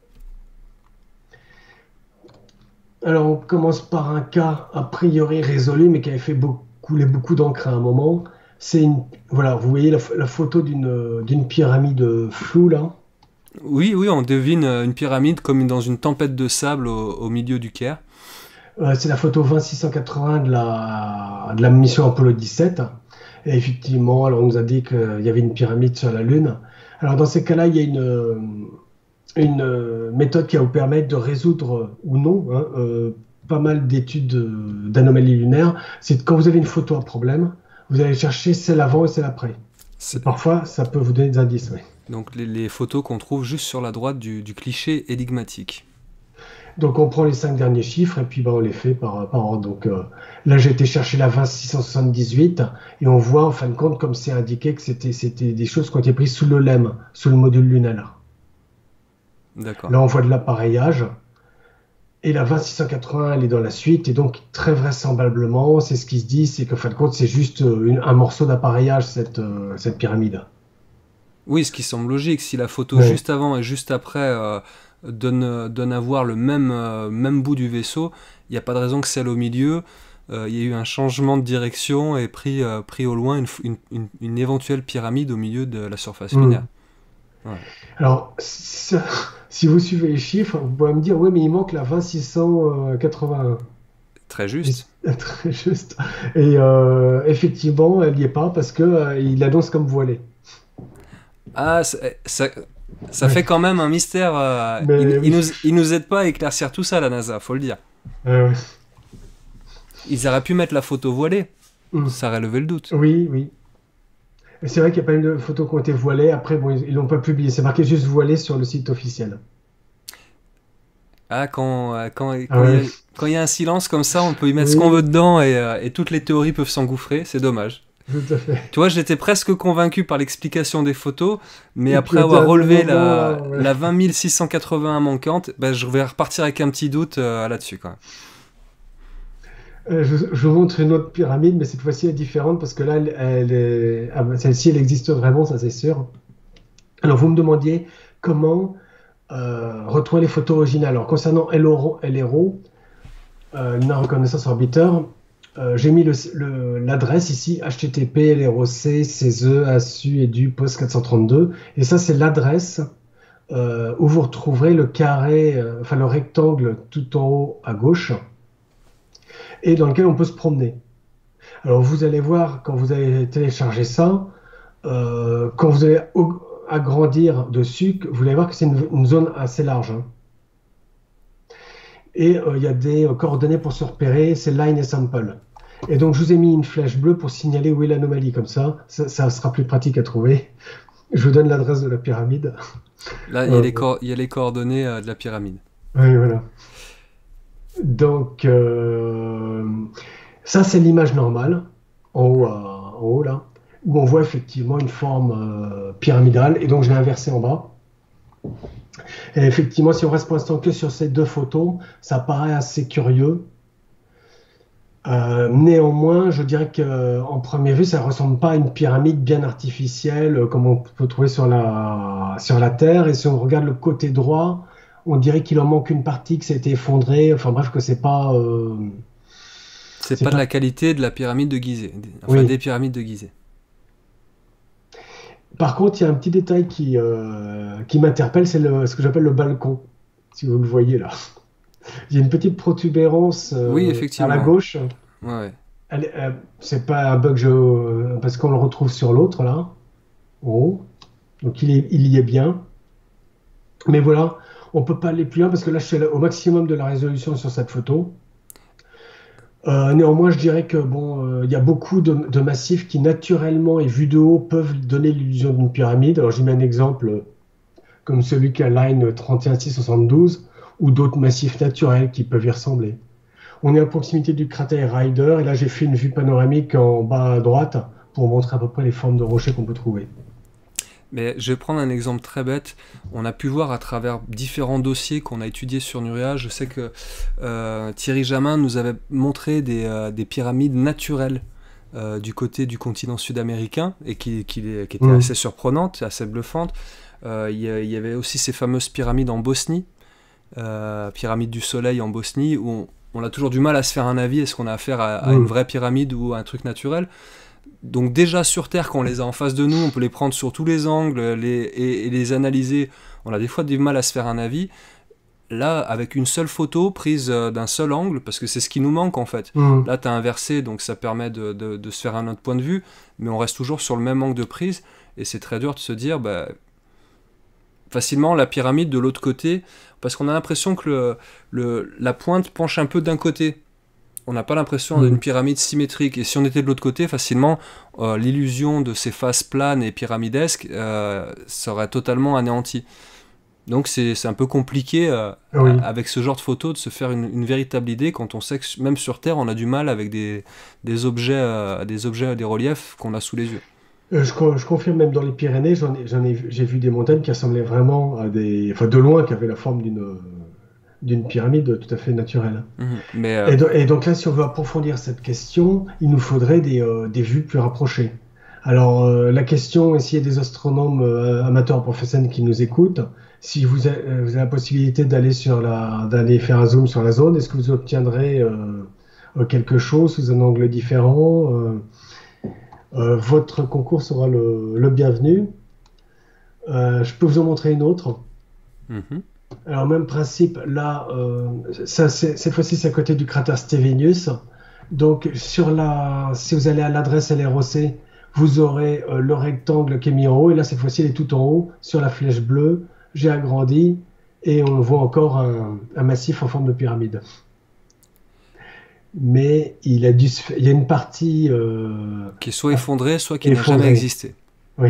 Alors, on commence par un cas a priori résolu, mais qui avait fait beaucoup, couler beaucoup d'encre à un moment. C'est une, voilà, vous voyez la, la photo d'une d'une pyramide floue là. Oui, oui, on devine euh, une pyramide comme dans une tempête de sable au, au milieu du Caire. Euh, c'est la photo vingt six cent quatre-vingts de la, de la mission Apollo dix-sept. Et effectivement, alors on nous a dit qu'il y avait une pyramide sur la Lune. Alors dans ces cas-là, il y a une, une euh, méthode qui va vous permettre de résoudre ou non hein, euh, pas mal d'études euh, d'anomalies lunaires. C'est quand vous avez une photo à problème, vous allez chercher celle avant et celle après. Et C'est- parfois, ça peut vous donner des indices. Oui. Donc les, les photos qu'on trouve juste sur la droite du, du cliché énigmatique. Donc on prend les cinq derniers chiffres et puis bah, on les fait par, par ordre. Donc euh, là, j'ai été chercher la vingt six cent soixante-dix-huit et on voit en fin de compte, comme c'est indiqué, que c'était c'était des choses qui ont été prises sous le L E M, sous le module lunaire. D'accord. Là, on voit de l'appareillage. Et la vingt six cent quatre-vingts, elle est dans la suite. Et donc, très vraisemblablement, c'est ce qui se dit, c'est qu'en fin de compte, c'est juste euh, une- un morceau d'appareillage, cette, euh, cette pyramide. Oui, ce qui semble logique. Si la photo Ouais. juste avant et juste après euh, donne, donne à voir le même, euh, même bout du vaisseau, il n'y a pas de raison que celle au milieu, euh, il y ait eu un changement de direction et pris, euh, pris au loin une, f- une, une- une éventuelle pyramide au milieu de la surface lunaire. Hmm. Ouais. Alors, si, si vous suivez les chiffres, vous pouvez me dire, oui, mais il manque la vingt six cent quatre-vingt-un. Très Et juste. c'est très juste. Et euh, effectivement, elle n'y est pas parce que euh, il annonce comme voilé. Ah, ça, ça, ça Ouais. fait quand même un mystère. euh, il, Mais il oui. nous, il nous aide pas à éclaircir tout ça, la NASA, faut le dire. Euh, Ils auraient pu mettre la photo voilée, hmm. ça aurait levé le doute. Oui, oui. Et c'est vrai qu'il y a pas mal de photos qui ont été voilées. Après, bon, ils l'ont pas publié. C'est marqué juste voilé sur le site officiel. Ah, quand euh, quand Ah quand il y ouais. a, quand il y a un silence comme ça, on peut y mettre ce qu'on veut Oui, dedans et, euh, et toutes les théories peuvent s'engouffrer, c'est dommage. tout à fait. Tu vois, j'étais presque convaincu par l'explication des photos, mais Et puis après au avoir dernier relevé moment, là, la, ouais. la vingt mille six cent quatre-vingt-un manquante, ben, je vais repartir avec un petit doute euh, là-dessus quand même. Euh, je, je vous montre une autre pyramide, mais cette fois-ci elle est différente parce que là, elle, elle est... ah, bah, celle-ci, elle existe vraiment, ça c'est sûr. Alors, vous me demandiez comment euh, retrouver les photos originales. Alors, concernant L R O, L R O, euh, Lunar Reconnaissance Orbiter, euh, j'ai mis le- le- l'adresse ici, H T T P, L R O C, C E S E, A S U, Edu, Post quatre cent trente-deux. Et ça, c'est l'adresse euh, où vous retrouverez le carré, euh, enfin le rectangle tout en haut à gauche, et dans lequel on peut se promener. Alors, vous allez voir, quand vous allez télécharger ça, euh, quand vous allez au- agrandir dessus, vous allez voir que c'est une, une zone assez large, hein. Et euh, il y a des euh, coordonnées pour se repérer, c'est line et sample. Et donc, je vous ai mis une flèche bleue pour signaler où est l'anomalie, comme ça, ça, ça sera plus pratique à trouver. Je vous donne l'adresse de la pyramide. Là, il y a Euh, les, cor- il y a les coordonnées euh, de la pyramide. oui, voilà. Donc, euh, ça, c'est l'image normale, en haut, à- en haut, là, où on voit effectivement une forme euh, pyramidale. Et donc, je l'ai inversé en bas. Et effectivement, si on reste pour l'instant que sur ces deux photos, ça paraît assez curieux. Euh, néanmoins, je dirais qu'en première vue, ça ne ressemble pas à une pyramide bien artificielle euh, comme on peut trouver sur la, sur la Terre. Et si on regarde le côté droit, on dirait qu'il en manque une partie, que ça a été effondré. Enfin bref, que c'est pas, euh, C'est c'est pas de pas. la qualité de la pyramide de Gizeh, des- enfin des Oui. pyramides de Gizeh. Par contre, il y a un petit détail qui, euh, qui m'interpelle, c'est le, ce que j'appelle le balcon. Si vous le voyez là, il y a une petite protubérance Oui, euh, à la effectivement. gauche. Ouais, ouais. Elle, euh, c'est pas un bug géo- parce qu'on le retrouve sur l'autre là, en haut. Donc il, est- il y est bien. Mais voilà, on peut pas aller plus loin parce que là je suis au maximum de la résolution sur cette photo. Euh, néanmoins, je dirais que bon, euh, il y a beaucoup de, de massifs qui naturellement et vus de haut peuvent donner l'illusion d'une pyramide. Alors j'ai mis un exemple euh, comme celui qu'a Line trente et un six soixante-douze ou d'autres massifs naturels qui peuvent y ressembler. On est à proximité du cratère Ryder et là j'ai fait une vue panoramique en bas à droite pour montrer à peu près les formes de rochers qu'on peut trouver. Mais je vais prendre un exemple très bête. On a pu voir à travers différents dossiers qu'on a étudiés sur Nurea. Je sais que euh, Thierry Jamin nous avait montré des, euh, des pyramides naturelles euh, du côté du continent sud-américain et qui, qui, qui étaient Mmh. assez surprenantes, assez bluffantes. Euh, Il y, a- il y avait aussi ces fameuses pyramides en Bosnie, euh, pyramide du soleil en Bosnie, où on, on a toujours du mal à se faire un avis. Est-ce qu'on a affaire à, à une Mmh. vraie pyramide ou à un truc naturel? Donc déjà sur Terre, quand on les a en face de nous, on peut les prendre sur tous les angles les, et, et les analyser. On a des fois du mal à se faire un avis. Là, avec une seule photo prise euh, d'un seul angle, parce que c'est ce qui nous manque en fait. Mmh. Là, tu as inversé, donc ça permet de, de- de se faire un autre point de vue, mais on reste toujours sur le même angle de prise, et c'est très dur de se dire, bah, facilement la pyramide de l'autre côté, parce qu'on a l'impression que le, le- la pointe penche un peu d'un côté. On n'a pas l'impression d'une Mmh. pyramide symétrique. Et si on était de l'autre côté, facilement, euh, l'illusion de ces faces planes et pyramidesques euh, serait totalement anéantie. Donc c'est c'est un peu compliqué euh, Oui. avec ce genre de photo de se faire une, une véritable idée quand on sait que même sur Terre, on a du mal avec des, des objets, euh, des objets, des reliefs qu'on a sous les yeux. Euh, je, co- je confirme même dans les Pyrénées, j'en ai, j'en ai vu- j'ai vu des montagnes qui ressemblaient vraiment à des, enfin de loin, qui avaient la forme d'une d'une pyramide tout à fait naturelle. Mhm. Mais euh, Et, do- et donc là, si on veut approfondir cette question, il nous faudrait des, euh, des vues plus rapprochées, Alors, euh, la question, et s'il y a des astronomes euh, amateurs professionnels qui nous écoutent, si vous avez, vous avez la possibilité d'aller sur la, d'aller faire un zoom sur la zone, est-ce que vous obtiendrez euh, euh, quelque chose sous un angle différent? euh, euh, Votre concours sera le, le bienvenu. Euh, je peux vous en montrer une autre. Mhm. Alors, même principe, là, euh, ça, c'est- cette fois-ci, c'est à côté du cratère Stevenius. Donc, sur la, si vous allez à l'adresse L R O C, vous aurez euh, le rectangle qui est mis en haut. Et là, cette fois-ci, il est tout en haut, sur la flèche bleue. J'ai agrandi et on voit encore un, un massif en forme de pyramide. Mais il a dû se fa- il y a une partie euh, Qui est soit effondré, soit qui n'a jamais effondrée. existé. Oui,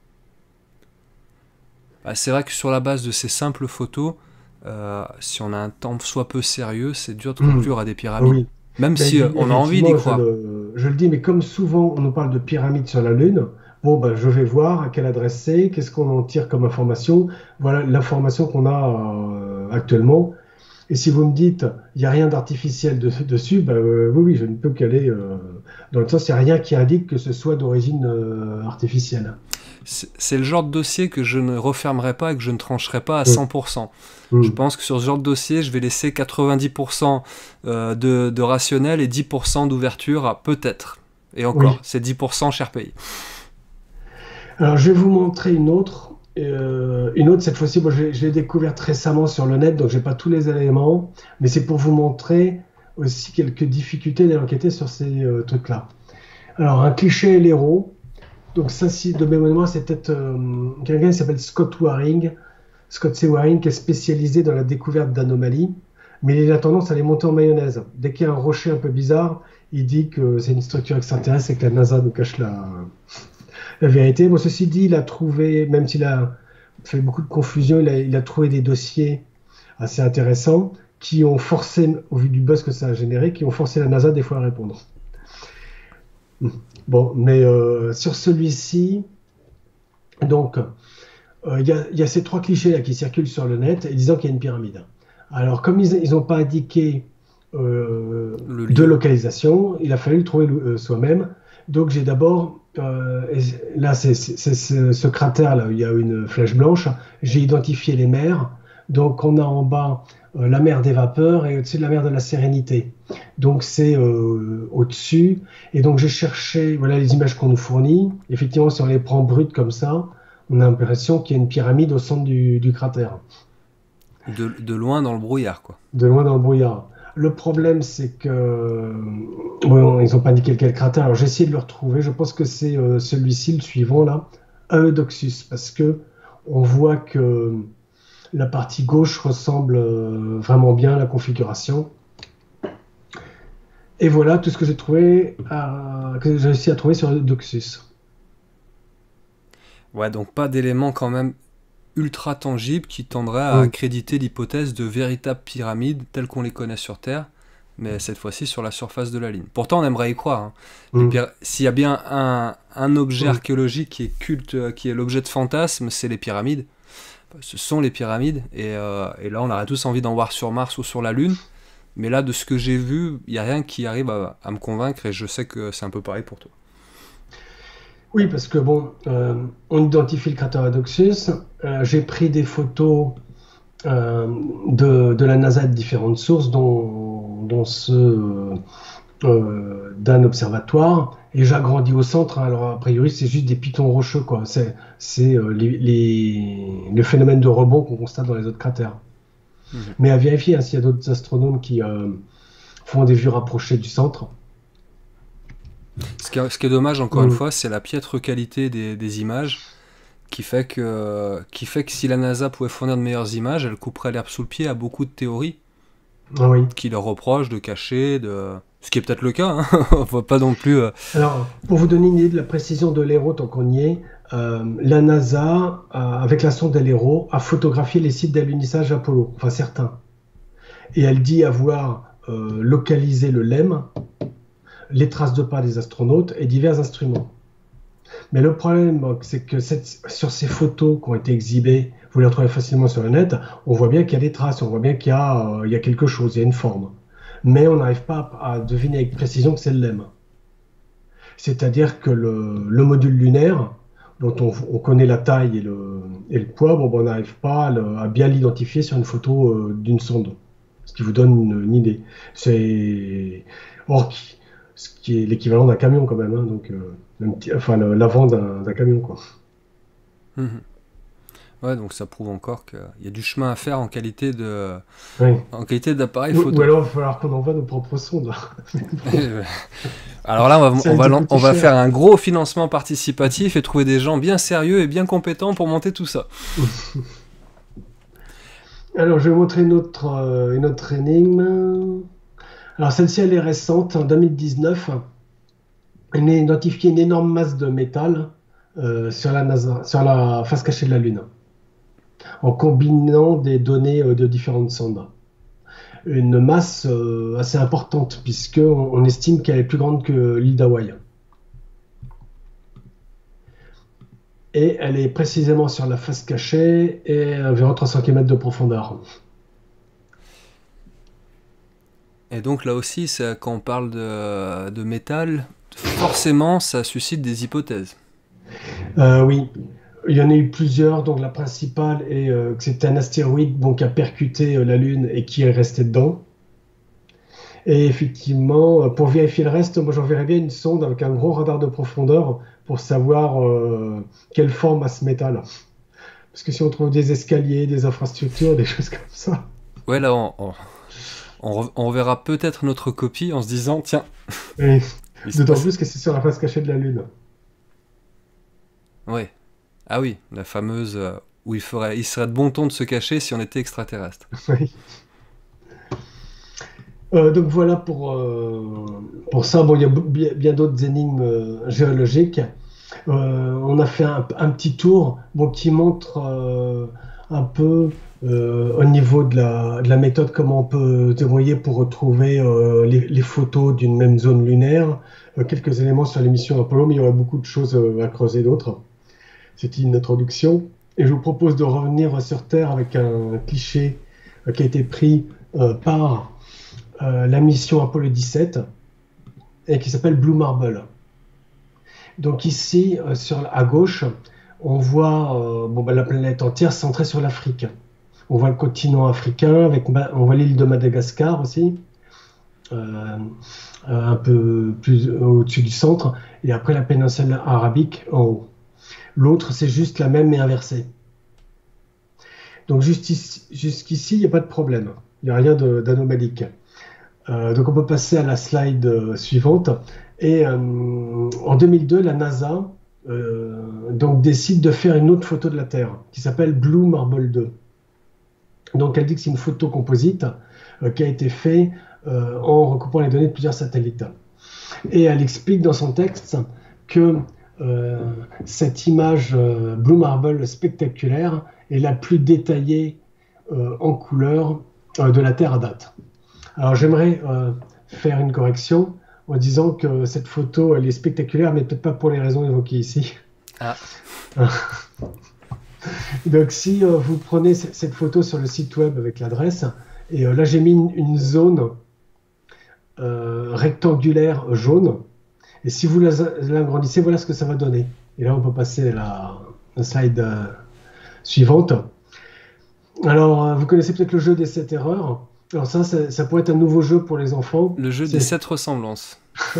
Bah, c'est vrai que sur la base de ces simples photos, euh, si on a un temps soit peu sérieux, c'est dur de Hmm. conclure à des pyramides. Oui. Même Ben, si euh, effe- on a envie d'y effectivement, je croire. le, je le dis, mais comme souvent on nous parle de pyramides sur la Lune, bon, ben, je vais voir à quelle adresse c'est, qu'est-ce qu'on en tire comme information. Voilà l'information qu'on a euh, actuellement. Et si vous me dites, il n'y a rien d'artificiel de- dessus, ben, euh, oui, oui, je ne peux qu'aller euh, dans le sens, il n'y a rien qui indique que ce soit d'origine euh, artificielle. C'est c'est le genre de dossier que je ne refermerai pas et que je ne trancherai pas à Hmm. cent pour cent. Je Hmm. pense que sur ce genre de dossier, je vais laisser quatre-vingt-dix pour cent euh, de, de rationnel et dix pour cent d'ouverture à peut-être. Et encore, Oui. c'est dix pour cent cher payé. Alors, je vais vous montrer une autre. Euh, une autre, cette fois-ci, moi, je, je l'ai découverte récemment sur le net, donc j'ai pas tous les éléments, mais c'est pour vous montrer aussi quelques difficultés d'enquêter sur ces euh, trucs-là. Alors, un cliché et l'héros. Donc, ça, si de mes mémoire, c'est peut-être euh, quelqu'un qui s'appelle Scott Waring, Scott C. Waring, qui est spécialisé dans la découverte d'anomalies, mais il a tendance à les monter en mayonnaise. Dès qu'il y a un rocher un peu bizarre, il dit que c'est une structure extraterrestre et que la NASA nous cache la, la vérité. Bon, ceci dit, il a trouvé, même s'il a fait beaucoup de confusion, il a, il a trouvé des dossiers assez intéressants qui ont forcé, au vu du buzz que ça a généré, qui ont forcé la NASA des fois à répondre. Bon, mais euh, sur celui-ci, donc, euh, il y, a, il y a ces trois clichés là qui circulent sur le net et disant qu'il y a une pyramide. Alors, comme ils n'ont pas indiqué euh, Le de lieu. localisation, il a fallu le trouver euh, soi-même. Donc, j'ai d'abord, euh, et là, c'est c'est- c'est ce, ce cratère-là où il y a une flèche blanche. J'ai identifié les mers. Donc, on a en bas euh, la mer des vapeurs et au-dessus de la mer de la Sérénité. Donc, c'est euh, au-dessus. Et donc, j'ai cherché, voilà les images qu'on nous fournit. Effectivement, si on les prend brutes comme ça, on a l'impression qu'il y a une pyramide au centre du, du cratère, De, de loin dans le brouillard, quoi. de loin dans le brouillard. Le problème, c'est que bon, ils n'ont pas indiqué quel cratère. Alors j'ai essayé de le retrouver. Je pense que c'est euh, celui-ci, le suivant là, Eudoxus, parce que on voit que la partie gauche ressemble euh, vraiment bien à la configuration. Et voilà tout ce que j'ai trouvé, à- que j'ai réussi à trouver sur Eudoxus. Ouais, donc pas d'éléments quand même ultra tangibles qui tendraient à Mm. accréditer l'hypothèse de véritables pyramides telles qu'on les connaît sur Terre, mais cette fois-ci sur la surface de la Lune. Pourtant, on aimerait y croire. Hein. Les Mm. pyra- S'il y a bien un, un objet Mm. archéologique qui est culte, euh, qui est l'objet de fantasme, c'est les pyramides. Ce sont les pyramides, et, euh, et là on aurait tous envie d'en voir sur Mars ou sur la Lune, mais là de ce que j'ai vu, il n'y a rien qui arrive à, à me convaincre, et je sais que c'est un peu pareil pour toi. Oui, parce que bon, euh, on identifie le cratère Eudoxus. Euh, j'ai pris des photos euh, de, de la NASA de différentes sources, dont, dont ceux euh, d'un observatoire, et j'agrandis au centre. Hein. Alors, a priori, c'est juste des pitons rocheux, quoi. C'est c'est, euh, les, les- le phénomène de rebond qu'on constate dans les autres cratères. Mhm. Mais à vérifier hein, s'il y a d'autres astronomes qui euh, font des vues rapprochées du centre. Ce qui est, ce qui est dommage, encore une Mm. fois, c'est la piètre qualité des, des images qui fait, que, qui fait que si la NASA pouvait fournir de meilleures images, elle couperait l'herbe sous le pied à beaucoup de théories Ah oui. qui leur reprochent de cacher, de... ce qui est peut-être le cas, hein. On va pas non plus... euh, Alors, pour vous donner une idée de la précision de l'Héro, tant qu'on y est, euh, la NASA, euh, avec la sonde l'Héro, a photographié les sites d'alunissage Apollo, enfin certains. Et elle dit avoir euh, localisé le LEM, les traces de pas des astronautes et divers instruments. Mais le problème, c'est que cette, sur ces photos qui ont été exhibées, vous les retrouvez facilement sur le net, on voit bien qu'il y a des traces, on voit bien qu'il y a, euh, il y a quelque chose, il y a une forme. Mais on n'arrive pas à, à deviner avec précision que c'est le LEM. C'est-à-dire que le, le module lunaire, dont on, on connaît la taille et le, et le poids, bon, ben, on n'arrive pas à, le- à bien l'identifier sur une photo euh, d'une sonde, ce qui vous donne une, une idée. C'est or qui- ce qui est l'équivalent d'un camion quand même, hein, donc euh, un petit- enfin le- l'avant d'un d'un camion quoi. Mhm. Ouais, donc ça prouve encore qu'il y a du chemin à faire en qualité de, Oui. en qualité d'appareil Ou, ou photo. alors il va falloir qu'on envoie nos propres sondes. Alors là, on va, Ça on va, risque de lan- coûter on va cher. faire un gros financement participatif et trouver des gens bien sérieux et bien compétents pour monter tout ça. Alors je vais vous montrer une autre, euh, une autre énigme. Alors celle-ci elle est récente, en deux mille dix-neuf. On a identifié une énorme masse de métal euh, sur la NASA, sur la face cachée de la Lune, en combinant des données euh, de différentes sondes. Une masse euh, assez importante, puisqu'on on estime qu'elle est plus grande que l'île d'Hawaï. Et elle est précisément sur la face cachée et environ trois cents kilomètres de profondeur. Et donc là aussi, ça- quand on parle de, de métal, forcément, ça suscite des hypothèses. Euh, oui, il y en a eu plusieurs. Donc la principale est euh, que c'est un astéroïde bon, qui a percuté euh, la Lune et qui est resté dedans. Et effectivement, euh, pour vérifier le reste, moi j'enverrais bien une sonde avec un gros radar de profondeur pour savoir euh, quelle forme a ce métal. Parce que si on trouve des escaliers, des infrastructures, des choses comme ça. Ouais, là, on, on, on re- on verra peut-être notre copie en se disant, tiens, Et il se d'autant passe... plus que c'est sur la face cachée de la Lune. Ouais. Ah oui, la fameuse euh, où il ferait, il serait de bon ton de se cacher si on était extraterrestre. Oui. Euh, donc voilà pour, euh, pour ça. Bon, il y a b- bien, bien d'autres énigmes euh, géologiques. Euh, on a fait un, un petit tour bon, qui montre euh, un peu euh, au niveau de la, de la méthode comment on peut débrouiller pour retrouver euh, les, les photos d'une même zone lunaire. Euh, quelques éléments sur l'émission Apollo, mais il y aurait beaucoup de choses euh, à creuser d'autres. C'était une introduction. Et je vous propose de revenir sur Terre avec un cliché euh, qui a été pris euh, par euh, la mission Apollo dix-sept et qui s'appelle Blue Marble. Donc ici, euh, sur, à gauche, on voit euh, bon, ben, la planète entière centrée sur l'Afrique. On voit le continent africain, avec, on voit l'île de Madagascar aussi, euh, un peu plus au-dessus du centre, et après la péninsule arabique en haut. L'autre, c'est juste la même mais inversée. Donc jusqu'ici, jusqu'ici, il n'y a pas de problème. Il n'y a rien de- d'anomalique. Euh, donc on peut passer à la slide euh, suivante. Et euh, en deux mille deux, la NASA euh, donc, décide de faire une autre photo de la Terre qui s'appelle Blue Marble deux. Donc elle dit que c'est une photo composite euh, qui a été faite euh, en recoupant les données de plusieurs satellites. Et elle explique dans son texte que euh, cette image euh, Blue Marble spectaculaire est la plus détaillée euh, en couleur euh, de la Terre à date. Alors j'aimerais euh, faire une correction en disant que cette photo elle est spectaculaire, mais peut-être pas pour les raisons évoquées ici. Ah. Donc si euh, vous prenez c- cette photo sur le site web avec l'adresse, et euh, là j'ai mis une, une zone euh, rectangulaire jaune, et si vous la- l'agrandissez, voilà ce que ça va donner. Et là on peut passer à la, la slide euh, suivante. Alors euh, vous connaissez peut-être le jeu des sept erreurs. Alors ça, ça, ça pourrait être un nouveau jeu pour les enfants. Le jeu des C'est sept ressemblances.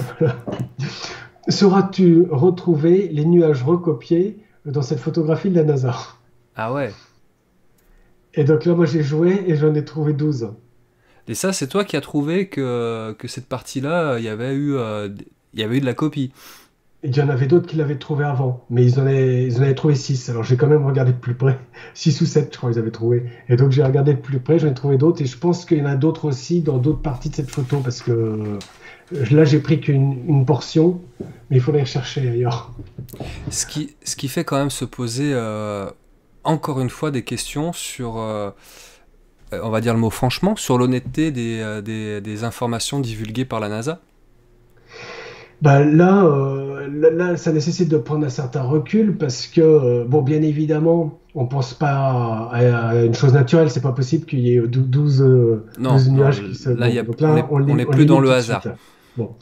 sauras-tu retrouver les nuages recopiés dans cette photographie de la NASA? Ah ouais. Et donc là, moi j'ai joué et j'en ai trouvé douze. Et ça, c'est toi qui as trouvé que, que cette partie-là, il y avait eu, euh, il y avait eu de la copie. Et il y en avait d'autres qui l'avaient trouvé avant, mais ils en avaient, ils en avaient trouvé six. Alors j'ai quand même regardé de plus près. Six ou sept, je crois, ils avaient trouvé. Et donc j'ai regardé de plus près, j'en ai trouvé d'autres. Et je pense qu'il y en a d'autres aussi dans d'autres parties de cette photo, parce que euh, là j'ai pris qu'une une portion, mais il faudrait rechercher ailleurs. Ce qui, ce qui fait quand même se poser euh, encore une fois des questions sur, euh, euh, on va dire le mot franchement, sur l'honnêteté des, euh, des, des informations divulguées par la NASA. Bah là, euh, là, là, ça nécessite de prendre un certain recul parce que, euh, bon, bien évidemment, on pense pas à, à une chose naturelle. C'est pas possible qu'il y ait dou- douze, euh, Non, douze non, nuages qui se. là, Bon, il y a- donc on là, n'est on, les- on n'est on plus les dans limite le tout de hasard. suite. Bon.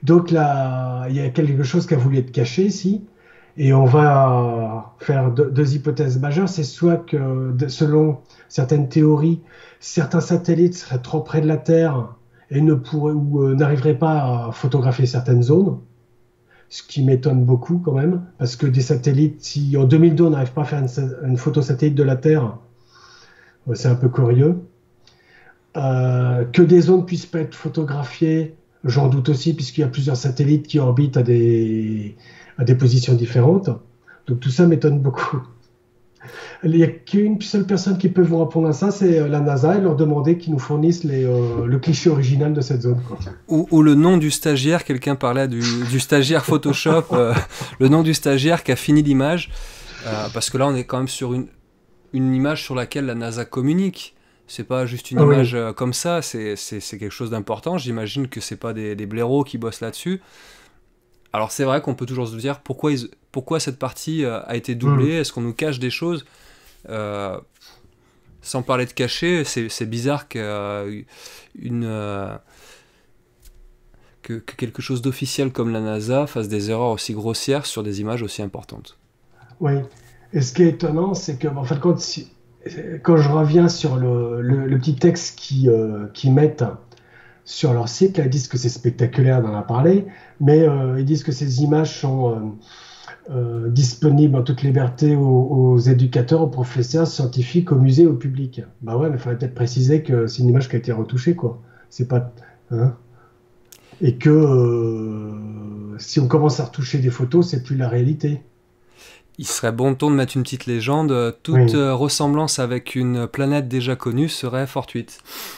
Donc là, il y a quelque chose qui a voulu être caché ici. Et on va faire deux, deux hypothèses majeures. C'est soit que, selon certaines théories, certains satellites seraient trop près de la Terre et ne pourraient ou euh, n'arriveraient pas à photographier certaines zones, ce qui m'étonne beaucoup quand même, parce que des satellites, si en deux mille deux on n'arrive pas à faire une, une photo satellite de la Terre, c'est un peu curieux. Euh, que des zones puissent pas être photographiées, j'en doute aussi, puisqu'il y a plusieurs satellites qui orbitent à des, à des positions différentes. Donc tout ça m'étonne beaucoup. Il n'y a qu'une seule personne qui peut vous répondre à ça, c'est la NASA, et leur demander qu'ils nous fournissent les, euh, le cliché original de cette zone, quoi. Ou, ou le nom du stagiaire, quelqu'un parlait du, du stagiaire Photoshop, euh, le nom du stagiaire qui a fini l'image, euh, parce que là on est quand même sur une, une image sur laquelle la NASA communique. C'est pas juste une Ah oui. image euh, comme ça, c'est quelque chose d'important. J'imagine que c'est pas des, des blaireaux qui bossent là-dessus. Alors c'est vrai qu'on peut toujours se dire pourquoi, ils, pourquoi cette partie euh, a été doublée, Mm. est-ce qu'on nous cache des choses? Euh, sans parler de cacher, c'est bizarre que, euh, une, euh, que, que quelque chose d'officiel comme la NASA fasse des erreurs aussi grossières sur des images aussi importantes. Oui. Et ce qui est étonnant, c'est que, en fin de compte, si- quand je reviens sur le, le- le petit texte qu'ils euh, qu'ils mettent sur leur site, là, ils disent que c'est spectaculaire d'en parler, mais euh, ils disent que ces images sont euh, euh, disponibles en toute liberté aux, aux éducateurs, aux professeurs, scientifiques, aux musées, au public. Bah ouais, mais il faudrait peut-être préciser que c'est une image qui a été retouchée, quoi. C'est pas, hein. Et que euh, si on commence à retoucher des photos, c'est plus la réalité. Il serait bon ton de mettre une petite légende, euh, toute Oui. euh, ressemblance avec une planète déjà connue serait fortuite.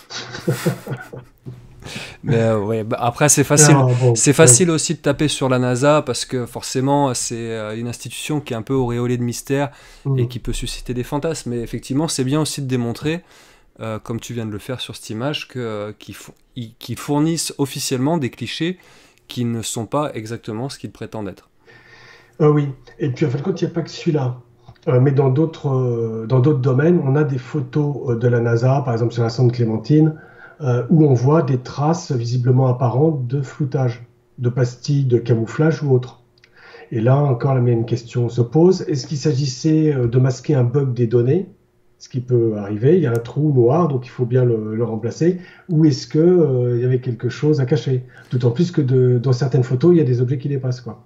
Mais euh, ouais, bah, après c'est facile, Alors, bon, c'est ouais. facile aussi de taper sur la NASA parce que forcément c'est euh, une institution qui est un peu auréolée de mystère et Mm. qui peut susciter des fantasmes. Mais effectivement c'est bien aussi de démontrer, euh, comme tu viens de le faire sur cette image, que, euh, qu'ils fou- ils- qu'ils fournissent officiellement des clichés qui ne sont pas exactement ce qu'ils prétendent être. Ah oui, et puis en fin de compte, il n'y a pas que celui-là. Euh, mais dans d'autres euh, dans d'autres domaines, on a des photos euh, de la NASA, par exemple sur la sonde Clémentine, euh, où on voit des traces visiblement apparentes de floutage, de pastilles de camouflage ou autre. Et là encore, la même question se pose. Est-ce qu'il s'agissait euh, de masquer un bug des données, ce qui peut arriver, il y a un trou noir, donc il faut bien le, le remplacer, ou est-ce que, euh, il y avait quelque chose à cacher? D'autant plus que de- dans certaines photos, il y a des objets qui dépassent, quoi.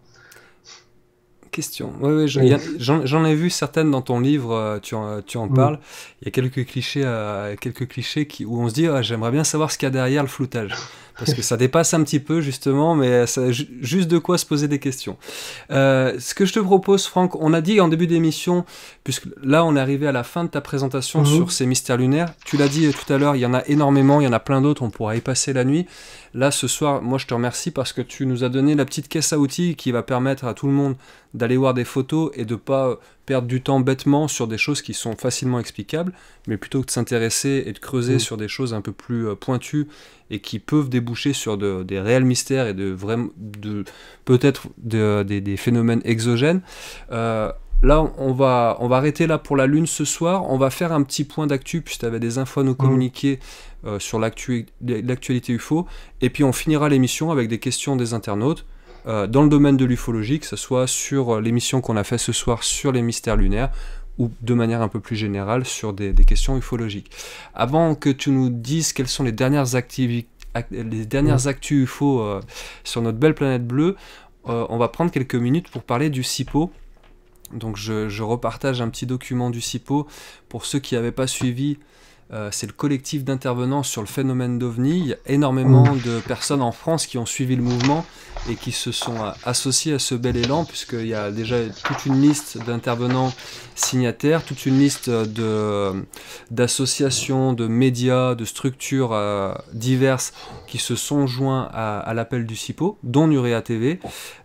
Question. Oui, oui, je- il y Oui. a- j'en j'en ai vu certaines dans ton livre, euh, tu en, tu en Mm. parles. Il y a quelques clichés, euh, quelques clichés qui, où on se dit, ah, j'aimerais bien savoir ce qu'il y a derrière le floutage. Parce que ça dépasse un petit peu, justement, mais ça, ju- juste de quoi se poser des questions. Euh, ce que je te propose, Franck, on a dit en début d'émission, puisque là, on est arrivé à la fin de ta présentation Mhm. sur ces mystères lunaires. Tu l'as dit tout à l'heure, il y en a énormément, il y en a plein d'autres, on pourra y passer la nuit. Là, ce soir, moi, je te remercie parce que tu nous as donné la petite caisse à outils qui va permettre à tout le monde d'aller voir des photos et de pas perdre du temps bêtement sur des choses qui sont facilement explicables, mais plutôt que de s'intéresser et de creuser Mm. sur des choses un peu plus euh, pointues et qui peuvent déboucher sur de- des réels mystères et de, vraiment- de peut-être de- des, des phénomènes exogènes. Euh, Là, on va, on va arrêter là pour la Lune ce soir. On va faire un petit point d'actu, puisque tu avais des infos à nous communiquer euh, sur l'actu- l'actualité U F O. Et puis on finira l'émission avec des questions des internautes euh, dans le domaine de l'ufologie, que ce soit sur euh, l'émission qu'on a fait ce soir sur les mystères lunaires ou de manière un peu plus générale sur des, des questions ufologiques. Avant que tu nous dises quelles sont les dernières, activi- ac- les dernières Mm. actus U F O euh, sur notre belle planète bleue, euh, on va prendre quelques minutes pour parler du SIPO. Donc je, je repartage un petit document du SIPO. Pour ceux qui n'avaient pas suivi, euh, c'est le collectif d'intervenants sur le phénomène d'OVNI. Il y a énormément de personnes en France qui ont suivi le mouvement et qui se sont euh, associés à ce bel élan, puisqu'il y a déjà toute une liste d'intervenants signataires, toute une liste de, d'associations, de médias, de structures euh, diverses qui se sont joints à, à l'appel du SIPO, dont Nurea T V.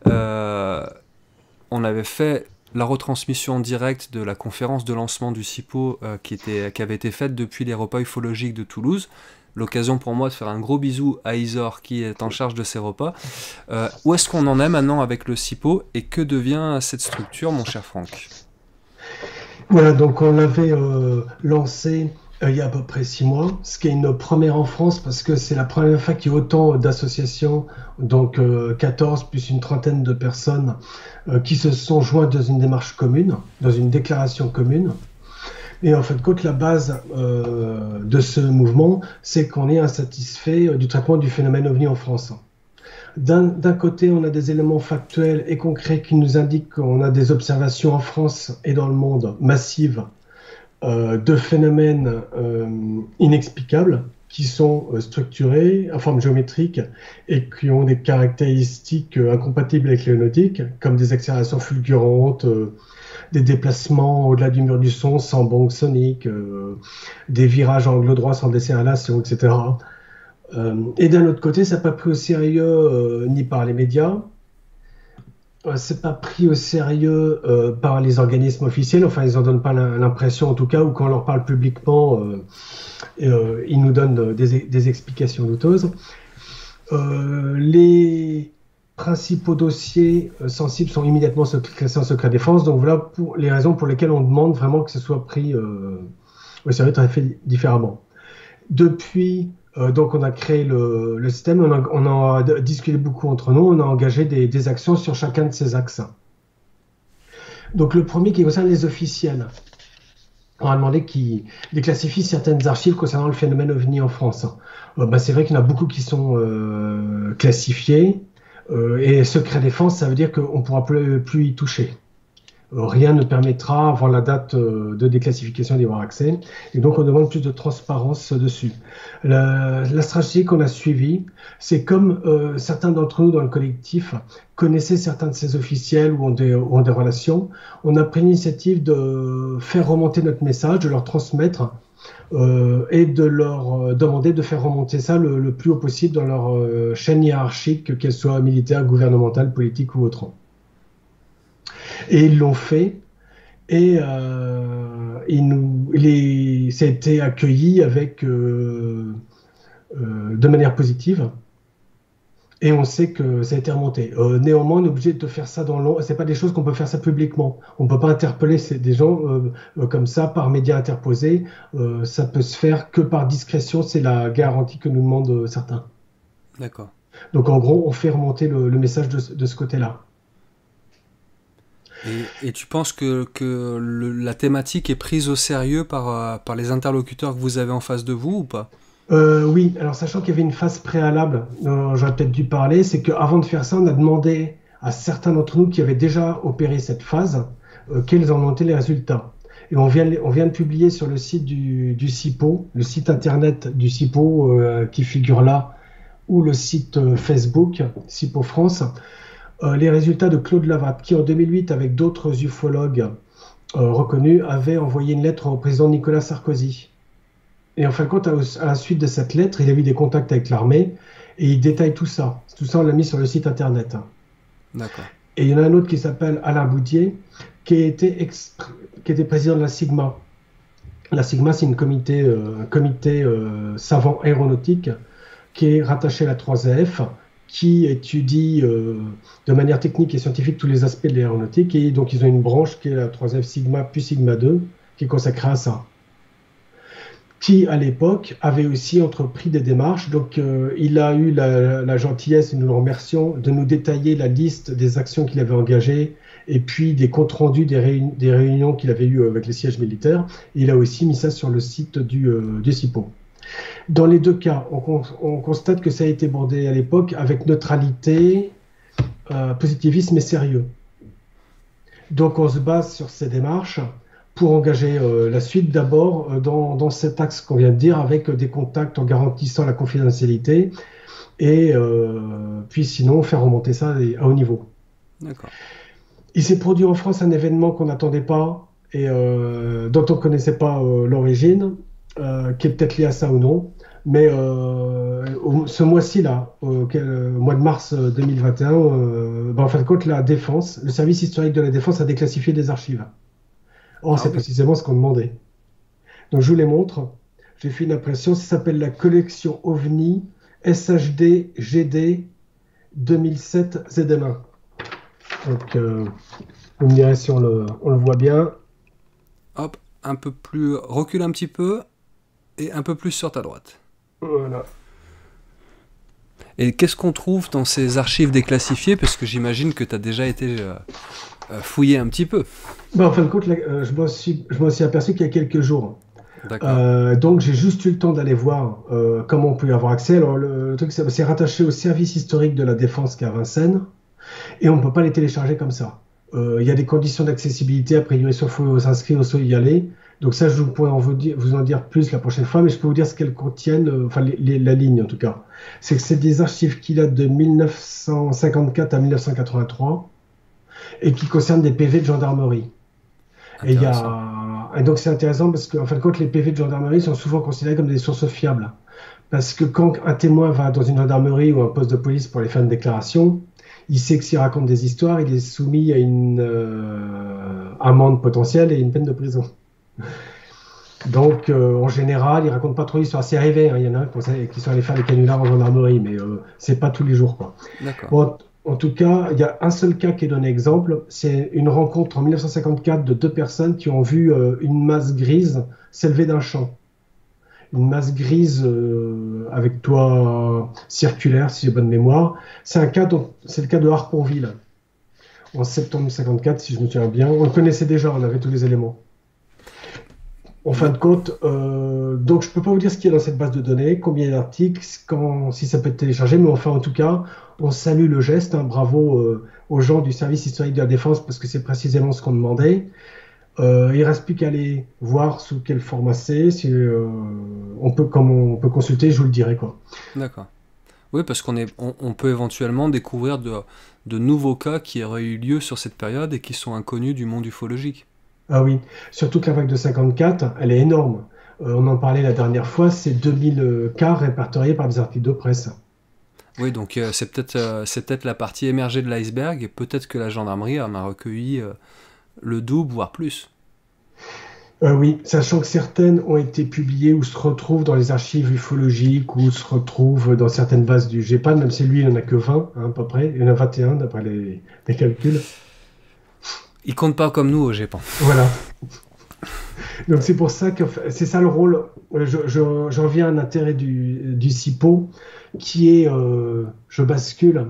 Euh, on avait fait la retransmission en direct de la conférence de lancement du SIPO euh, qui, était, qui avait été faite depuis les repas ufologiques de Toulouse. L'occasion pour moi de faire un gros bisou à Isor qui est en charge de ces repas. Euh, où est-ce qu'on en est maintenant avec le SIPO et que devient cette structure, mon cher Franck? Voilà, donc on l'avait euh, lancé Euh, il y a à peu près six mois, ce qui est une première en France parce que c'est la première fois qu'il y a autant d'associations, donc euh, quatorze plus une trentaine de personnes euh, qui se sont jointes dans une démarche commune, dans une déclaration commune. Et en fait, compte, la base euh, de ce mouvement, c'est qu'on est insatisfait euh, du traitement du phénomène OVNI en France. D'un d'un côté, on a des éléments factuels et concrets qui nous indiquent qu'on a des observations en France et dans le monde massives euh, de phénomènes euh, inexplicables qui sont euh, structurés en forme géométrique et qui ont des caractéristiques euh, incompatibles avec l'aéronautique, comme des accélérations fulgurantes, euh, des déplacements au-delà du mur du son sans bande sonique, euh, des virages à angle droit sans décélération, et cetera. Euh, et d'un autre côté, ça n'est pas pris au sérieux euh, ni par les médias, euh, c'est pas pris au sérieux euh, par les organismes officiels, enfin ils en donnent pas l'impression en tout cas, ou quand on leur parle publiquement, euh, euh, ils nous donnent des, des explications douteuses. Euh, les principaux dossiers euh, sensibles sont immédiatement classés en secret défense, donc voilà pour les raisons pour lesquelles on demande vraiment que ce soit pris euh, au sérieux, très fait différemment. Depuis, euh, donc on a créé le, le système, on a, on a discuté beaucoup entre nous, on a engagé des, des actions sur chacun de ces axes. Donc le premier qui concerne les officiels. On a demandé qu'ils déclassifient certaines archives concernant le phénomène OVNI en France. Euh, bah, c'est vrai qu'il y en a beaucoup qui sont euh, classifiées, euh, et secret défense, ça veut dire qu'on ne pourra plus, plus y toucher. Rien ne permettra, avant la date de déclassification, d'y avoir accès. Et donc, on demande plus de transparence dessus. La, la stratégie qu'on a suivie, c'est comme euh, certains d'entre nous dans le collectif connaissaient certains de ces officiels ou ont des, ou ont des relations, on a pris l'initiative de faire remonter notre message, de leur transmettre euh, et de leur demander de faire remonter ça le, le plus haut possible dans leur euh, chaîne hiérarchique, qu'elle soit militaire, gouvernementale, politique ou autre. Et ils l'ont fait, et euh, ils nous, les, ça a été accueilli avec, euh, euh, de manière positive, et on sait que ça a été remonté. Euh, néanmoins, on est obligé de faire ça dans l'ombre. C'est pas des choses qu'on peut faire ça publiquement. On peut pas interpeller ces, des gens euh, euh, comme ça par médias interposés. Euh, ça peut se faire que par discrétion. C'est la garantie que nous demandent euh, certains. D'accord. Donc en gros, on fait remonter le, le message de, de ce côté-là. Et, et tu penses que, que le, la thématique est prise au sérieux par, par les interlocuteurs que vous avez en face de vous ou pas? euh, Oui, alors sachant qu'il y avait une phase préalable dont j'aurais peut-être dû parler, c'est qu'avant de faire ça, on a demandé à certains d'entre nous qui avaient déjà opéré cette phase euh, quels en ont été les résultats. Et on vient, on vient de publier sur le site du, du CIPO, le site internet du CIPO euh, qui figure là, ou le site euh, Facebook, CIPO France, Euh, les résultats de Claude Lavatte, qui en deux mille huit, avec d'autres ufologues euh, reconnus, avait envoyé une lettre au président Nicolas Sarkozy. Et en fin de compte, à, à la suite de cette lettre, il a eu des contacts avec l'armée, et il détaille tout ça. Tout ça, on l'a mis sur le site internet. D'accord. Et il y en a un autre qui s'appelle Alain Boudier, qui était, qui était président de la Sigma. La Sigma, c'est une comité, euh, un comité euh, savant aéronautique qui est rattaché à la trois A F, qui étudie euh, de manière technique et scientifique tous les aspects de l'aéronautique. Et donc, ils ont une branche qui est la trois F Sigma puis Sigma deux, qui est consacrée à ça. Qui, à l'époque, avait aussi entrepris des démarches. Donc, euh, il a eu la, la gentillesse, et nous le remercions, de nous détailler la liste des actions qu'il avait engagées et puis des comptes rendus des, réun des réunions qu'il avait eues avec les sièges militaires. Et il a aussi mis ça sur le site du, euh, du CIPO. Dans les deux cas, on, con on constate que ça a été bordé à l'époque avec neutralité, euh, positivisme et sérieux. Donc on se base sur ces démarches pour engager euh, la suite d'abord euh, dans, dans cet axe qu'on vient de dire, avec euh, des contacts en garantissant la confidentialité, et euh, puis sinon faire remonter ça à haut niveau. D'accord. Il s'est produit en France un événement qu'on n'attendait pas et euh, dont on ne connaissait pas euh, l'origine. Euh, qui est peut-être lié à ça ou non, mais euh, ce mois-ci là, au euh, mois de mars deux mille vingt et un, euh, ben, en fin de compte, la défense, le service historique de la défense a déclassifié des archives. Or, ah, c'est oui. précisément ce qu'on demandait. Donc, je vous les montre. J'ai fait une impression. Ça s'appelle la collection OVNI S H D G D deux mille sept Z M un. Donc, euh, vous me direz si on le, on le voit bien. Hop, un peu plus. Recule un petit peu. et un peu plus sur ta droite. Voilà. Et qu'est-ce qu'on trouve dans ces archives déclassifiées? Parce que j'imagine que tu as déjà été euh, euh, fouillé un petit peu. Ben, en fin de compte, là, euh, je m'en suis, je m'en suis aperçu qu'il y a quelques jours. D'accord. Euh, donc j'ai juste eu le temps d'aller voir euh, comment on peut y avoir accès. Alors le, le truc, c'est c'est rattaché au service historique de la défense qui est à Vincennes, et on ne peut pas les télécharger comme ça. Euh, Il y a des conditions d'accessibilité, après il faut s'inscrire, soit y aller. Donc ça, je pourrais en vous, dire, vous en dire plus la prochaine fois, mais je peux vous dire ce qu'elles contiennent, euh, enfin les, les, la ligne en tout cas. C'est que c'est des archives qui datent de mille neuf cent cinquante-quatre à mille neuf cent quatre-vingt-trois et qui concernent des P V de gendarmerie. Et, y a... et donc c'est intéressant parce qu'en fin de compte, les P V de gendarmerie sont souvent considérés comme des sources fiables. Parce que quand un témoin va dans une gendarmerie ou un poste de police pour aller faire une déclaration, il sait que s'il raconte des histoires, il est soumis à une euh, amende potentielle et une peine de prison. Donc, euh, en général, il raconte pas trop d'histoires. C'est arrivé, hein, il y en a qui sont allés faire des canulars en gendarmerie, mais euh, c'est pas tous les jours, quoi. D'accord. Bon, en tout cas, il y a un seul cas qui est donné exemple. C'est une rencontre en mille neuf cent cinquante-quatre de deux personnes qui ont vu euh, une masse grise s'élever d'un champ. Une masse grise euh, avec toit circulaire, si j'ai bonne mémoire. C'est un cas, donc, c'est le cas de Harponville, en septembre cinquante-quatre, si je me souviens bien. On le connaissait déjà, on avait tous les éléments. En fin de compte, euh, donc je peux pas vous dire ce qu'il y a dans cette base de données, combien il y a d'articles, quand, si ça peut être téléchargé, mais enfin en tout cas, on salue le geste, hein, bravo euh, aux gens du service historique de la défense parce que c'est précisément ce qu'on demandait. Euh, il reste plus qu'à aller voir sous quel format c'est, si euh, on peut, comme on peut consulter, je vous le dirai quoi. D'accord. Oui, parce qu'on est, on, on peut éventuellement découvrir de, de nouveaux cas qui auraient eu lieu sur cette période et qui sont inconnus du monde ufologique. Ah oui, surtout que la vague de cinquante-quatre, elle est énorme. Euh, on en parlait la dernière fois, c'est deux mille cas répertoriés par des articles de presse. Oui, donc euh, c'est peut-être euh, c'est peut-être la partie émergée de l'iceberg et peut-être que la gendarmerie en a recueilli euh, le double, voire plus. Euh, oui, sachant que certaines ont été publiées ou se retrouvent dans les archives ufologiques ou se retrouvent dans certaines bases du G E P A N, même si lui, il n'en a que vingt, hein, à peu près. Il y en a vingt et un d'après les, les calculs. Il compte pas comme nous au G E P A N. Voilà. Donc c'est pour ça que c'est ça le rôle. Je, je, j'en viens à un intérêt du, du SIPO qui est, euh, je bascule,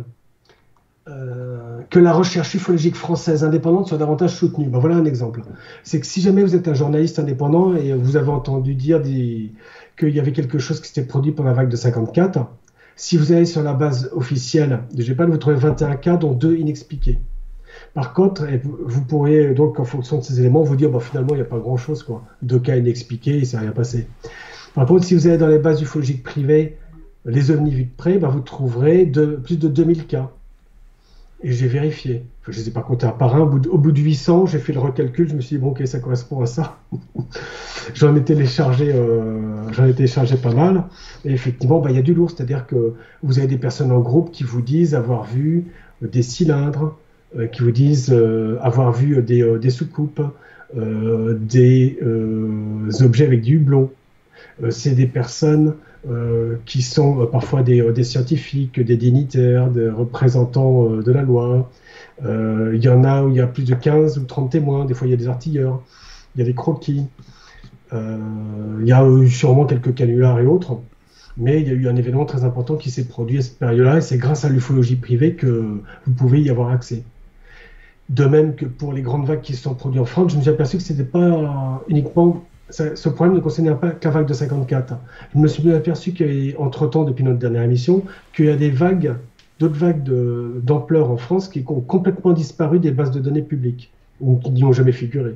euh, que la recherche ufologique française indépendante soit davantage soutenue. Ben voilà un exemple. C'est que si jamais vous êtes un journaliste indépendant et vous avez entendu dire des, qu'il y avait quelque chose qui s'était produit pendant la vague de cinquante-quatre, si vous allez sur la base officielle du G E P A N, vous trouvez vingt et un cas, dont deux inexpliqués. Par contre, vous pourrez donc, en fonction de ces éléments, vous dire, bah, finalement, il n'y a pas grand-chose, quoi. Deux cas inexpliqués, il ne s'est rien passé. Par contre, si vous allez dans les bases ufologiques privées, les ovnis vus de près, bah, vous trouverez de, plus de deux mille cas. Et j'ai vérifié. Enfin, je ne les ai pas comptés un par un. Au bout de, au bout de huit cents, j'ai fait le recalcul. Je me suis dit, bon, ok, ça correspond à ça. J'en ai téléchargé, euh, j'en ai téléchargé pas mal. Et effectivement, bah, il y a du lourd. C'est-à-dire que vous avez des personnes en groupe qui vous disent avoir vu des cylindres, euh, qui vous disent euh, avoir vu des, euh, des soucoupes, euh, des euh, objets avec du hublot. Euh, c'est des personnes euh, qui sont euh, parfois des, euh, des scientifiques, des dignitaires, des représentants euh, de la loi. Euh, il y en a où il y a plus de quinze ou trente témoins. Des fois, il y a des artilleurs, il y a des croquis. Euh, il y a eu sûrement quelques canulars et autres. Mais il y a eu un événement très important qui s'est produit à cette période-là, et c'est grâce à l'ufologie privée que vous pouvez y avoir accès. De même que pour les grandes vagues qui se sont produites en France, je me suis aperçu que ce n'était pas uniquement... Ça, ce problème ne concernait pas que la vague de cinquante-quatre. Je me suis aperçu qu'entre-temps, depuis notre dernière émission, qu'il y a des vagues, d'autres vagues de, d'ampleur en France qui ont complètement disparu des bases de données publiques, ou qui n'y ont jamais figuré.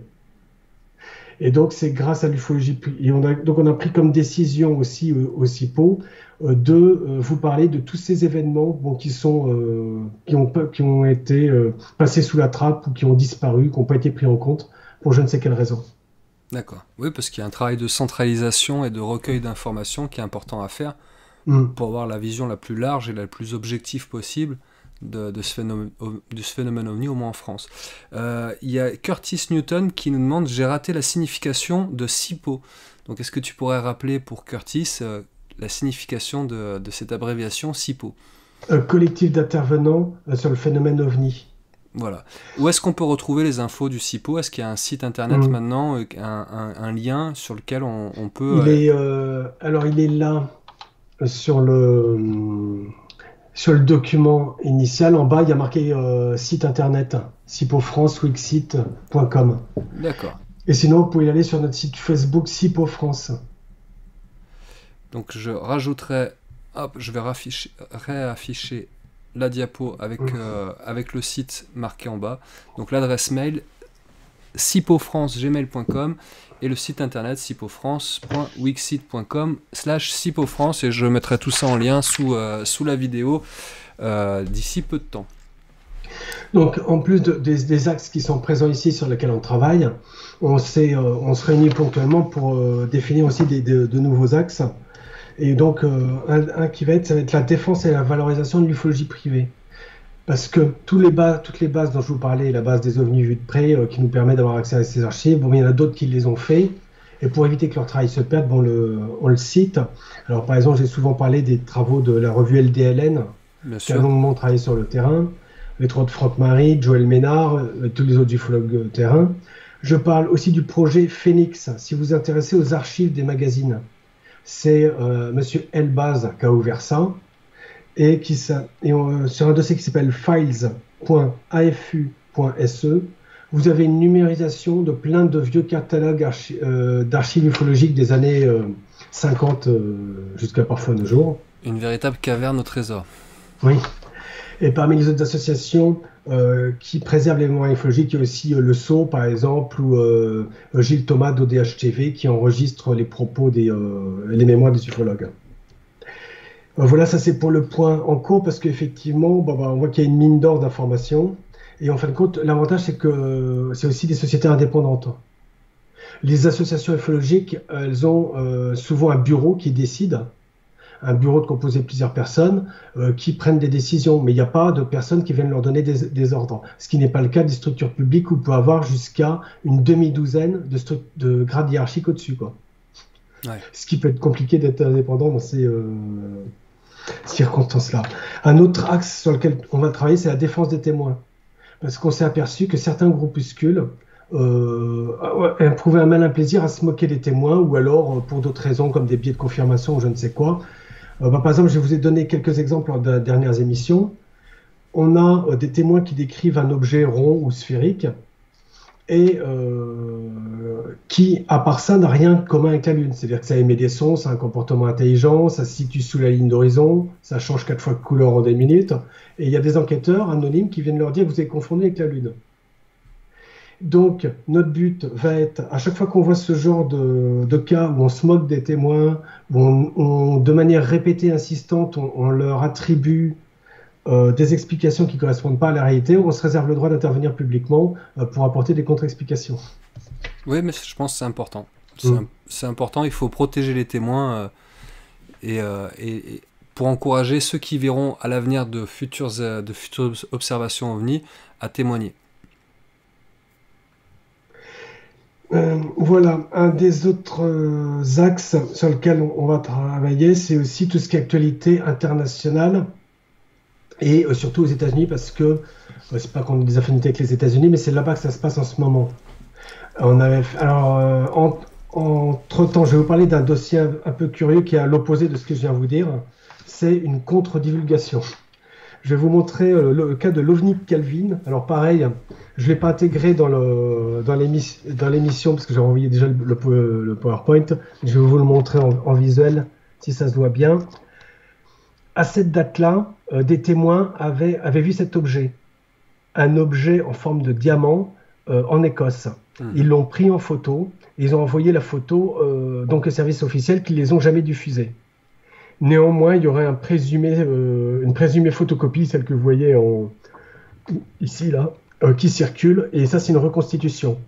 Et donc, c'est grâce à l'ufologie. Et on a, donc, on a pris comme décision aussi euh, au SIPO euh, de euh, vous parler de tous ces événements bon, qui, sont, euh, qui, ont, qui ont été euh, passés sous la trappe ou qui ont disparu, qui n'ont pas été pris en compte pour je ne sais quelle raison. D'accord. Oui, parce qu'il y a un travail de centralisation et de recueil d'informations qui est important à faire Mm. pour avoir la vision la plus large et la plus objective possible de, de, ce, phénomène, de ce phénomène ovni, au moins en France. Euh, il y a Curtis Newton qui nous demande « J'ai raté la signification de SIPO ». Donc, est-ce que tu pourrais rappeler pour Curtis euh, la signification de, de cette abréviation SIPO? Un collectif d'intervenants euh, sur le phénomène ovni. Voilà. Où est-ce qu'on peut retrouver les infos du SIPO? Est-ce qu'il y a un site internet mmh. maintenant, un, un, un lien sur lequel on, on peut... Il euh... est, euh, alors il est là, sur le, sur le document initial. En bas, il y a marqué euh, site internet, sipofrance wixsite point com. D'accord. Et sinon, vous pouvez y aller sur notre site Facebook SIPO France. Donc je rajouterai, hop, je vais réafficher, réafficher la diapo avec, mmh. euh, avec le site marqué en bas. Donc l'adresse mail sipofrance gmail point com et le site internet sipofrance point wixsite point com slash sipofrance, et je mettrai tout ça en lien sous, euh, sous la vidéo euh, d'ici peu de temps. Donc en plus de, des, des axes qui sont présents ici sur lesquels on travaille, on, euh, on se réunit ponctuellement pour euh, définir aussi des, de, de nouveaux axes. Et donc, euh, un, un qui va être, ça va être la défense et la valorisation de l'ufologie privée. Parce que tous les bases, toutes les bases dont je vous parlais, la base des ovnis vus de près, euh, qui nous permet d'avoir accès à ces archives, bon, il y en a d'autres qui les ont fait. Et pour éviter que leur travail se perde, bon, le, on le cite. Alors, par exemple, j'ai souvent parlé des travaux de la revue L D L N, Bien qui sûr. a longuement travaillé sur le terrain. Les travaux de Franck Marie, Joël Ménard, et tous les autres ufologues de terrain. Je parle aussi du projet Phoenix, si vous vous intéressez aux archives des magazines. C'est euh, Monsieur Elbaz qui a ouvert ça, et, qui, et euh, sur un dossier qui s'appelle files point a f u point s e, vous avez une numérisation de plein de vieux catalogues archi euh, d'archives ufologiques des années euh, cinquante euh, jusqu'à parfois nos jours. Une véritable caverne au trésor. Oui. Et parmi les autres associations euh, qui préservent les mémoires ufologiques, il y a aussi euh, le S O, par exemple, ou euh, Gilles Thomas d'O D H T V qui enregistre les propos des euh, les mémoires des ufologues. Euh, voilà, ça c'est pour le point en cours, parce qu'effectivement, bah, bah, on voit qu'il y a une mine d'or d'informations. Et en fin de compte, l'avantage c'est que euh, c'est aussi des sociétés indépendantes. Les associations ufologiques, elles ont euh, souvent un bureau qui décide. Un bureau de composé de plusieurs personnes euh, qui prennent des décisions, mais il n'y a pas de personnes qui viennent leur donner des, des ordres. Ce qui n'est pas le cas des structures publiques où on peut avoir jusqu'à une demi-douzaine de, de grades hiérarchiques au-dessus, quoi. Ouais. Ce qui peut être compliqué d'être indépendant dans ces euh, circonstances-là. Un autre axe sur lequel on va travailler, c'est la défense des témoins. Parce qu'on s'est aperçu que certains groupuscules euh, éprouvaient un malin plaisir à se moquer des témoins, ou alors pour d'autres raisons comme des biais de confirmation ou je ne sais quoi. Euh, bah, par exemple, je vous ai donné quelques exemples lors de dernières émissions. On a euh, des témoins qui décrivent un objet rond ou sphérique et euh, qui, à part ça, n'a rien de commun avec la Lune. C'est-à-dire que ça émet des sons, ça a un comportement intelligent, ça se situe sous la ligne d'horizon, ça change quatre fois de couleur en des minutes. Et il y a des enquêteurs anonymes qui viennent leur dire que vous êtes confondu avec la Lune. Donc, notre but va être, à chaque fois qu'on voit ce genre de, de cas où on se moque des témoins, où on, on, de manière répétée, insistante, on, on leur attribue euh, des explications qui ne correspondent pas à la réalité, on se réserve le droit d'intervenir publiquement euh, pour apporter des contre-explications. Oui, mais je pense que c'est important. C'est mmh. un, important, il faut protéger les témoins euh, et, euh, et, et pour encourager ceux qui verront à l'avenir de futures, euh, de futures observations ovnis à témoigner. Euh, voilà, un des autres euh, axes sur lesquels on, on va travailler, c'est aussi tout ce qui est actualité internationale, et euh, surtout aux États-Unis, parce que euh, c'est pas qu'on a des affinités avec les États-Unis, mais c'est là-bas que ça se passe en ce moment. On avait, alors, euh, en, entre-temps, je vais vous parler d'un dossier un, un peu curieux qui est à l'opposé de ce que je viens de vous dire. C'est une contre-divulgation. Je vais vous montrer euh, le, le cas de l'OVNI Calvin. Alors pareil, je ne l'ai pas intégré dans le dans l'émission parce que j'ai envoyé déjà le, le, le PowerPoint. Je vais vous le montrer en, en visuel si ça se voit bien. À cette date-là, euh, des témoins avaient, avaient vu cet objet. Un objet en forme de diamant euh, en Écosse. Mmh. Ils l'ont pris en photo. Ils ont envoyé la photo euh, donc au service officiel qui ne les ont jamais diffusés. Néanmoins, il y aurait un présumé, euh, une présumée photocopie, celle que vous voyez en, ici, là, euh, qui circule, et ça, c'est une reconstitution.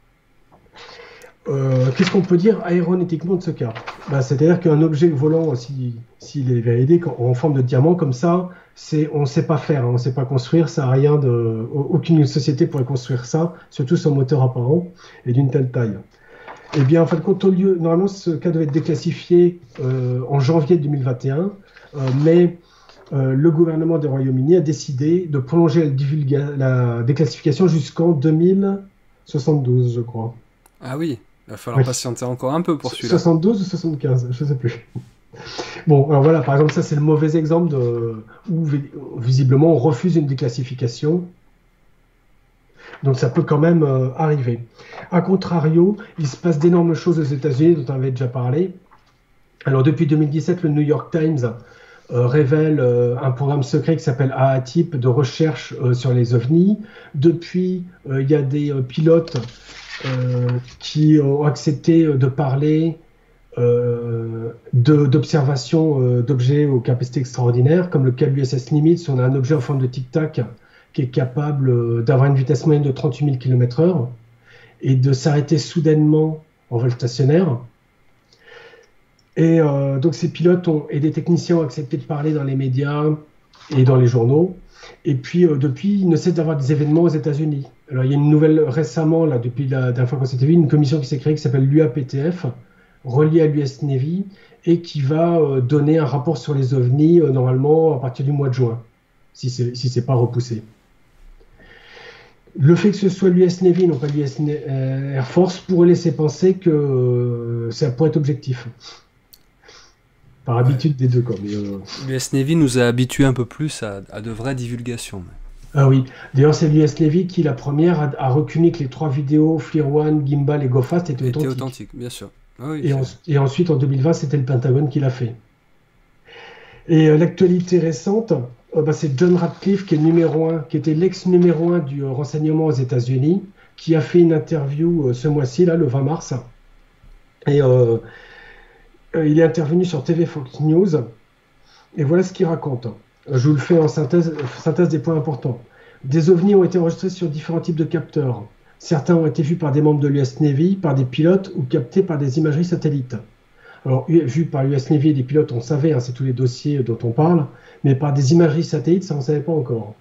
Euh, Qu'est-ce qu'on peut dire aéronautiquement de ce cas? Ben, c'est-à-dire qu'un objet volant, s'il si, si est véridique, en, en forme de diamant, comme ça, on ne sait pas faire, hein, on ne sait pas construire, ça a rien de, aucune société pourrait construire ça, surtout sans moteur apparent, et d'une telle taille. Eh bien, en fin de compte, au lieu, normalement, ce cas devait être déclassifié euh, en janvier deux mille vingt et un, euh, mais euh, le gouvernement du Royaume-Uni a décidé de prolonger la, divulga- la déclassification jusqu'en deux mille soixante-douze, je crois. Ah oui, il va falloir Oui. patienter encore un peu pour celui-là. soixante-douze ou soixante-quinze, je ne sais plus. Bon, alors voilà, par exemple, ça c'est le mauvais exemple de, où vi- visiblement on refuse une déclassification. Donc ça peut quand même euh, arriver. A contrario, il se passe d'énormes choses aux États-Unis dont on avait déjà parlé. Alors depuis deux mille dix-sept, le New York Times euh, révèle euh, un programme secret qui s'appelle A A T I P de recherche euh, sur les ovnis. Depuis, euh, il y a des euh, pilotes euh, qui ont accepté euh, de parler euh, de- d'observation euh, d'objets aux capacités extraordinaires, comme le câble U S S Nimitz. On a un objet en forme de tic-tac qui est capable euh, d'avoir une vitesse moyenne de trente-huit mille kilomètres heure et de s'arrêter soudainement en vol stationnaire. Et euh, donc ces pilotes ont, et des techniciens ont accepté de parler dans les médias et dans les journaux. Et puis euh, depuis, il ne cesse d'avoir des événements aux États-Unis. Alors il y a une nouvelle récemment, là, depuis la dernière fois qu'on s'était vu, une commission qui s'est créée qui s'appelle l'U A P T F, reliée à l'U S Navy, et qui va euh, donner un rapport sur les ovnis euh, normalement à partir du mois de juin, si c'est si c'est pas repoussé. Le fait que ce soit l'U S Navy, non pas l'U S Air Force, pourrait laisser penser que euh, ça pourrait être objectif. Par habitude des deux, quoi. Mais, euh... L'U S Navy nous a habitués un peu plus à, à de vraies divulgations. Ah oui, d'ailleurs c'est l'U S Navy qui, la première, a, a reconnu que les trois vidéos FLIR One, Gimbal et GoFast étaient Était authentiques. authentique, bien sûr. Ah oui, et, en, et ensuite, en deux mille vingt, c'était le Pentagone qui l'a fait. Et euh, l'actualité récente, euh, bah, c'est John Ratcliffe, qui est numéro un, qui était l'ex-numéro un du euh, renseignement aux États-Unis, qui a fait une interview euh, ce mois-ci, là, le vingt mars. Et euh, euh, il est intervenu sur T V Fox News. Et voilà ce qu'il raconte. Je vous le fais en synthèse, synthèse des points importants. Des ovnis ont été enregistrés sur différents types de capteurs. Certains ont été vus par des membres de l'U S Navy, par des pilotes ou captés par des imageries satellites. Alors, vus par l'U S Navy et des pilotes, on savait, hein, c'est tous les dossiers dont on parle, mais par des imageries satellites, ça on ne savait pas encore.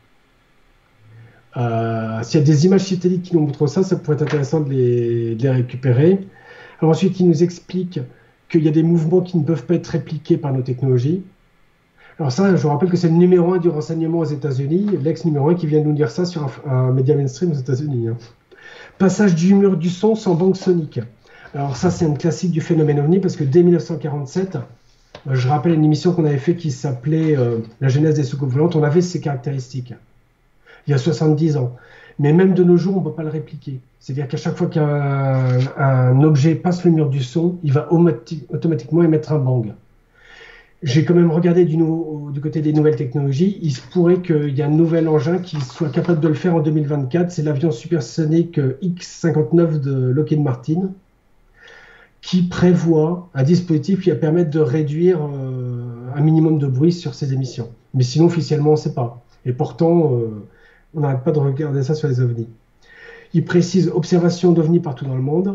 Euh, S'il y a des images satellites qui nous montrent ça, ça pourrait être intéressant de les, de les récupérer. Alors ensuite, il nous explique qu'il y a des mouvements qui ne peuvent pas être répliqués par nos technologies. Alors ça, je vous rappelle que c'est le numéro un du renseignement aux États-Unis, l'ex-numéro un qui vient de nous dire ça sur un, un média mainstream aux États-Unis. Hein. Passage du mur du son sans bande sonique. Alors ça, c'est un classique du phénomène ovni parce que dès mille neuf cent quarante-sept, euh, je rappelle une émission qu'on avait fait qui s'appelait euh, La genèse des soucoupes volantes, on avait ces caractéristiques. Il y a soixante-dix ans. Mais même de nos jours, on ne peut pas le répliquer. C'est-à-dire qu'à chaque fois qu'un un objet passe le mur du son, il va automatiquement émettre un bang. J'ai quand même regardé du, nou du côté des nouvelles technologies. Il se pourrait qu'il y ait un nouvel engin qui soit capable de le faire en deux mille vingt-quatre. C'est l'avion supersonique X cinquante-neuf de Lockheed Martin, qui prévoit un dispositif qui va permettre de réduire euh, un minimum de bruit sur ses émissions. Mais sinon, officiellement, on ne sait pas. Et pourtant, euh, on n'arrête pas de regarder ça sur les ovnis. Il précise observation d'ovnis partout dans le monde.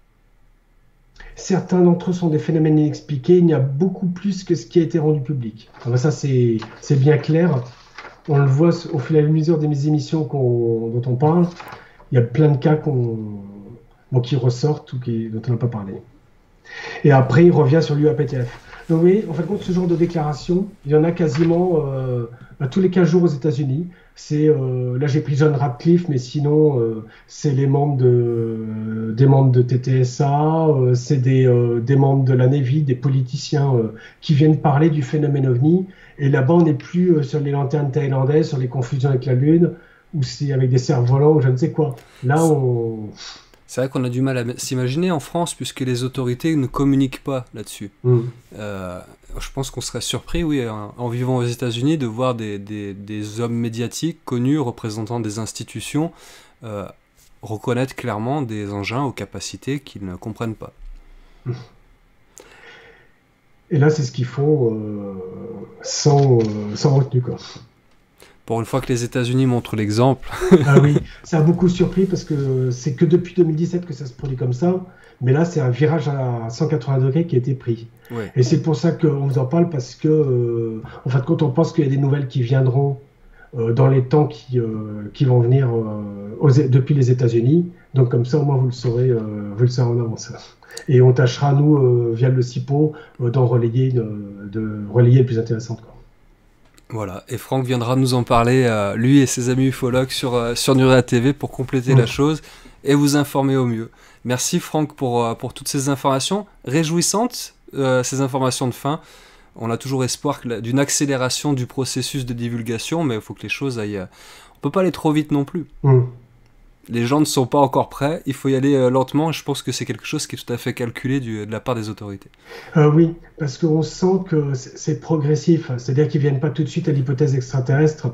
Certains d'entre eux sont des phénomènes inexpliqués. Il y a beaucoup plus que ce qui a été rendu public. Alors ça, c'est bien clair. On le voit au fur et à mesure des émissions qu'on, dont on parle. Il y a plein de cas qu'on, bon, qui ressortent ou qui, dont on n'a pas parlé. Et après, il revient sur l'U A P T F. Donc, vous voyez, en fait, ce genre de déclaration, il y en a quasiment euh, à tous les quinze jours aux États-Unis. C'est euh, là, j'ai pris John Ratcliffe, mais sinon, euh, c'est les membres de, euh, des membres de T T S A, euh, c'est des, euh, des membres de la Navy, des politiciens euh, qui viennent parler du phénomène ovni. Et là-bas, on n'est plus euh, sur les lanternes thaïlandaises, sur les confusions avec la Lune, ou c'est avec des cerfs-volants, ou je ne sais quoi. Là, on... C'est vrai qu'on a du mal à s'imaginer en France, puisque les autorités ne communiquent pas là-dessus. Mmh. Euh, je pense qu'on serait surpris, oui, en, en vivant aux États-Unis, de voir des, des, des hommes médiatiques connus, représentant des institutions, euh, reconnaître clairement des engins aux capacités qu'ils ne comprennent pas. Et là, c'est ce qu'ils font euh, sans, euh, sans retenue, quoi. Pour une fois que les États-Unis montrent l'exemple. Ah oui, ça a beaucoup surpris parce que c'est que depuis deux mille dix-sept que ça se produit comme ça. Mais là, c'est un virage à cent quatre-vingts degrés qui a été pris. Ouais. Et c'est pour ça qu'on vous en parle parce que, euh, en fait, quand on pense qu'il y a des nouvelles qui viendront euh, dans les temps qui, euh, qui vont venir euh, aux, depuis les États-Unis, donc comme ça, au moins, vous le saurez, euh, vous le saurez en avance. Et on tâchera, nous, euh, via le CIPO, euh, d'en relayer, de, de relayer les plus intéressantes, quoi. Voilà, et Franck viendra nous en parler, euh, lui et ses amis ufologues, sur, euh, sur Nurea T V pour compléter mmh. la chose et vous informer au mieux. Merci Franck pour, euh, pour toutes ces informations réjouissantes, euh, ces informations de fin. On a toujours espoir d'une accélération du processus de divulgation, mais il faut que les choses aillent... Euh, on peut pas aller trop vite non plus. Mmh. Les gens ne sont pas encore prêts, il faut y aller euh, lentement, et je pense que c'est quelque chose qui est tout à fait calculé du, de la part des autorités. Euh, oui, parce qu'on sent que c'est progressif, c'est-à-dire qu'ils ne viennent pas tout de suite à l'hypothèse extraterrestre.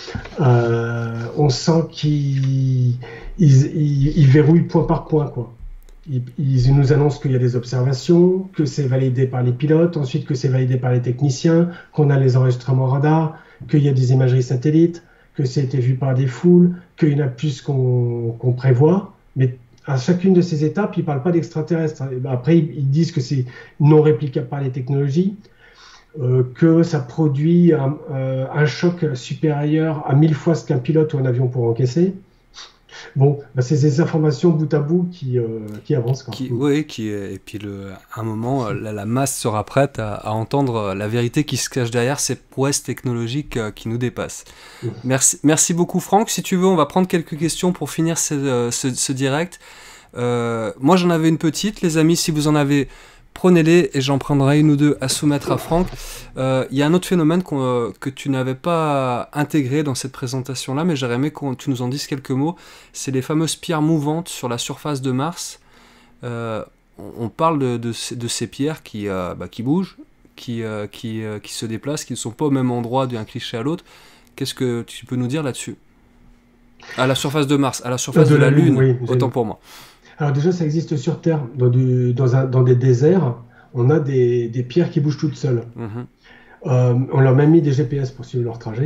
Euh, on sent qu'ils ils, ils, ils verrouillent point par point, quoi. Ils, ils nous annoncent qu'il y a des observations, que c'est validé par les pilotes, ensuite que c'est validé par les techniciens, qu'on a les enregistrements radar, qu'il y a des imageries satellites, que ça a été vu par des foules, qu'il y en a plus qu'on qu'on prévoit, mais à chacune de ces étapes, ils ne parlent pas d'extraterrestres. Après, ils disent que c'est non réplicable par les technologies, euh, que ça produit un, euh, un choc supérieur à mille fois ce qu'un pilote ou un avion pourrait encaisser. Bon, bah c'est ces informations bout à bout qui, euh, qui avancent. Quoi. Qui, oui, qui, et puis le, à un moment, la, la masse sera prête à, à entendre la vérité qui se cache derrière ces prouesses technologiques euh, qui nous dépassent. Mmh. Merci, merci beaucoup Franck. Si tu veux, on va prendre quelques questions pour finir ce, ce, ce direct. Euh, moi, j'en avais une petite. Les amis, si vous en avez, prenez-les et j'en prendrai une ou deux à soumettre à Franck. Il euh, y a un autre phénomène euh, que tu n'avais pas intégré dans cette présentation-là, mais j'aurais aimé que tu nous en dises quelques mots. C'est les fameuses pierres mouvantes sur la surface de Mars. Euh, on, on parle de, de, de ces pierres qui, euh, bah, qui bougent, qui, euh, qui, euh, qui se déplacent, qui ne sont pas au même endroit d'un cliché à l'autre. Qu'est-ce que tu peux nous dire là-dessus? À la surface de Mars, à la surface de, de la, la Lune, Lune oui, autant pour moi. Alors déjà, ça existe sur Terre. Dans, du, dans, un, dans des déserts, on a des, des pierres qui bougent toutes seules. Mmh. Euh, on leur a même mis des G P S pour suivre leur trajet.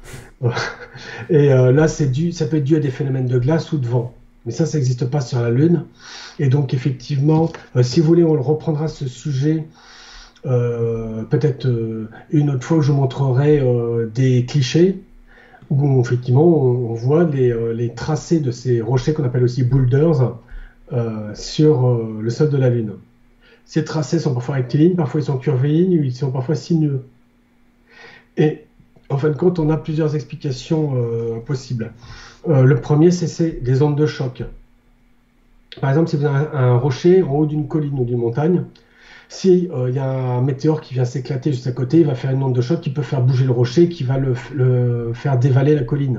Et euh, là, c'est dû, ça peut être dû à des phénomènes de glace ou de vent. Mais ça, ça n'existe pas sur la Lune. Et donc, effectivement, euh, si vous voulez, on reprendra ce sujet euh, peut-être euh, une autre fois où je vous montrerai euh, des clichés où, effectivement, on, on voit les, euh, les tracés de ces rochers qu'on appelle aussi boulders euh, sur euh, le sol de la Lune. Ces tracés sont parfois rectilignes, parfois ils sont curvilignes, ou ils sont parfois sinueux. Et en fin de compte, on a plusieurs explications euh, possibles. Euh, le premier, c'est des ondes de choc. Par exemple, si vous avez un, un rocher en haut d'une colline ou d'une montagne, s'il euh, y a un météore qui vient s'éclater juste à côté, il va faire une onde de choc qui peut faire bouger le rocher, qui va le, le faire dévaler la colline.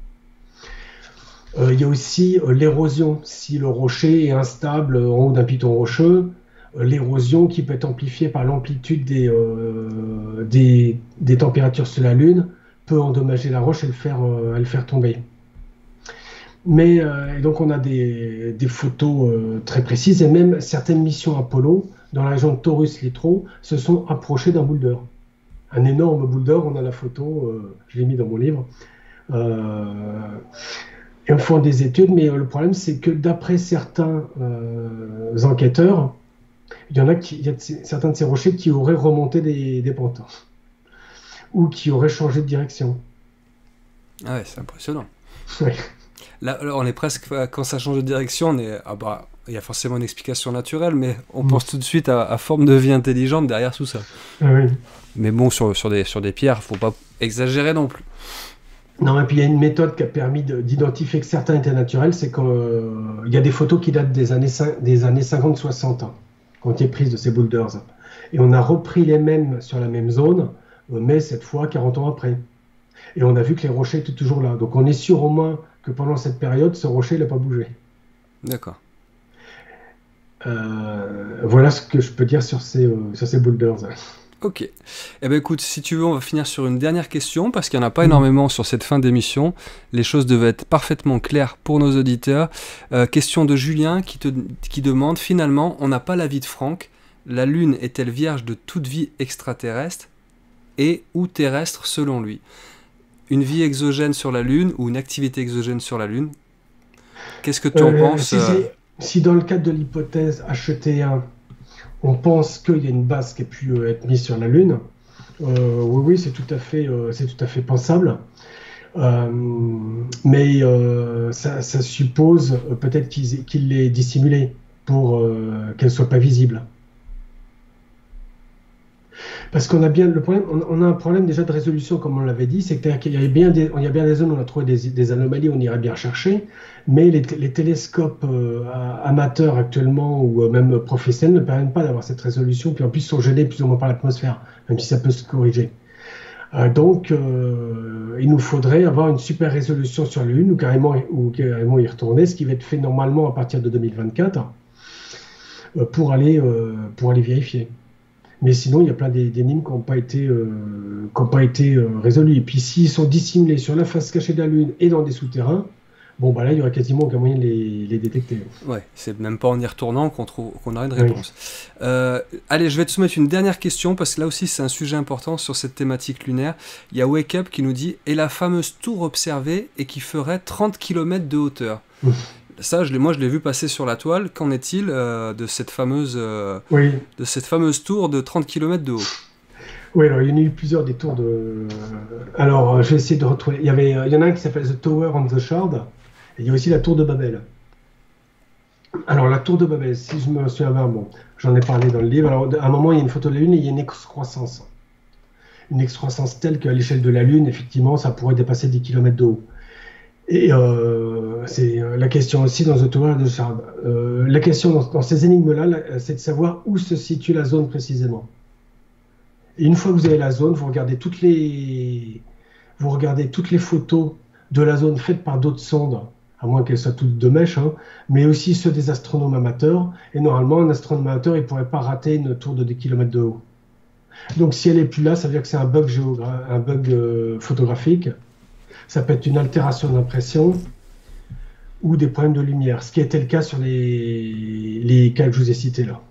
Euh, il y a aussi euh, l'érosion. Si le rocher est instable en haut d'un piton rocheux, euh, l'érosion qui peut être amplifiée par l'amplitude des, euh, des, des températures sur la Lune peut endommager la roche et le faire, euh, et le faire tomber. Mais euh, et donc on a des, des photos euh, très précises et même certaines missions Apollo dans la région de Taurus-Littrow se sont approchées d'un boulder. Un énorme boulder, on a la photo, euh, je l'ai mis dans mon livre. Euh, et on fait des études, mais euh, le problème c'est que d'après certains euh, enquêteurs, il y en a, qui, il y a certains de ces rochers qui auraient remonté des, des pentes ou qui auraient changé de direction. Ah ouais, c'est impressionnant. Oui. Là, on est presque, quand ça change de direction, on est, ah bah, il y a forcément une explication naturelle, mais on mmh. pense tout de suite à, à forme de vie intelligente derrière tout ça. Ah oui. Mais bon, sur, sur, des, sur des pierres, il ne faut pas exagérer non plus. Non, et puis il y a une méthode qui a permis d'identifier que certains étaient naturels, c'est qu'il euh, y a des photos qui datent des années, des années cinquante soixante, hein, quand il est prise de ces boulders. Et on a repris les mêmes sur la même zone, mais cette fois quarante ans après. Et on a vu que les rochers étaient toujours là. Donc on est sûr au moins que pendant cette période, ce rocher n'a pas bougé. D'accord. Euh, voilà ce que je peux dire sur ces, euh, sur ces boulders. Ok. Eh bien écoute, si tu veux, on va finir sur une dernière question, parce qu'il n'y en a pas mmh. énormément sur cette fin d'émission. Les choses devaient être parfaitement claires pour nos auditeurs. Euh, question de Julien qui, te, qui demande, finalement, on n'a pas l'avis de Franck. La Lune est-elle vierge de toute vie extraterrestre et ou terrestre selon lui? Une vie exogène sur la Lune ou une activité exogène sur la Lune? Qu'est-ce que tu en euh, penses si, si dans le cadre de l'hypothèse H E T un, on pense qu'il y a une base qui a pu euh, être mise sur la Lune, euh, oui, oui, c'est tout à fait, euh, c'est tout à fait pensable. Euh, mais euh, ça, ça suppose euh, peut-être qu'il qu'il l'ait dissimulée pour euh, qu'elle ne soit pas visible. Parce qu'on a bien le problème, on, on a un problème déjà de résolution, comme on l'avait dit, c'est qu'il y a bien des, il y a bien des zones où on a trouvé des, des anomalies, on irait bien chercher, mais les, les télescopes euh, amateurs actuellement ou euh, même professionnels ne permettent pas d'avoir cette résolution, puis en plus ils sont gênés plus ou moins par l'atmosphère, même si ça peut se corriger. Euh, donc, euh, il nous faudrait avoir une super résolution sur la Lune ou carrément, ou carrément y retourner, ce qui va être fait normalement à partir de deux mille vingt-quatre euh, pour aller, euh, pour aller vérifier. Mais sinon, il y a plein d'énigmes qui n'ont pas été, euh, qui n'ont pas été euh, résolues. Et puis, s'ils sont dissimulés sur la face cachée de la Lune et dans des souterrains, bon, bah là, il y aura quasiment aucun moyen de les, les détecter. Ouais, c'est même pas en y retournant qu'on trouve, qu'on aura une réponse. Oui. Euh, allez, je vais te soumettre une dernière question, parce que là aussi, c'est un sujet important sur cette thématique lunaire. Il y a Wake Up qui nous dit « Et la fameuse tour observée et qui ferait trente kilomètres de hauteur ?» Ça, je moi, je l'ai vu passer sur la toile. Qu'en est-il euh, de, cette fameuse, euh, oui. de cette fameuse tour de trente kilomètres de haut? Oui, alors il y en a eu plusieurs des tours de... Alors, je vais essayer de retrouver... Il y, avait, il y en a un qui s'appelle The Tower on the Shard, et il y a aussi la tour de Babel. Alors, la tour de Babel, si je me souviens bien, bon, j'en ai parlé dans le livre. Alors, à un moment, il y a une photo de la Lune et il y a une excroissance. Une excroissance telle qu'à l'échelle de la Lune, effectivement, ça pourrait dépasser dix kilomètres de haut. Et euh, c'est la question aussi dans The Tower de Shard. Euh, la question dans, dans ces énigmes-là, c'est de savoir où se situe la zone précisément. Et une fois que vous avez la zone, vous regardez toutes les, vous regardez toutes les photos de la zone faites par d'autres sondes, à moins qu'elles soient toutes de mèche, hein, mais aussi ceux des astronomes amateurs. Et normalement, un astronome amateur, il ne pourrait pas rater une tour de dix kilomètres de haut. Donc si elle n'est plus là, ça veut dire que c'est un bug, géogra- un bug euh, photographique. Ça peut être une altération d'impression ou des problèmes de lumière, ce qui était le cas sur les, les cas que je vous ai cités là.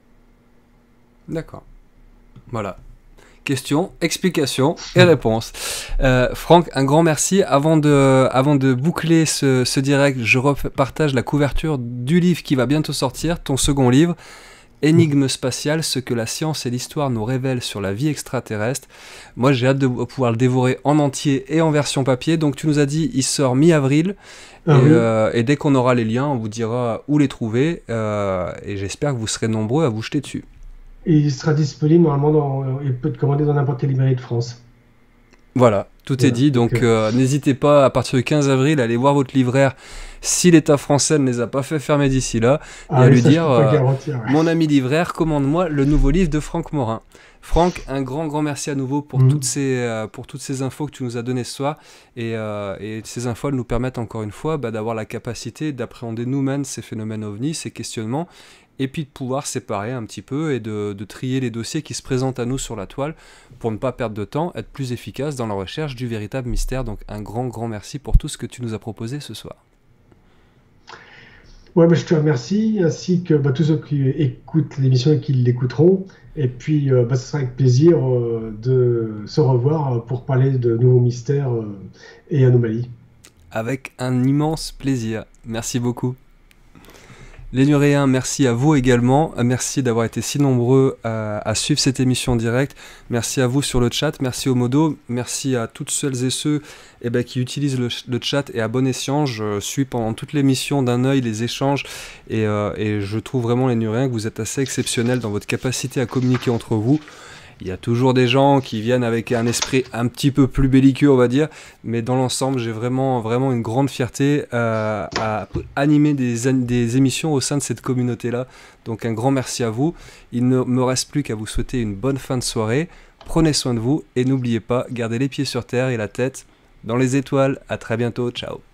D'accord. Voilà. Questions, explications et réponses. Euh, Franck, un grand merci. Avant de, avant de boucler ce, ce direct, je partage la couverture du livre qui va bientôt sortir, ton second livre, Énigme spatiale, ce que la science et l'histoire nous révèlent sur la vie extraterrestre. Moi, j'ai hâte de pouvoir le dévorer en entier et en version papier. Donc, tu nous as dit, il sort mi-avril. Ah, et, oui. euh, et dès qu'on aura les liens, on vous dira où les trouver. Euh, et j'espère que vous serez nombreux à vous jeter dessus. Et il sera disponible normalement, dans, il peut être commandé dans n'importe quelle librairie de France. Voilà, tout voilà, est dit. Donc, donc euh, n'hésitez pas, à partir du quinze avril, à aller voir votre livraire. Si l'État français ne les a pas fait fermer d'ici là, ah, et à lui dire euh, ouais. Mon ami livraire, commande-moi le nouveau livre de Franck Morin. Franck, un grand, grand merci à nouveau pour, mmh. toutes, ces, euh, pour toutes ces infos que tu nous as données ce soir. Et, euh, et ces infos nous permettent encore une fois bah, d'avoir la capacité d'appréhender nous-mêmes ces phénomènes ovnis, ces questionnements, et puis de pouvoir séparer un petit peu et de, de trier les dossiers qui se présentent à nous sur la toile pour ne pas perdre de temps, être plus efficace dans la recherche du véritable mystère. Donc un grand, grand merci pour tout ce que tu nous as proposé ce soir. Ouais, bah, je te remercie, ainsi que bah, tous ceux qui écoutent l'émission et qui l'écouteront. Et puis, euh, bah, ce sera avec plaisir euh, de se revoir pour parler de nouveaux mystères euh, et anomalies. Avec un immense plaisir. Merci beaucoup. Les Nuréens, merci à vous également. Merci d'avoir été si nombreux à, à suivre cette émission en direct. Merci à vous sur le chat. Merci au Modo. Merci à toutes celles et ceux eh ben, qui utilisent le, le chat et à bon escient. Je suis pendant toute l'émission d'un œil les échanges et, euh, et je trouve vraiment, les Nuréens, que vous êtes assez exceptionnels dans votre capacité à communiquer entre vous. Il y a toujours des gens qui viennent avec un esprit un petit peu plus belliqueux, on va dire, mais dans l'ensemble, j'ai vraiment, vraiment une grande fierté euh, à animer des, des émissions au sein de cette communauté-là. Donc un grand merci à vous. Il ne me reste plus qu'à vous souhaiter une bonne fin de soirée. Prenez soin de vous et n'oubliez pas, gardez les pieds sur terre et la tête dans les étoiles. À très bientôt, ciao.